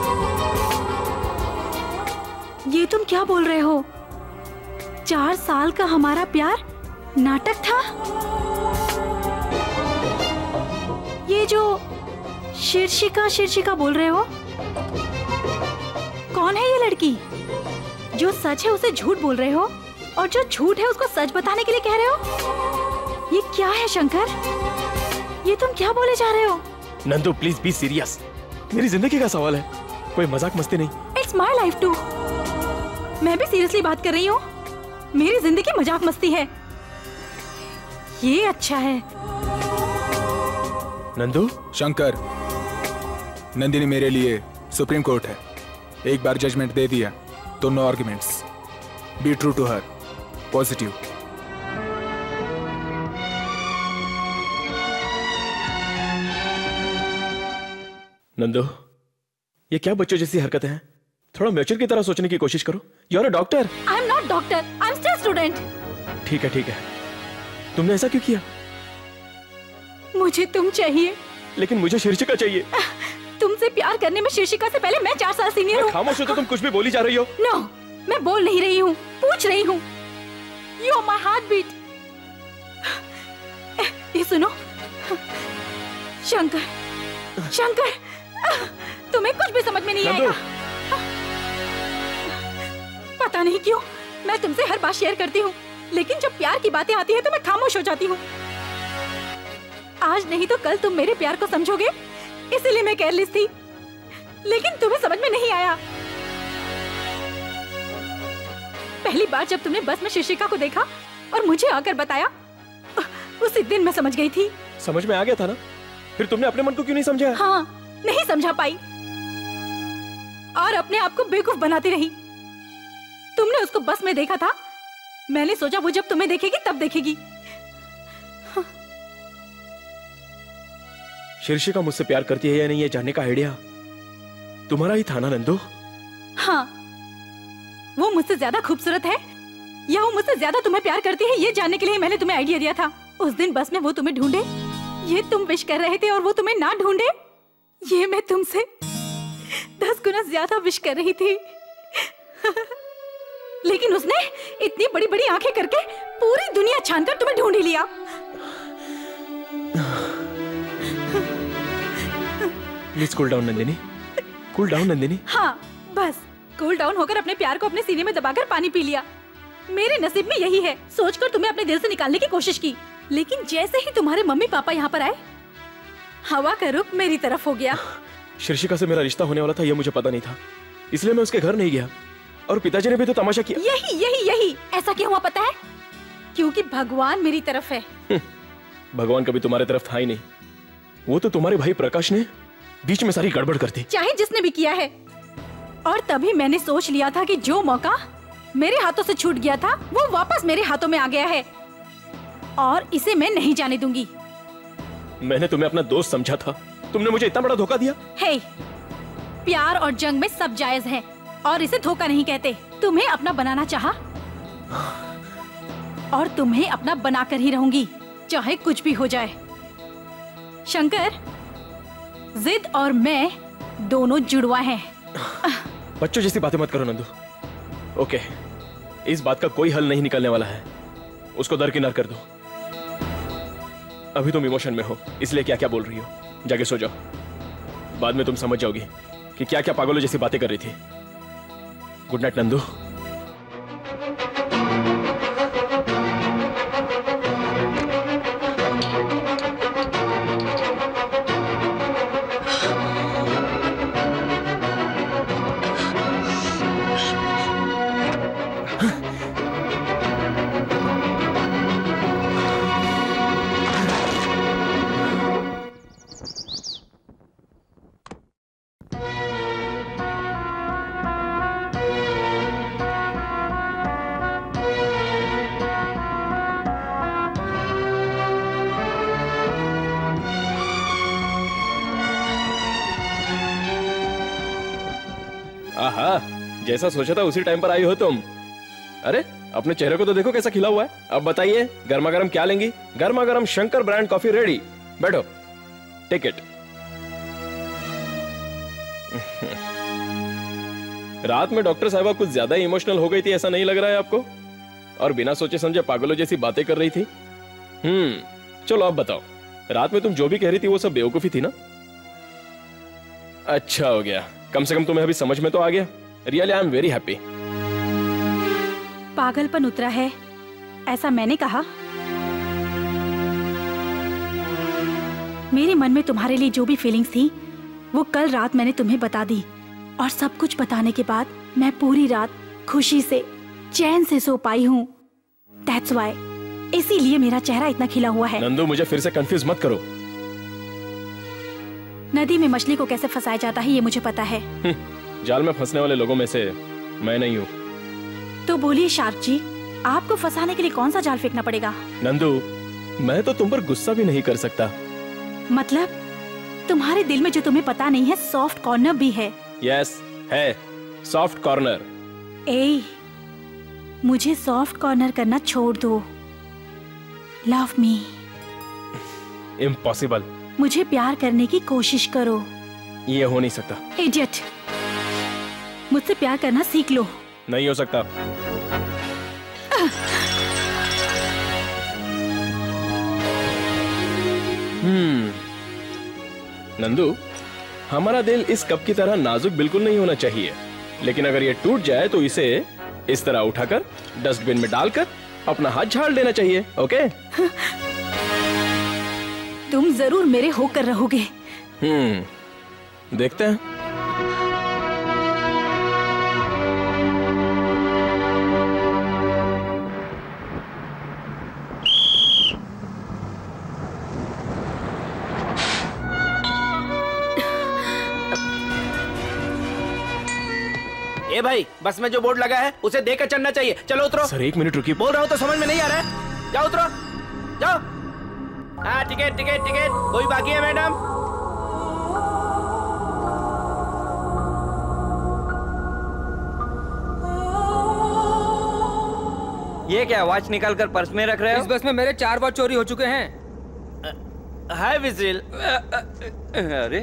ये तुम क्या बोल रहे हो? 4 साल का हमारा प्यार नाटक था? ये जो शीर्षिका बोल रहे हो, कौन है ये लड़की? जो सच है उसे झूठ बोल रहे हो और जो झूठ है उसको सच बताने के लिए कह रहे हो? ये क्या है शंकर? ये तुम क्या बोले जा रहे हो? नंदू प्लीज बी सीरियस, मेरी जिंदगी का सवाल है, कोई मजाक मस्ती नहीं। It's my life too. मैं भी सीरियसली बात कर रही हूँ। मेरी जिंदगी मजाक मस्ती है। ये अच्छा है। नंदू, शंकर, नंदिनी मेरे लिए सुप्रीम कोर्ट है। एक बार जजमेंट दे दिया तो no arguments. Be true to her, positive. Nandu, ये क्या बच्चों जैसी हरकतें हैं? थोड़ा मैच्योर की तरह सोचने की कोशिश करो। You are a doctor. I am not doctor, I am still student. ठीक है ठीक है, तुमने ऐसा क्यों किया? मुझे तुम चाहिए। लेकिन मुझे शीर्षिका चाहिए। तुमसे प्यार करने में शीर्षिका से पहले मैं 4 साल सीनियर हूँ। खामोश हो तो तुम कुछ भी बोली जा रही हो। नो, मैं बोल नहीं रही हूँ, पूछ रही हूँ। You are my heart beat. ये सुनो शंकर, शंकर, तुम्हें कुछ भी समझ में नहीं आएगा। पता नहीं क्यों मैं तुमसे हर बात शेयर करती हूँ, लेकिन जब प्यार की बातें आती है तो मैं खामोश हो जाती हूँ। आज नहीं तो कल तुम मेरे प्यार को समझोगे, इसीलिए मैं केयरलेस थी, लेकिन तुम्हें समझ में नहीं आया। पहली बार जब तुमने बस में शीर्षिका को देखा और मुझे आकर बताया, उसी दिन मैं समझ गई थी। समझ में आ गया था ना? फिर तुमने अपने मन को क्यों नहीं समझा? हाँ, नहीं समझा पाई और अपने आप को बेवकूफ बनाती रही। तुमने उसको बस में देखा था, मैंने सोचा वो जब तुम्हें देखेगी तब देखेगी। शीर्षिका मुझसे प्यार करती है या नहीं, ये जानने का आइडिया तुम्हारा ही था ना नंदू? हाँ, वो मुझसे ज्यादा खूबसूरत है या वो मुझसे ज्यादा तुम्हें प्यार करती है, ये जानने के लिए मैंने तुम्हें आइडिया दिया था। उस दिन बस में वो तुम्हें ढूंढे, ये तुम विश कर रहे थे, और वो तुम्हें ना ढूंढे, ये मैं तुमसे 10 गुना ज्यादा विश कर रही थी। लेकिन उसने इतनी बड़ी बड़ी आंखें करके पूरी दुनिया छानकर तुम्हें ढूंढ ही लिया। Please cool down Nandini, cool down Nandini. हाँ, बस कूल डाउन होकर अपने प्यार को अपने सीने में दबाकर पानी पी लिया। मेरे नसीब में यही है, सोचकर तुम्हें अपने दिल से निकालने की कोशिश की, लेकिन जैसे ही तुम्हारे मम्मी पापा यहाँ पर आए, हवा का रुख मेरी तरफ हो गया। शीर्षिका से मेरा रिश्ता होने वाला था, यह मुझे पता नहीं था, इसलिए मैं उसके घर नहीं गया। और पिताजी ने भी तो तमाशा किया। यही यही यही ऐसा क्यों हुआ पता है? क्योंकि भगवान मेरी तरफ है। भगवान कभी तुम्हारे तरफ था ही नहीं, वो तो तुम्हारे भाई प्रकाश ने बीच में सारी गड़बड़ कर दी। चाहे जिसने भी किया है, और तभी मैंने सोच लिया था कि जो मौका मेरे हाथों से छूट गया था वो वापस मेरे हाथों में आ गया है, और इसे मैं नहीं जाने दूंगी। मैंने तुम्हें अपना दोस्त समझा था, तुमने मुझे इतना बड़ा धोखा दिया। हे, प्यार और जंग में सब जायज है, और इसे धोखा नहीं कहते। तुम्हें अपना बनाना चाहा, और तुम्हें अपना बनाकर ही रहूंगी, चाहे कुछ भी हो जाए। शंकर, जिद और मैं दोनों जुड़वा हैं। बच्चों जैसी बातें मत करो नंदू। ओके, इस बात का कोई हल नहीं निकलने वाला है, उसको दरकिनार कर दो। अभी तुम इमोशन में हो, इसलिए क्या क्या बोल रही हो। जाके सो जाओ, बाद में तुम समझ जाओगी कि क्या क्या पागलों जैसी बातें कर रही थी। Good night Nandu. आहा, जैसा सोचा था उसी टाइम पर आई हो तुम। अरे अपने चेहरे को तो देखो कैसा खिला हुआ है। अब बताइए गर्मा गर्म क्या लेंगी? गर्मा गर्म शंकर ब्रांड कॉफी रेडी। बैठो, टेक इट। रात में डॉक्टर साहिबा कुछ ज्यादा इमोशनल हो गई थी, ऐसा नहीं लग रहा है आपको? और बिना सोचे समझे पागलों जैसी बातें कर रही थी। चलो अब बताओ, रात में तुम जो भी कह रही थी वो सब बेवकूफी थी ना? अच्छा हो गया, कम से कम तुम्हें अभी समझ में तो आ गया। Really I am very happy. पागलपन उतरा है ऐसा मैंने कहा? मेरे मन में तुम्हारे लिए जो भी फीलिंग्स थी वो कल रात मैंने तुम्हें बता दी, और सब कुछ बताने के बाद मैं पूरी रात खुशी से चैन से सो पाई हूँ। That's why. इसीलिए मेरा चेहरा इतना खिला हुआ है। नंदू मुझे फिर से कंफ्यूज मत करो। नदी में मछली को कैसे फंसाया जाता है ये मुझे पता है। जाल में फंसने वाले लोगों में से मैं नहीं हूँ। तो बोलिए शार्क जी, आपको फंसाने के लिए कौन सा जाल फेंकना पड़ेगा? नंदू मैं तो तुम पर गुस्सा भी नहीं कर सकता। मतलब तुम्हारे दिल में जो तुम्हें पता नहीं है सॉफ्ट कॉर्नर भी है। यस है, सॉफ्ट कॉर्नर। ए, मुझे सॉफ्ट कॉर्नर करना छोड़ दो। Love me. इम्पॉसिबल। मुझे प्यार करने की कोशिश करो। ये हो नहीं सकता। इडियट, मुझसे प्यार करना सीख लो। नहीं हो सकता। नंदू हमारा दिल इस कप की तरह नाजुक बिल्कुल नहीं होना चाहिए, लेकिन अगर ये टूट जाए तो इसे इस तरह उठाकर डस्टबिन में डालकर अपना हाथ झाड़ देना चाहिए। ओके? तुम जरूर मेरे होकर रहोगे। देखते हैं। ए भाई, बस में जो बोर्ड लगा है उसे देख कर चढ़ना चाहिए। चलो उतरो। सर 1 मिनट रुकिए। बोल रहा हूँ तो समझ में नहीं आ रहा है। जाओ उतरो, जाओ। हाँ टिकट टिकट टिकट। कोई बाकी है मैडम? ये क्या वॉच निकाल कर पर्स में रख रहे हो? इस बस में मेरे 4 वॉच चोरी हो चुके हैं। हाय विजिल। अरे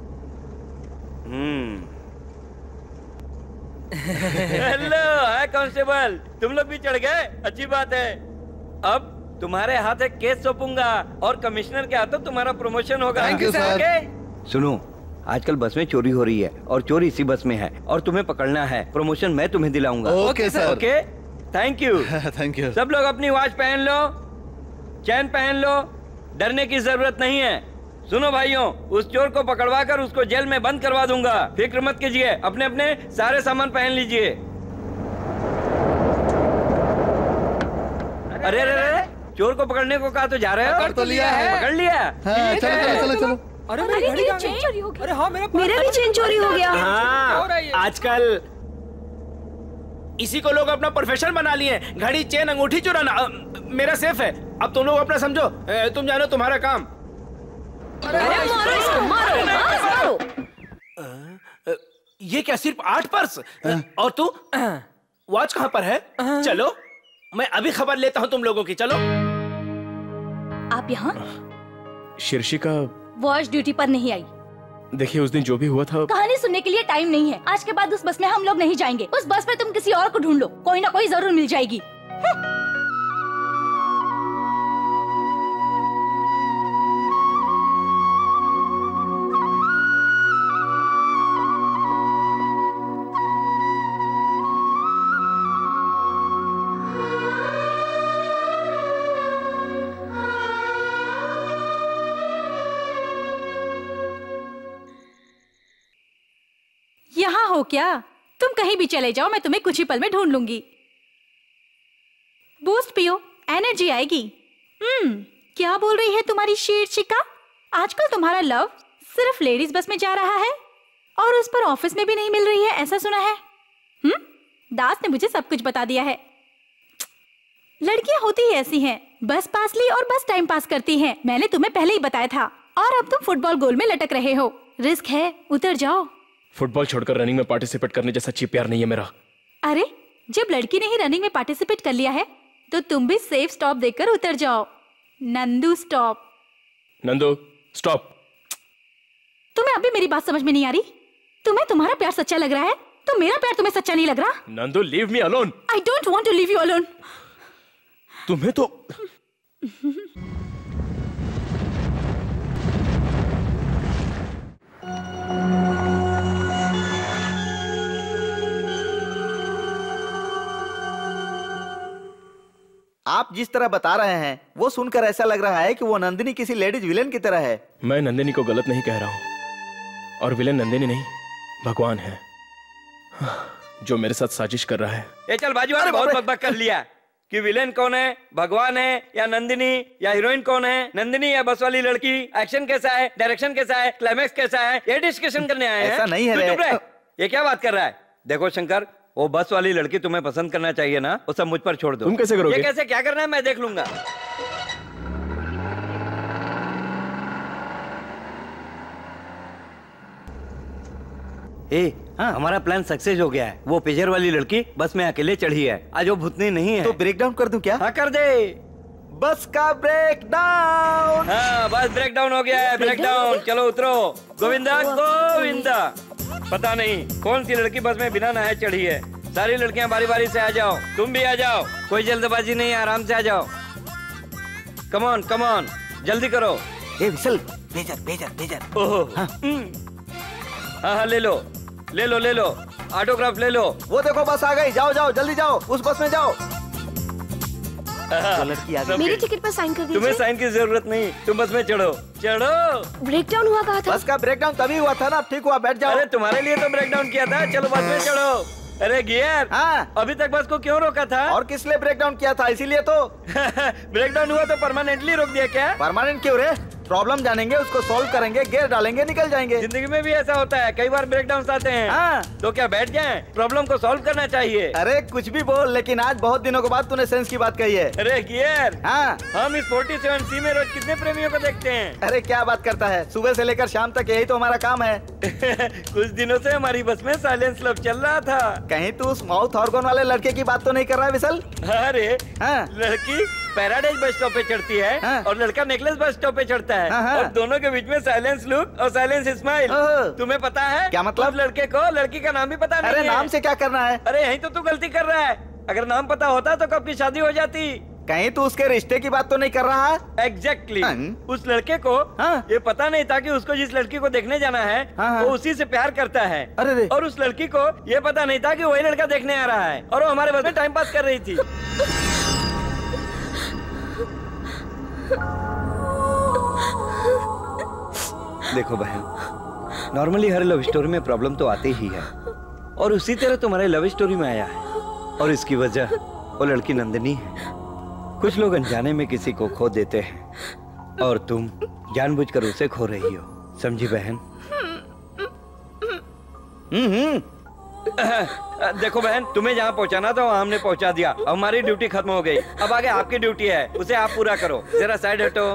हेलो, हाय कांस्टेबल, तुम लोग भी चढ़ गए? अच्छी बात है। अब तुम्हारे हाथ एक केस सौंपूंगा और कमिश्नर के हाथों तुम्हारा प्रमोशन होगा। Thank you sir. सुनो, आजकल बस में चोरी हो रही है और चोरी इसी बस में है और तुम्हें पकड़ना है। प्रमोशन मैं तुम्हें दिलाऊंगा। Okay sir. Okay, thank you. Thank you. सब लोग अपनी वॉच पहन लो, चैन पहन लो, डरने की जरूरत नहीं है। सुनो भाइयों, उस चोर को पकड़वा कर उसको जेल में बंद करवा दूंगा। फिक्र मत कीजिए, अपने अपने सारे सामान पहन लीजिए। अरे अरे अरे, चोर को पकड़ने को कहा तो जा रहे हो? पकड़ तो लिया है। पकड़ लिया? हाँ, चलो चलो चलो चलो। अरे मेरी घड़ी चेन चोरी हो गई। अरे हाँ, मेरा भी चेन चोरी हो गया। हाँ, आजकल इसी को लोग अपना प्रोफेशन बना लिए हैं। घड़ी, चेन, अंगूठी चुराना। मेरा सेफ है। अब तुम लोग अपना समझो, तुम जानो तुम्हारा काम। अरे मारो इसको, मारो, मारो। ये क्या सिर्फ 8 पर्स? और तू वॉच कहाँ पर है? चलो मैं अभी खबर लेता हूँ तुम लोगों की। चलो। आप यहाँ? शीर्षिका वॉच ड्यूटी पर नहीं आई। देखिए उस दिन जो भी हुआ था। कहानी सुनने के लिए टाइम नहीं है। आज के बाद उस बस में हम लोग नहीं जाएंगे। उस बस में तुम किसी और को ढूंढ लो, कोई ना कोई जरूर मिल जाएगी। यहाँ हो क्या? तुम कहीं भी चले जाओ, मैं तुम्हें कुछ ही पल में ढूंढ लूंगी। बूस्ट पियो, एनर्जी आएगी। क्या बोल रही है तुम्हारी शीर्षिका? आजकल तुम्हारा लव सिर्फ लेडीज बस में जा रहा है और उस पर ऑफिस में भी नहीं मिल रही है, ऐसा सुना है। दास ने मुझे सब कुछ बता दिया है। लड़कियां होती ही ऐसी हैं, बस पास ली और बस टाइम पास करती हैं। मैंने तुम्हें पहले ही बताया था। और अब तुम फुटबॉल गोल में लटक रहे हो। रिस्क है, उतर जाओ। फुटबॉल छोड़कर रनिंग में पार्टिसिपेट करने जैसा चीप प्यार नहीं है मेरा। अरे जब लड़की ने ही रनिंग में पार्टिसिपेट कर लिया है तो तुम भी सेफ स्टॉप देकर उतर जाओ। नंदू स्टॉप। नंदू स्टॉप। तुम्हें अभी मेरी बात समझ में नहीं आ रही? तुम्हें तुम्हारा प्यार सच्चा लग रहा है तो मेरा प्यार तुम्हें सच्चा नहीं लग रहा? Nandu leave me alone. I don't want to leave you alone. तुम्हें तो आप जिस तरह बता रहे हैं वो सुनकर ऐसा लग रहा है कि वो नंदिनी किसी लेडीज विलेन की तरह है। मैं नंदिनी को गलत नहीं कह रहा हूँ और विलेन नंदिनी नहीं भगवान है जो मेरे साथ साजिश कर रहा है। ए चल बाजू वाले, बहुत बकबक कर लिया। कि विलेन कौन है, भगवान है या नंदिनी, या हीरोइन कौन है, नंदिनी या बस वाली लड़की, एक्शन कैसा है, डायरेक्शन कैसा है, क्लाइमैक्स कैसा है, ये डिस्कशन करने आए हैं। ऐसा नहीं है तू चुप रे। रह। ये क्या बात कर रहा है? देखो शंकर, वो बस वाली लड़की तुम्हें पसंद करना चाहिए ना, वो सब मुझ पर छोड़ दो। तुम कैसे करोगे? ये कैसे क्या करना है मैं देख लूंगा। हमारा प्लान सक्सेस हो गया है। वो पेजर वाली लड़की बस में अकेले चढ़ी है, आज वो भूतनी नहीं है। तो ब्रेक डाउन कर दूं क्या? हाँ कर दे। बस का ब्रेक डाउन। हाँ बस ब्रेक डाउन हो गया है, ब्रेक डाउन। चलो उतरो। गोविंदा गोविंदा। पता नहीं कौन सी लड़की बस में बिना नहाए चढ़ी है। सारी लड़कियां बारी बारी से आ जाओ, तुम भी आ जाओ, कोई जल्दबाजी नहीं, आराम से आ जाओ। कम ऑन कम ऑन, जल्दी करो। A whistle, pager pager pager. ओहो हाँ ले लो ले लो ले लो, ऑटोग्राफ ले लो। वो देखो बस आ गई, जाओ जाओ जल्दी जाओ, उस बस में जाओ। लड़की आ गई। मेरी टिकट पर साइन कर दीजिए। तुम्हें साइन की जरूरत नहीं, तुम बस में चढ़ो चढ़ो। ब्रेक डाउन हुआ कहा था? बस का ब्रेक डाउन तभी हुआ था ना, ठीक हुआ, बैठ जाओ। अरे तुम्हारे लिए तो ब्रेक डाउन किया था, चलो बस में चढ़ो। अरे गियर, हाँ अभी तक बस को क्यों रोका था? और किस लिए ब्रेक डाउन किया था? इसीलिए तो। ब्रेक डाउन हुआ तो परमानेंटली रोक दिया क्या? परमानेंट क्यों रे? प्रॉब्लम जानेंगे, उसको सॉल्व करेंगे, गियर डालेंगे, निकल जाएंगे। जिंदगी में भी ऐसा होता है, कई बार ब्रेक डाउन आते हैं। हाँ। तो क्या बैठ जाएं? प्रॉब्लम को सॉल्व करना चाहिए। अरे कुछ भी बोल, लेकिन आज बहुत दिनों के बाद तूने सेंस की बात कही है। अरे गियर, हाँ हम इस 47C में रोज कितने प्रेमियों को देखते हैं। अरे क्या बात करता है, सुबह से लेकर शाम तक यही तो हमारा काम है। कुछ दिनों से हमारी बस में साइलेंस लव चल रहा था। कहीं तू उस माउथ ऑर्गन वाले लड़के की बात तो नहीं कर रहा है विसल? अरे हाँ। लड़की पैराडाइज बस स्टॉप पे चढ़ती है, हाँ। और लड़का नेकलेस बस स्टॉप पे चढ़ता है, हाँ। और दोनों के बीच में साइलेंस लुक और साइलेंस स्माइल। तुम्हें पता है क्या मतलब? उस लड़के को लड़की का नाम भी पता नहीं अरे है। नाम से क्या करना है? अरे यही तो तू गलती कर रहा है। अगर नाम पता होता तो कब की शादी हो जाती। कहीं तू उसके रिश्ते की बात तो नहीं कर रहा है? एग्जैक्टली। उस लड़के को ये पता नहीं था कि उसको जिस लड़की को देखने जाना है वो उसी से प्यार करता है। अरे और उस लड़की को ये पता नहीं था कि वही लड़का देखने आ रहा है, और वो हमारे बस में टाइम पास कर रही थी। देखो बहन, नॉर्मली हर लव स्टोरी में प्रॉब्लम तो आते ही है, और उसी तरह तुम्हारे लव स्टोरी में आया है, और इसकी वजह वो लड़की नंदिनी है। कुछ लोग अनजाने में किसी को खो देते हैं, और तुम जानबूझकर उसे खो रही हो, समझी बहन? देखो बहन, तुम्हें जहाँ पहुँचाना था वहाँ हमने पहुँचा दिया, अब हमारी ड्यूटी खत्म हो गई। अब आगे आपकी ड्यूटी है, उसे आप पूरा करो। जरा साइड हटो।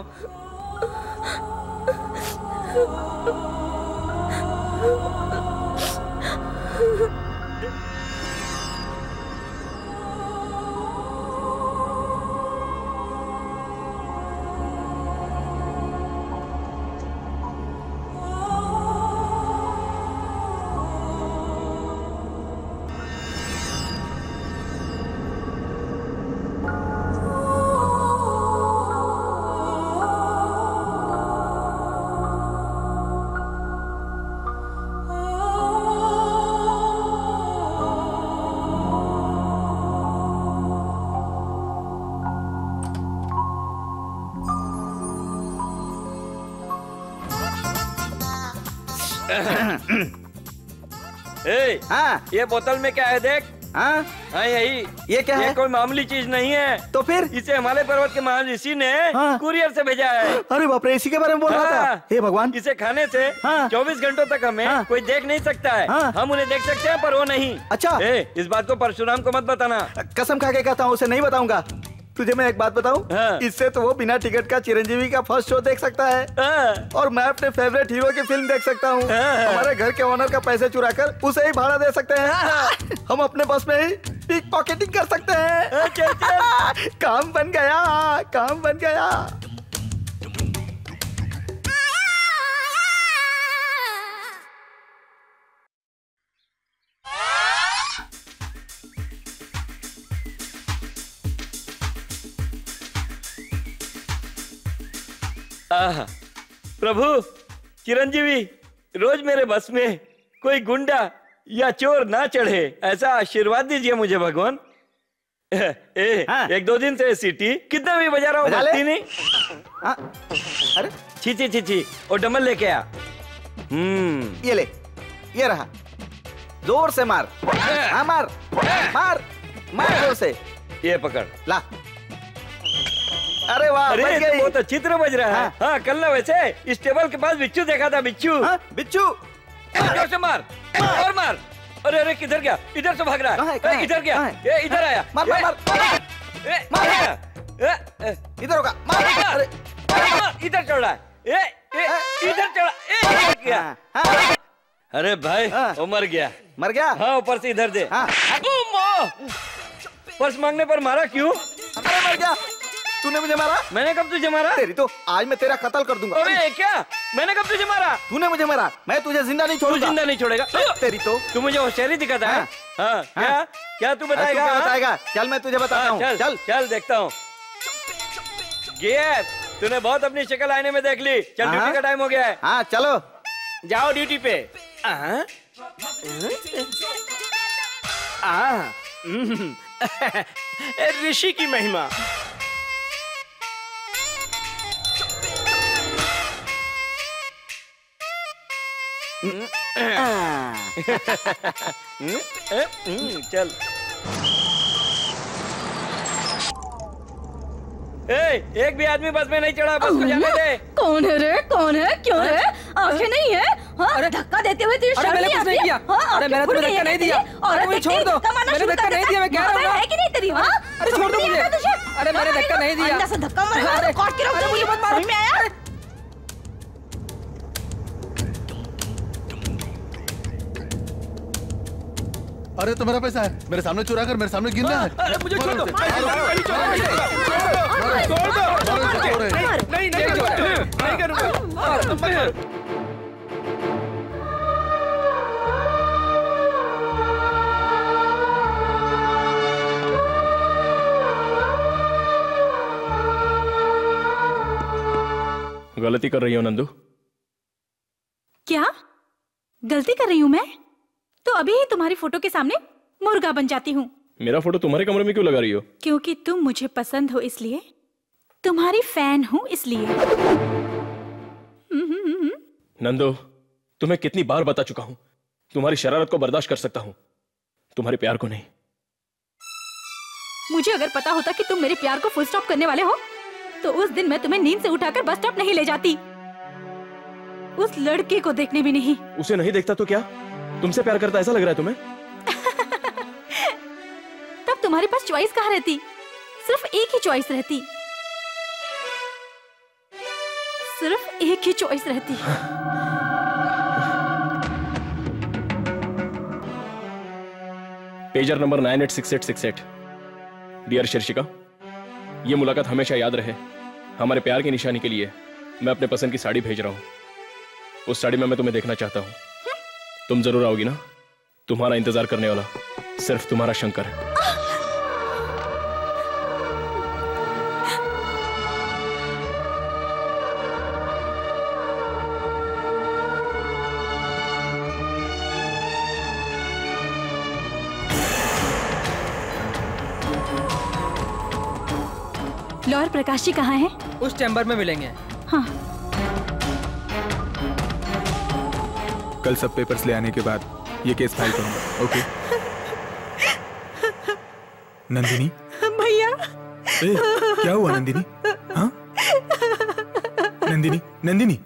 हाँ ये बोतल में क्या है देख। हाँ यही। ये क्या है? ये कोई मामूली चीज नहीं है। तो फिर? इसे हिमालय पर्वत के महान ऋषि ने कुरियर से भेजा है। अरे बाप रे, इसी के बारे में बोल रहा था। हे भगवान। इसे खाने से 24 घंटों तक हमें कोई देख नहीं सकता है। हम उन्हें देख सकते हैं पर वो नहीं। अच्छा। इस बात को परशुराम को मत बताना। कसम खा के कहता हूँ, उसे नहीं बताऊंगा। तुझे मैं एक बात बताऊं, इससे तो वो बिना टिकट का चिरंजीवी का फर्स्ट शो देख सकता है, और मैं अपने फेवरेट हीरो की फिल्म देख सकता हूँ। हमारे घर के ओनर का पैसे चुरा कर उसे ही भाड़ा दे सकते हैं। हम अपने बस में ही पिक पॉकेटिंग कर सकते हैं। काम बन गया, काम बन गया। प्रभु चिरंजीवी, रोज मेरे बस में कोई गुंडा या चोर ना चढ़े, ऐसा आशीर्वाद दीजिए मुझे भगवान। एक दो दिन से सीटी कितना भी बजा रहा हूँ, बजती नहीं। अरे छी छी छी छी, और डमल लेके आ। ये ले, ये रहा। जोर से मार। हाँ मार मार मार जोर से। ये पकड़। ला। अरे वाह, अरे बच गई। वो तो चित्र बज रहा है। हाँ, कल ना वैसे इस टेबल के पास बिच्छू देखा था। बिच्छू। बिच्छू। जोर से मार और मार। अरे अरे किधर गया? इधर से भाग रहा है। इधर गया, ये इधर आया। मार मार मार इधर होगा। मार इधर चढ़ रहा है। इधर चढ़ा। क्या? अरे भाई वो मर गया। मर गया? हाँ, ऊपर से इधर दे। पर्स मांगने पर मारा क्यों? अरे मर गया। तूने मुझे मारा? मैंने कब तुझे मारा? तेरी तो आज मैं तेरा कत्ल कर दूंगा। अरे क्या? मैंने कब तुझे मारा? तूने मुझे मारा, मैं तुझे जिंदा नहीं छोड़ूंगा। जिंदा नहीं छोड़ेगा? तेरी तो। तू मुझे होशियारी दिखाता है। हाँ, क्या क्या तू बताएगा? क्या बताएगा? चल मैं तुझे बताता हूँ। चल चल देखता हूँ। गियर, तूने बहुत अपनी शक्ल आईने में देख ली। चल ड्यूटी का टाइम हो गया है। हाँ चलो जाओ ड्यूटी पे। ऋषि की महिमा। चल। एक भी आदमी बस में नहीं चढ़ा, बस को जाने दे। कौन है रे? कौन है? क्यों रे? आंखें नहीं है? हाँ, धक्का देते हुए तुझे शर्म नहीं आती? अरे मैंने तुम्हें धक्का नहीं दिया। अरे मुझे छोड़ दो। मैंने धक्का नहीं दिया, मैं कह रहा हूँ। है कि नहीं तेरी? हाँ, अरे छोड़ दो मुझे। अरे मैंने धक्का नहीं दिया। अंदर से धक्का मारा, काट के रख। मुझे मत मारो। में आया? अरे तो मेरा पैसा है, मेरे सामने चुरा कर मेरे सामने गिनना है। अरे मुझे छोड़ दो। नहीं करूँगा। गलती कर रही हो नंदू। क्या गलती कर रही हूँ मैं? तो अभी ही तुम्हारी फोटो के सामने मुर्गा बन जाती हूँ। मेरा फोटो तुम्हारे कमरे में क्यों लगा रही हो? क्योंकि तुम मुझे पसंद हो इसलिए, तुम्हारी फैन हूँ इसलिए। नंदू, तुम्हें कितनी बार बता चुका हूँ, तुम्हारी शरारत को बर्दाश्त कर सकता हूँ, तुम्हारे प्यार को नहीं। मुझे अगर पता होता कि तुम मेरे प्यार को फुल स्टॉप करने वाले हो, तो उस दिन मैं तुम्हें नींद से उठाकर बस स्टॉप नहीं ले जाती, उस लड़के को देखने भी नहीं। उसे नहीं देखता तो क्या तुमसे प्यार करता ऐसा लग रहा है तुम्हें? तब तुम्हारे पास चॉइस कहाँ रहती? सिर्फ एक ही चॉइस रहती, सिर्फ एक ही चॉइस रहती। Pager number 986868। डियर शीर्षिका, ये मुलाकात हमेशा याद रहे। हमारे प्यार की निशानी के लिए मैं अपने पसंद की साड़ी भेज रहा हूँ। उस साड़ी में मैं तुम्हें देखना चाहता हूँ। तुम जरूर आओगी ना? तुम्हारा इंतजार करने वाला सिर्फ तुम्हारा शंकर है। लॉयर प्रकाश जी कहाँ हैं? उस चैम्बर में मिलेंगे। हाँ। कल सब पेपर्स ले आने के बाद ये केस फाइल करूंगा। ओके? नंदिनी? भैया। क्या हुआ नंदिनी? हाँ? नंदिनी, नंदिनी।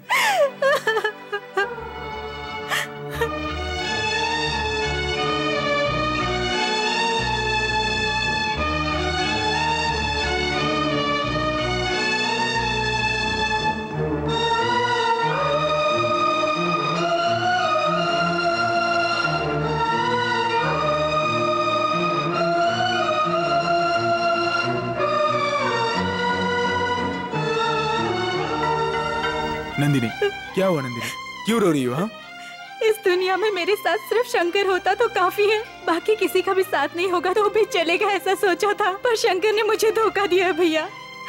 नंदिनी, क्या हुआ नंदिनी? क्यों रो रही हो? हाँ? इस दुनिया में मेरे साथ सिर्फ शंकर होता तो काफी है, बाकी किसी का भी साथ नहीं होगा तो भी चलेगा, ऐसा सोचा था, पर शंकर ने मुझे धोखा दिया है भैया।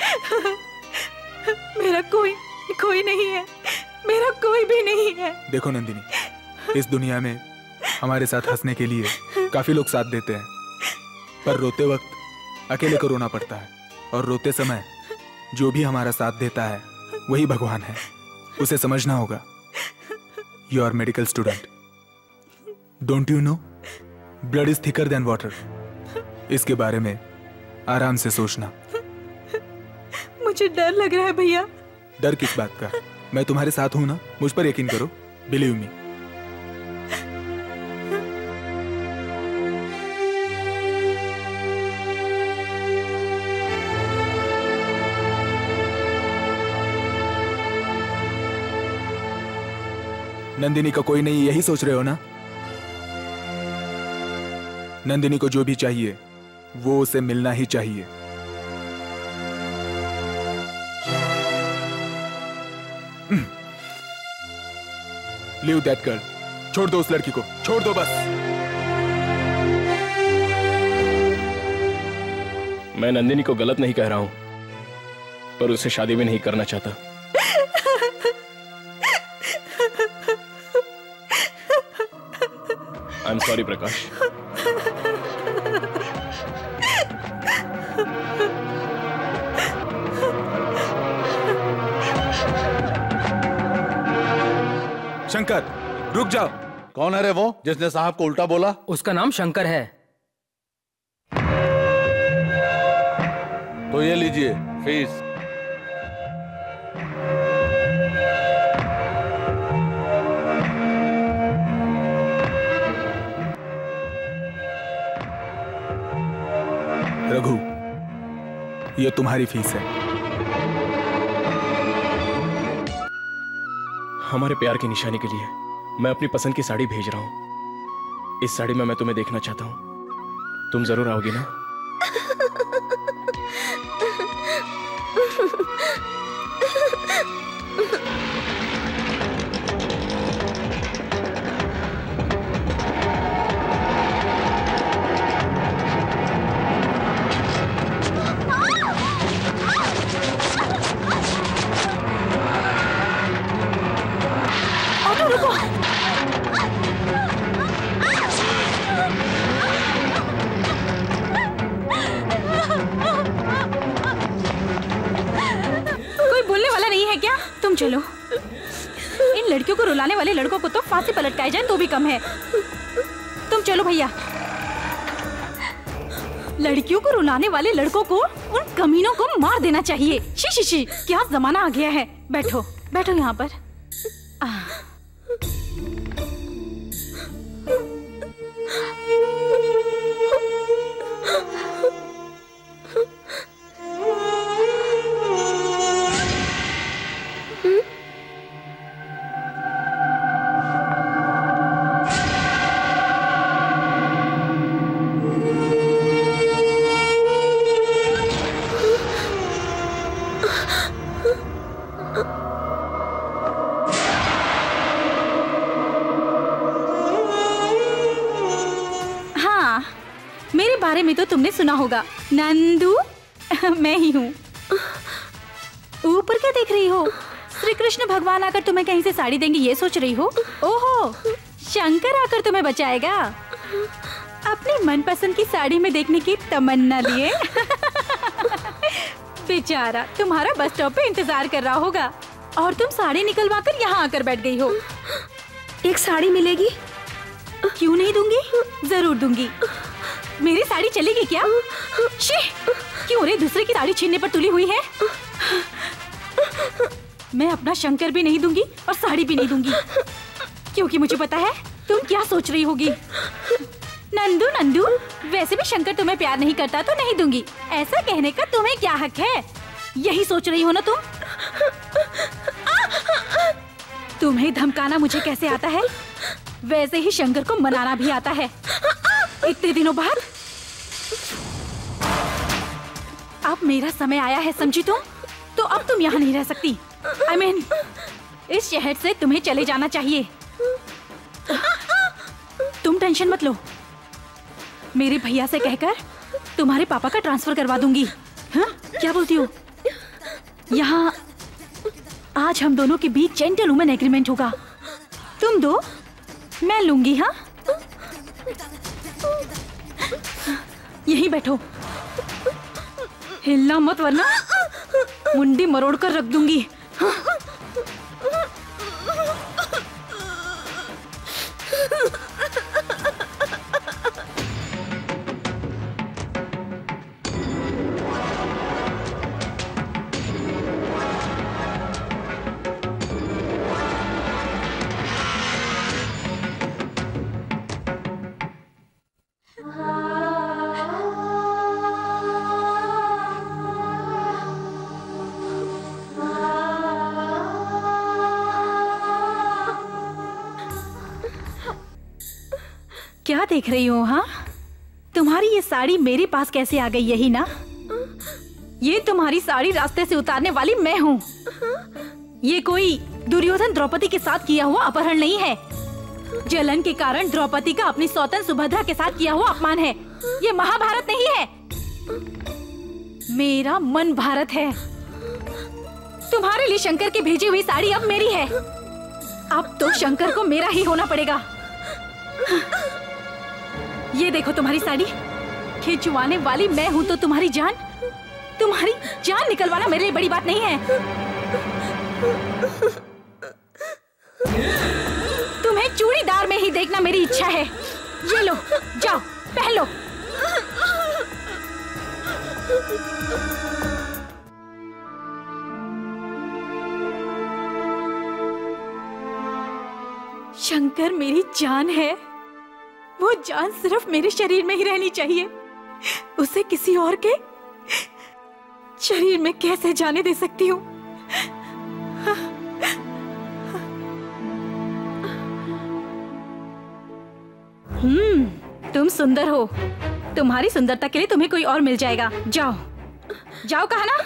मेरा कोई नहीं है, मेरा कोई भी नहीं है। देखो नंदिनी, इस दुनिया में हमारे साथ हंसने के लिए काफी लोग साथ देते हैं, पर रोते वक्त अकेले को रोना पड़ता है, और रोते समय जो भी हमारा साथ देता है वही भगवान है, उसे समझना होगा। You are medical student. Don't you know? Blood is thicker than water. इसके बारे में आराम से सोचना। मुझे डर लग रहा है भैया। डर किस बात का? मैं तुम्हारे साथ हूं ना, मुझ पर यकीन करो। Believe me. नंदिनी का कोई नहीं, यही सोच रहे हो ना? नंदिनी को जो भी चाहिए वो उसे मिलना ही चाहिए। Leave that girl. छोड़ दो उस लड़की को, छोड़ दो बस। मैं नंदिनी को गलत नहीं कह रहा हूं, पर उसे शादी भी नहीं करना चाहता। I am sorry Prakash. Shankar, रुक जाओ। कौन है रे वो जिसने साहब को उल्टा बोला? उसका नाम शंकर है। तो ये लीजिए फीस। रघु, ये तुम्हारी फीस है। हमारे प्यार की निशानी के लिए मैं अपनी पसंद की साड़ी भेज रहा हूं। इस साड़ी में मैं तुम्हें देखना चाहता हूं। तुम जरूर आओगी ना? चलो, इन लड़कियों को रुलाने वाले लड़कों को तो फांसी पर लटकाए जाए तो भी कम है। तुम चलो भैया। लड़कियों को रुलाने वाले लड़कों को, उन कमीनों को मार देना चाहिए। शी शी शी, क्या जमाना आ गया है। बैठो बैठो यहाँ पर। बारे में तो तुमने सुना होगा, नंदू मैं ही हूँ। ऊपर क्या देख रही हो? श्री कृष्ण भगवान आकर तुम्हें कहीं से साड़ी देंगे ये सोच रही हो? ओहो, शंकर आकर तुम्हें बचाएगा अपनी मनपसंद की साड़ी में देखने की तमन्ना लिए। बेचारा तुम्हारा बस स्टॉप पे इंतजार कर रहा होगा और तुम साड़ी निकलवा कर यहाँ आकर बैठ गई हो। एक साड़ी मिलेगी? क्यों नहीं दूंगी, जरूर दूंगी। मेरी साड़ी चलेगी क्या? शी, क्यों रे दूसरे की साड़ी छीनने पर तुली हुई है? मैं अपना शंकर भी नहीं दूंगी और साड़ी भी नहीं दूंगी, क्योंकि मुझे पता है तुम क्या सोच रही होगी। नंदू नंदू, वैसे भी शंकर तुम्हें प्यार नहीं करता तो नहीं दूंगी, ऐसा कहने का तुम्हें क्या हक है? यही सोच रही हो ना तुम? तुम्हें धमकाना मुझे कैसे आता है, वैसे ही शंकर को मनाना भी आता है। इतने दिनों बाद अब मेरा समय आया है, समझी तुम? तो अब तुम यहाँ नहीं रह सकती। I mean, इस शहर से तुम्हें चले जाना चाहिए। तुम टेंशन मत लो, मेरे भैया से कहकर तुम्हारे पापा का ट्रांसफर करवा दूंगी। हाँ? क्या बोलती हो? यहाँ आज हम दोनों के बीच जेंटलमैन एग्रीमेंट होगा। तुम दो, मैं लूंगी। हाँ, यहीं बैठो, हिलना मत वरना मुंडी मरोड़ कर रख दूंगी। क्या देख रही हो? हाँ, तुम्हारी ये साड़ी मेरे पास कैसे आ गई? यही ना? ये तुम्हारी साड़ी रास्ते से उतारने वाली मैं हूँ। ये कोई दुर्योधन द्रौपदी के साथ किया हुआ अपहरण नहीं है। जलन के कारण द्रौपदी का अपनी सौतन सुभद्रा के साथ किया हुआ अपमान है। ये महाभारत नहीं है, मेरा मन भारत है। तुम्हारे लिए शंकर की भेजी हुई साड़ी अब मेरी है। अब तो शंकर को मेरा ही होना पड़ेगा। ये देखो तुम्हारी साड़ी, खिंचवाने वाली मैं हूँ तो तुम्हारी जान निकलवाना मेरे लिए बड़ी बात नहीं है। तुम्हें चूड़ीदार में ही देखना मेरी इच्छा है। ये लो, जाओ पहन लो। शंकर मेरी जान है। वो जान सिर्फ मेरे शरीर में ही रहनी चाहिए। उसे किसी और के शरीर में कैसे जाने दे सकती हूँ? तुम सुंदर हो। तुम्हारी सुंदरता के लिए तुम्हें कोई और मिल जाएगा। जाओ जाओ, कहा ना।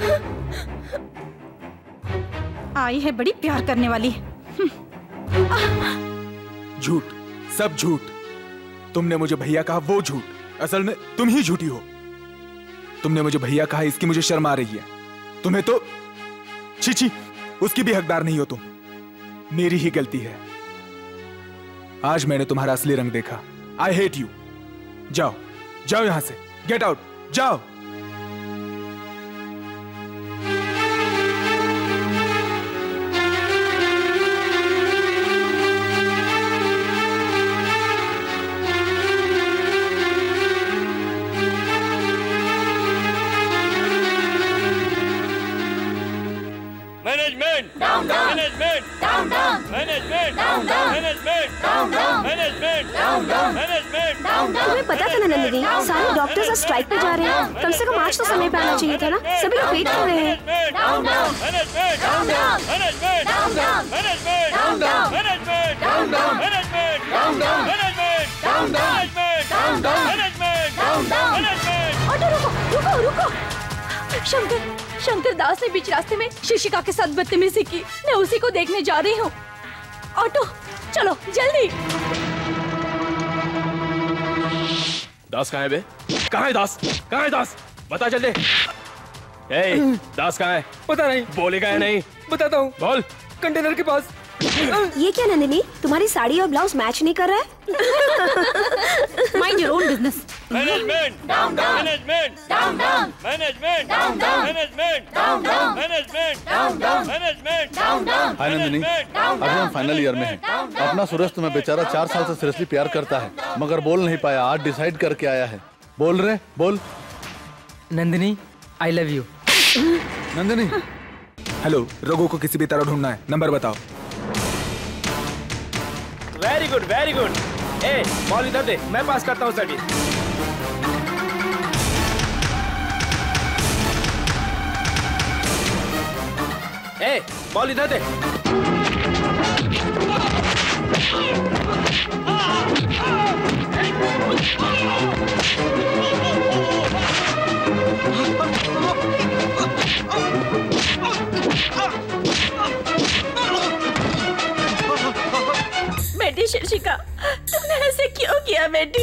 आई है बड़ी प्यार करने वाली। झूठ, सब झूठ। तुमने मुझे भैया कहा, वो झूठ। असल में तुम ही झूठी हो। तुमने मुझे भैया कहा, इसकी मुझे शर्म आ रही है। तुम्हें तो छी, उसकी भी हकदार नहीं हो तुम। मेरी ही गलती है। आज मैंने तुम्हारा असली रंग देखा। I hate you. जाओ जाओ यहां से, गेट आउट, जाओ। तुम्हें पता था ना नंदिनी, सारे डॉक्टर्स स्ट्राइक पे जा रहे हैं। कम से कम आज तो समय पे आना चाहिए था ना। सभी लोग वेट कर रहे हैं। रुको रुको रुको। शंकर दास ने बीच रास्ते में शिशिका के साथ बदतमीजी की। मैं उसी को देखने जा रही हूँ। ऑटो चलो जल्दी। दास कहाँ है बे? कहाँ है दास? कहाँ है दास? बता जल्दी। दास कहाँ है? पता नहीं। बोलेगा या नहीं? बताता हूँ। बोल। कंटेनर के पास। ये क्या नंदिनी, तुम्हारी साड़ी और ब्लाउज मैच नहीं कर रहा है? Mind your own business. Management down down, management down down, management down down, management down down, management down down, management down down. Hi Nandini, अभी हम फाइनल ईयर में हैं। अपना सूरज तुम्हें बेचारा 4 साल से सीरियसली प्यार करता है, मगर बोल नहीं पाया। आज डिसाइड करके आया है। बोल रहे, बोल। Nandini, I love you. Nandini. Hello, Raghu को किसी भी तरह ढूंढना है। नंबर बताओ। Very good, very good. Ball इधर दे, मैं पास करता हूँ सर्विस। बॉल इधर दे। बेटी शिशिका, तुमने ऐसे क्यों किया बेटी?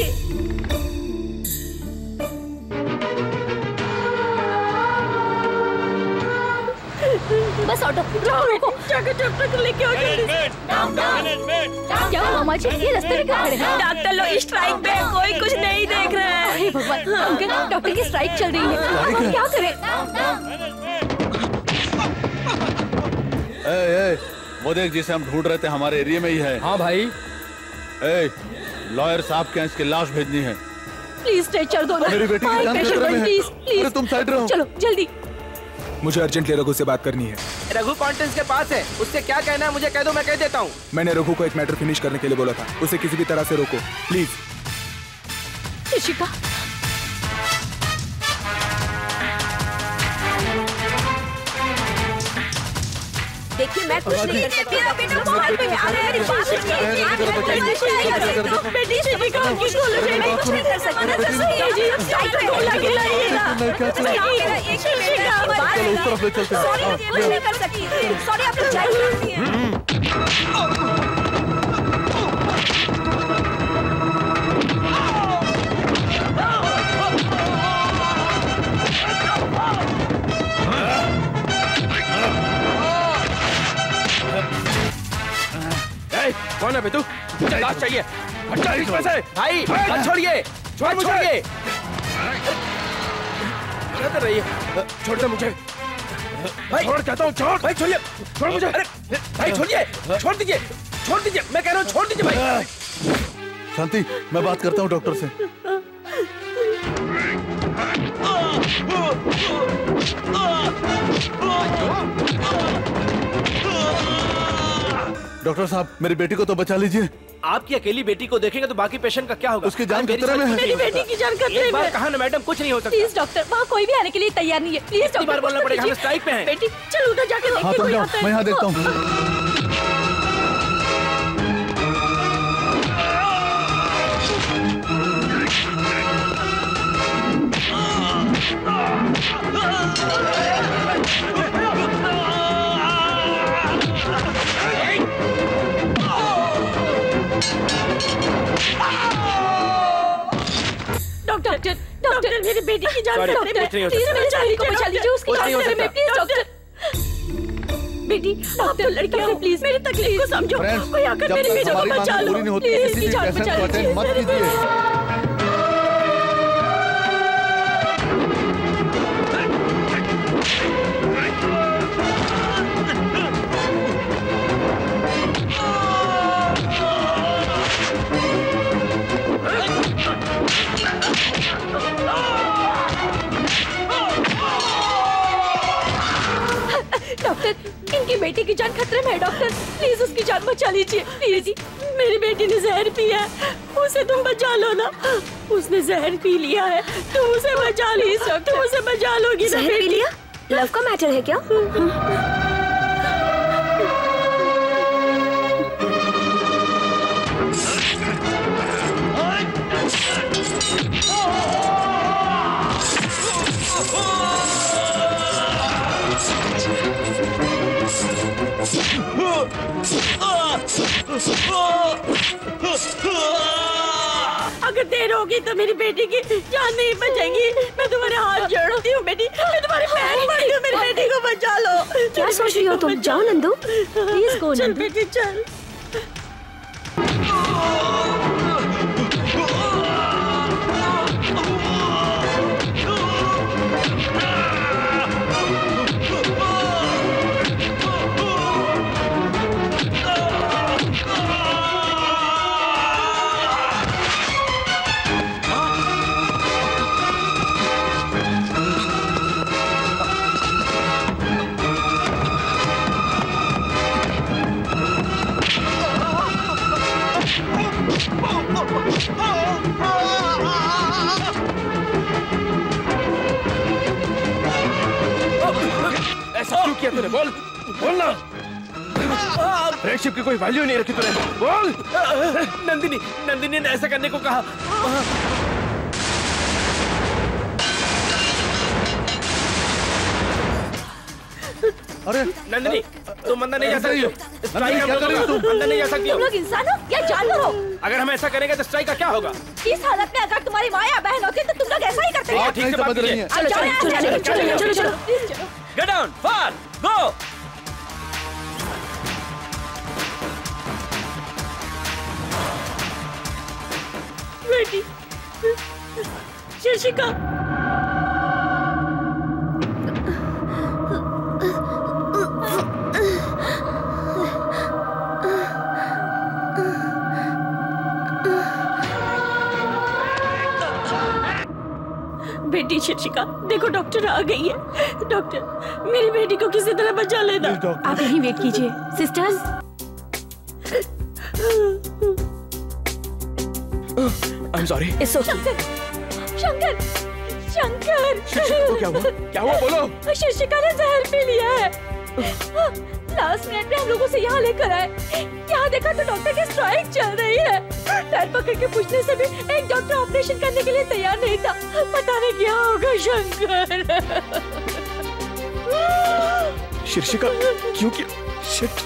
बस ऑटो रुको, जाकर डॉक्टर लेके आओ जल्दी। क्या हुआ मामा जी? ये रास्ते में खड़े हैं। डॉक्टर लोग स्ट्राइक पे, कोई कुछ नहीं देख रहा है। अरे भगवान, अंकल डॉक्टर की स्ट्राइक चल रही है। हम क्या करें? वो देख, जिसे हम ढूंढ रहे थे हमारे एरिया में ही है। हाँ भाई। लॉयर साहब के इसकी लाश भेजनी है। प्लीज स्ट्रेचर दो ना। मेरी बेटी की जान खतरे में है। Please please. अरे तुम साइड रहो। चलो जल्दी। मुझे अर्जेंटली रघु से बात करनी है। रघु कॉन्टेंस के पास है, उससे क्या कहना है मुझे कह दो, मैं कह देता हूँ। मैंने रघु को एक मैटर फिनिश करने के लिए बोला था। उसे किसी भी तरह से रोको प्लीज। शिशिका, देखिए, मैं मैं कुछ नहीं कर सकती। बेटा बहुत प्यार है, मेरी बात सुनिए। बेटी शिशिका की बोलो, बेटी कुछ नहीं कर सकती। जी डॉक्टर को लगे लाइएगा। शिशिका सॉरी, कुछ नहीं कर सकती। सॉरी, आप लोग जाइए। कौन है बे तू? मुझे लाश चाहिए। हटा इसमें से। भाई मत छोड़िए, छोड़िए। क्या कर रही है? छोड़ दे मुझे। भाई छोड़ कहता हूँ, छोड़। भाई छोड़िए, छोड़ मुझे। अरे भाई छोड़िए, छोड़ दीजिए, मैं कह रहा हूँ छोड़ दीजिए भाई। शांति, मैं बात करता हूँ डॉक्टर से। डॉक्टर साहब, मेरी बेटी को तो बचा लीजिए। आपकी अकेली बेटी को देखेंगे तो बाकी पेशेंट का क्या होगा? उसकी जान खतरे में है। मेरी बेटी की जान खतरे में। एक बार कहा ना मैडम, कुछ नहीं हो सकता। प्लीज डॉक्टर, वहाँ कोई भी आने के लिए तैयार नहीं है। प्लीज डॉक्टर, बार बोलना पड़ेगा, हम स्ट्राइक पे हैं। बेटी चलो उधर जाके देखते हैं। हाँ तुम जाओ, मैं यहाँ देखता हूँ। डॉक्टर, मेरी बेटी की जान खतरे में। प्लीज मेरी बेटी को बचा लीजिए, उसकी जान खतरे में। Please doctor. बेटी, आप तो लड़की हो, प्लीज मेरी तकलीफ को समझो। कोई आकर मेरी बेटी को बचा लो। प्लीज इसकी जान बचा लीजिए। मत कीजिए। डॉक्टर, इनकी बेटी की जान खतरे में है। डॉक्टर प्लीज उसकी जान बचा लीजिए। प्लीज, मेरी बेटी ने जहर पिया है, उसे तुम बचा लो ना। उसने जहर पी लिया है, तुम उसे बचा ली। तुम उसे बचा लोगी। जहर पी लिया? लव का मैटर है क्या? अगर देर होगी तो मेरी बेटी की जान नहीं बचेगी। मैं तुम्हारे हाथ जोड़ती हूँ बेटी, मैं तुम्हारे पैर पड़ती हूँ। मेरी बेटी को बचा लो। क्या सोच रही हो तुम? जाओ नंदू, प्लीज गो। चल बेटी चल। ऐसा क्यों किया तूने? बोल बोलना। फ्रेंडशिप की कोई वैल्यू नहीं रखी तूने। बोल। नंदिनी ने ऐसा करने को कहा। अरे नंदिनी, तुम अंदर नहीं जा सकती हो। स्ट्राइक क्या कर रही हो तुम? अंदर नहीं जा सकती हो। तुम लोग इंसान हो या जानवर हो? अगर हम ऐसा करेंगे तो स्ट्राइक का क्या होगा? इस हालत में अगर तुम्हारी माँ या बहन होती तो तुम लोग ऐसा ही करते। ठीक से बात कीजिए। चलो। Get down, far, go. बेटी शिशिका, बेटी शिशिका, देखो डॉक्टर आ गई है। डॉक्टर, मेरी बेटी को किसी तरह बचा लेना। आप यहीं वेट कीजिए। Sisters, I am sorry. It's okay. Shankar, Shishika को क्या हुआ? क्या हुआ बोलो। शिशिका ने जहर पी लिया है। लास्ट मिनट में हम लोगों से यहाँ लेकर आए। यहाँ देखा तो डॉक्टर की स्ट्राइक चल रही है। पैर पकड़ के पूछने से भी एक डॉक्टर ऑपरेशन करने के लिए तैयार नहीं था। पता नहीं क्या होगा शंकर। शीर्षिका क्यों किया? शिट।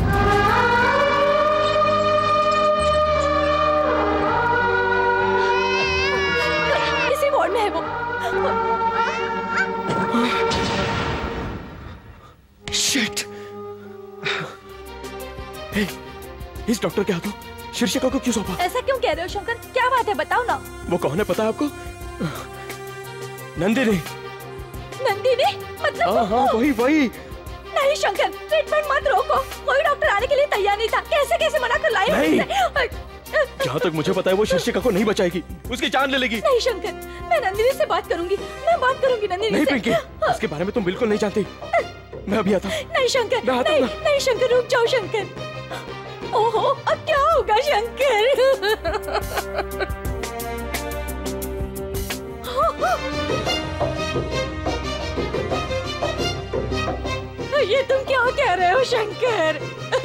इसी वार्ड में है वो। शिट। हे, इस डॉक्टर के हाथों शीर्षिका को क्यों सौंपा? ऐसा क्यों कह रहे हो शंकर? क्या बात है बताओ ना। वो कौन है पता है आपको? नंदिनी। नंदिनी? मतलब? हाँ वही। नहीं शंकर, ट्रीटमेंट मत रोको। कोई डॉक्टर आने के लिए तैयार नहीं था। कैसे मना कर लाई? नहीं। जहाँ तक मुझे पता है वो शीर्षिका को नहीं बचाएगी, उसकी जान ले लेगी। नहीं शंकर, मैं नंदिनी से बात करूंगी। मैं बात करूंगी नंदिनी से। नहीं पिंकी, उसके बारे में तुम बिल्कुल नहीं जानती। मैं अभी आता हूँ। नहीं शंकर, नहीं शंकर, रुक जाओ शंकर। ओहो, अब क्या होगा शंकर? ये तुम क्या कह रहे हो शंकर?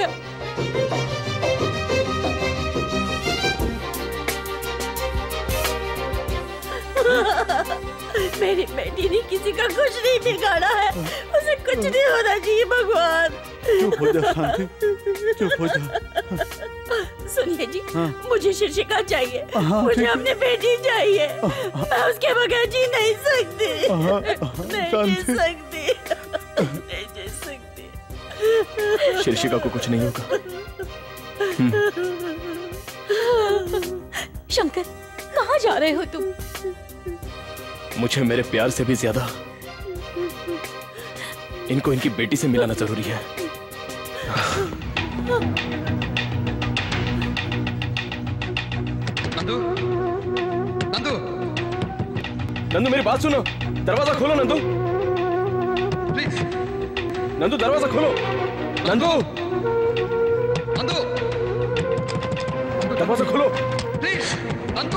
मेरी बेटी ने किसी का कुछ नहीं बिगाड़ा है। उसे कुछ नहीं होना चाहिए भगवान। चुप हो जा शांति, चुप हो जा। सुनिए जी, हाँ। मुझे शीर्षिका चाहिए। हाँ, मुझे ठीक है। अपनी बेटी चाहिए। मैं उसके बगैर जी नहीं सकती। नहीं जी सकती। नहीं जी सकती। शीर्षिका को कुछ नहीं होगा। शंकर, कहाँ जा रहे हो तुम? मुझे मेरे प्यार से भी ज्यादा इनको इनकी बेटी से मिलाना जरूरी है। नंदू, नंदू, नंदू मेरी बात सुनो, दरवाजा खोलो नंदू। प्लीज नंदू दरवाजा खोलो। नंदू, नंदू, दरवाजा खोलो प्लीज। नंदू,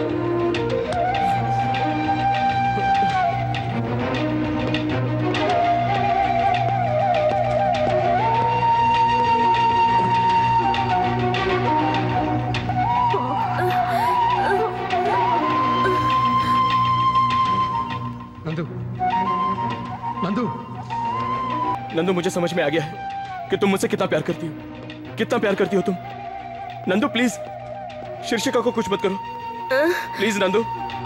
नंदू, नंदू, नंदू मुझे समझ में आ गया है कि तुम मुझसे कितना प्यार करती हो, कितना प्यार करती हो तुम। नंदू प्लीज शीर्षिका को कुछ मत करो, प्लीज नंदू।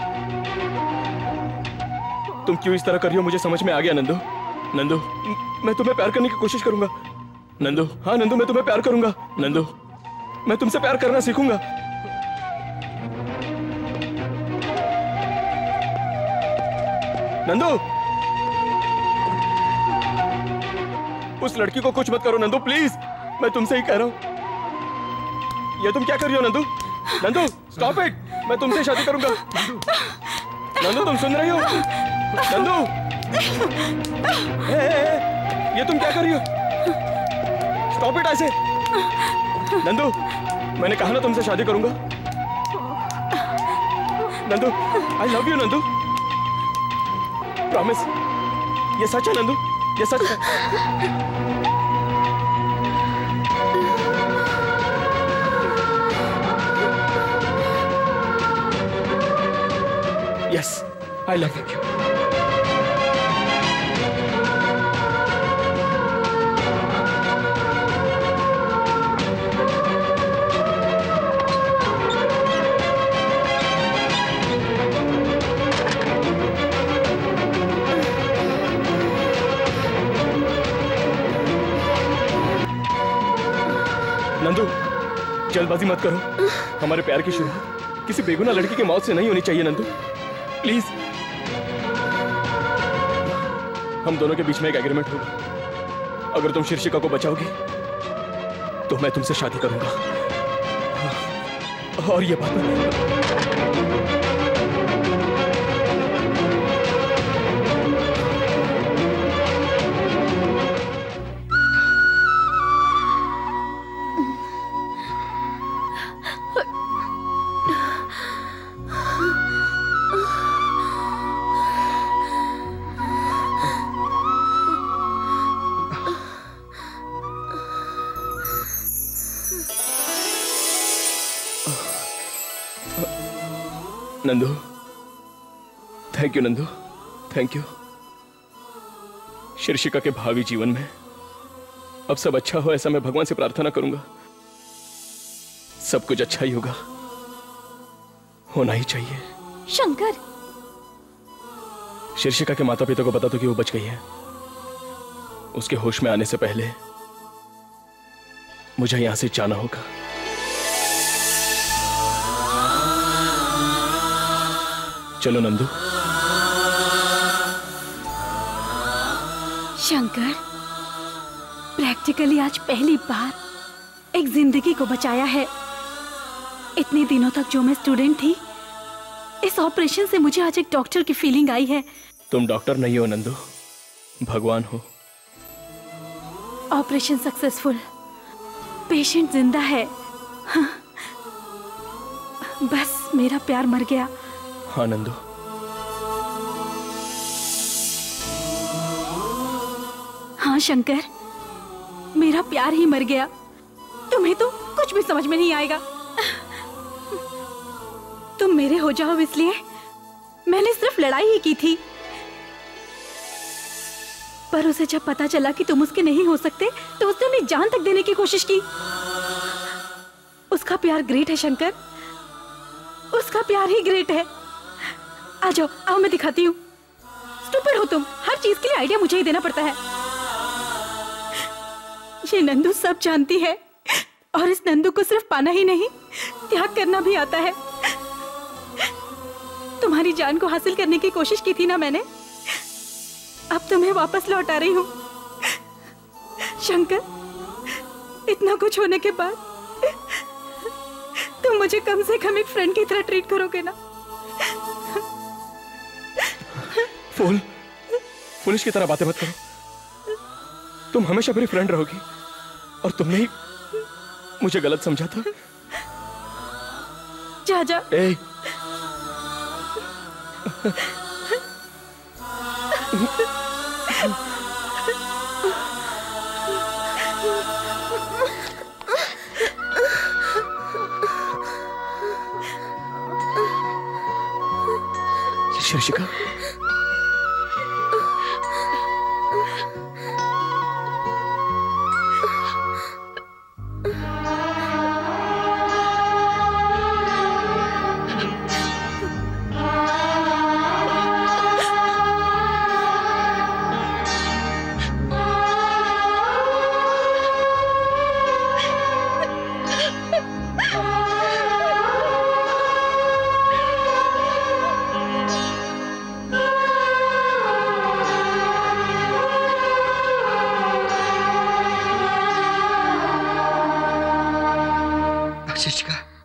तुम क्यों इस तरह कर रही हो मुझे समझ में आ गया नंदू। नंदू मैं तुम्हें प्यार करने की कोशिश करूंगा नंदू। हाँ नंदू मैं तुम्हें प्यार करूंगा नंदू। मैं तुमसे प्यार करना सीखूंगा। नंदू उस लड़की को कुछ मत करो नंदू प्लीज, मैं तुमसे ही कह रहा हूं। ये तुम क्या कर रही हो नंदू? नंदू स्टॉप इट, मैं तुमसे शादी करूंगा। नंदू तुम सुन रही हो? नंदू ये तुम क्या कर रही हो? स्टॉप इट ऐसे। नंदू मैंने कहा ना तुमसे शादी करूंगा। Nandu I love you Nandu, promise. ये सच है नंदू, ये सच है। Yes, I love you. Nandu जल्दबाजी मत करो, हमारे प्यार की शुरुआत किसी बेगुनाह लड़की की मौत से नहीं होनी चाहिए नंदू, प्लीज। हम दोनों के बीच में एक एग्रीमेंट होगा, अगर तुम शीर्षिका को बचाओगी तो मैं तुमसे शादी करूंगा। और ये बात Nandu, thank you Nandu, thank you. Shirshika के भावी जीवन में अब सब अच्छा हो, ऐसा मैं भगवान से प्रार्थना करूंगा। सब कुछ अच्छा ही होगा, होना ही चाहिए। शंकर, शीर्षिका के माता पिता को बता दो कि वो बच गई है। उसके होश में आने से पहले मुझे यहां से जाना होगा। चलो नंदू। शंकर, प्रैक्टिकली आज पहली बार एक जिंदगी को बचाया है। इतने दिनों तक जो मैं स्टूडेंट थी, इस ऑपरेशन से मुझे आज एक डॉक्टर की फीलिंग आई है। तुम डॉक्टर नहीं हो नंदू, भगवान हो। ऑपरेशन सक्सेसफुल, पेशेंट जिंदा है। हाँ। बस मेरा प्यार मर गया। हाँ नंदू। हाँ शंकर, मेरा प्यार ही मर गया। तुम्हें तो कुछ भी समझ में नहीं आएगा। तुम मेरे हो जाओ इसलिए मैंने सिर्फ लड़ाई ही की थी, पर उसे जब पता चला कि तुम उसके नहीं हो सकते तो उसने अपनी जान तक देने की कोशिश की। उसका प्यार ग्रेट है शंकर, उसका प्यार ही ग्रेट है। आ जाओ, आओ मैं दिखाती हूँ। स्टूपिड हो तुम, हर चीज के लिए आइडिया मुझे ही देना पड़ता है। ये नंदू सब जानती है, और इस नंदू को सिर्फ पाना ही नहीं, त्याग करना भी आता है। तुम्हारी जान को हासिल करने की कोशिश की थी ना मैंने, अब तुम्हें वापस लौटा रही हूं। शंकर, इतना कुछ होने के बाद तुम मुझे कम से कम एक फ्रेंड की तरह ट्रीट करोगे ना? फूल, पुलिस की तरह बातें मत करो। तुम हमेशा मेरी फ्रेंड रहोगी, और तुमने ही मुझे गलत समझा था। जा जा। ए। शीर्षिका, शीर्षिका,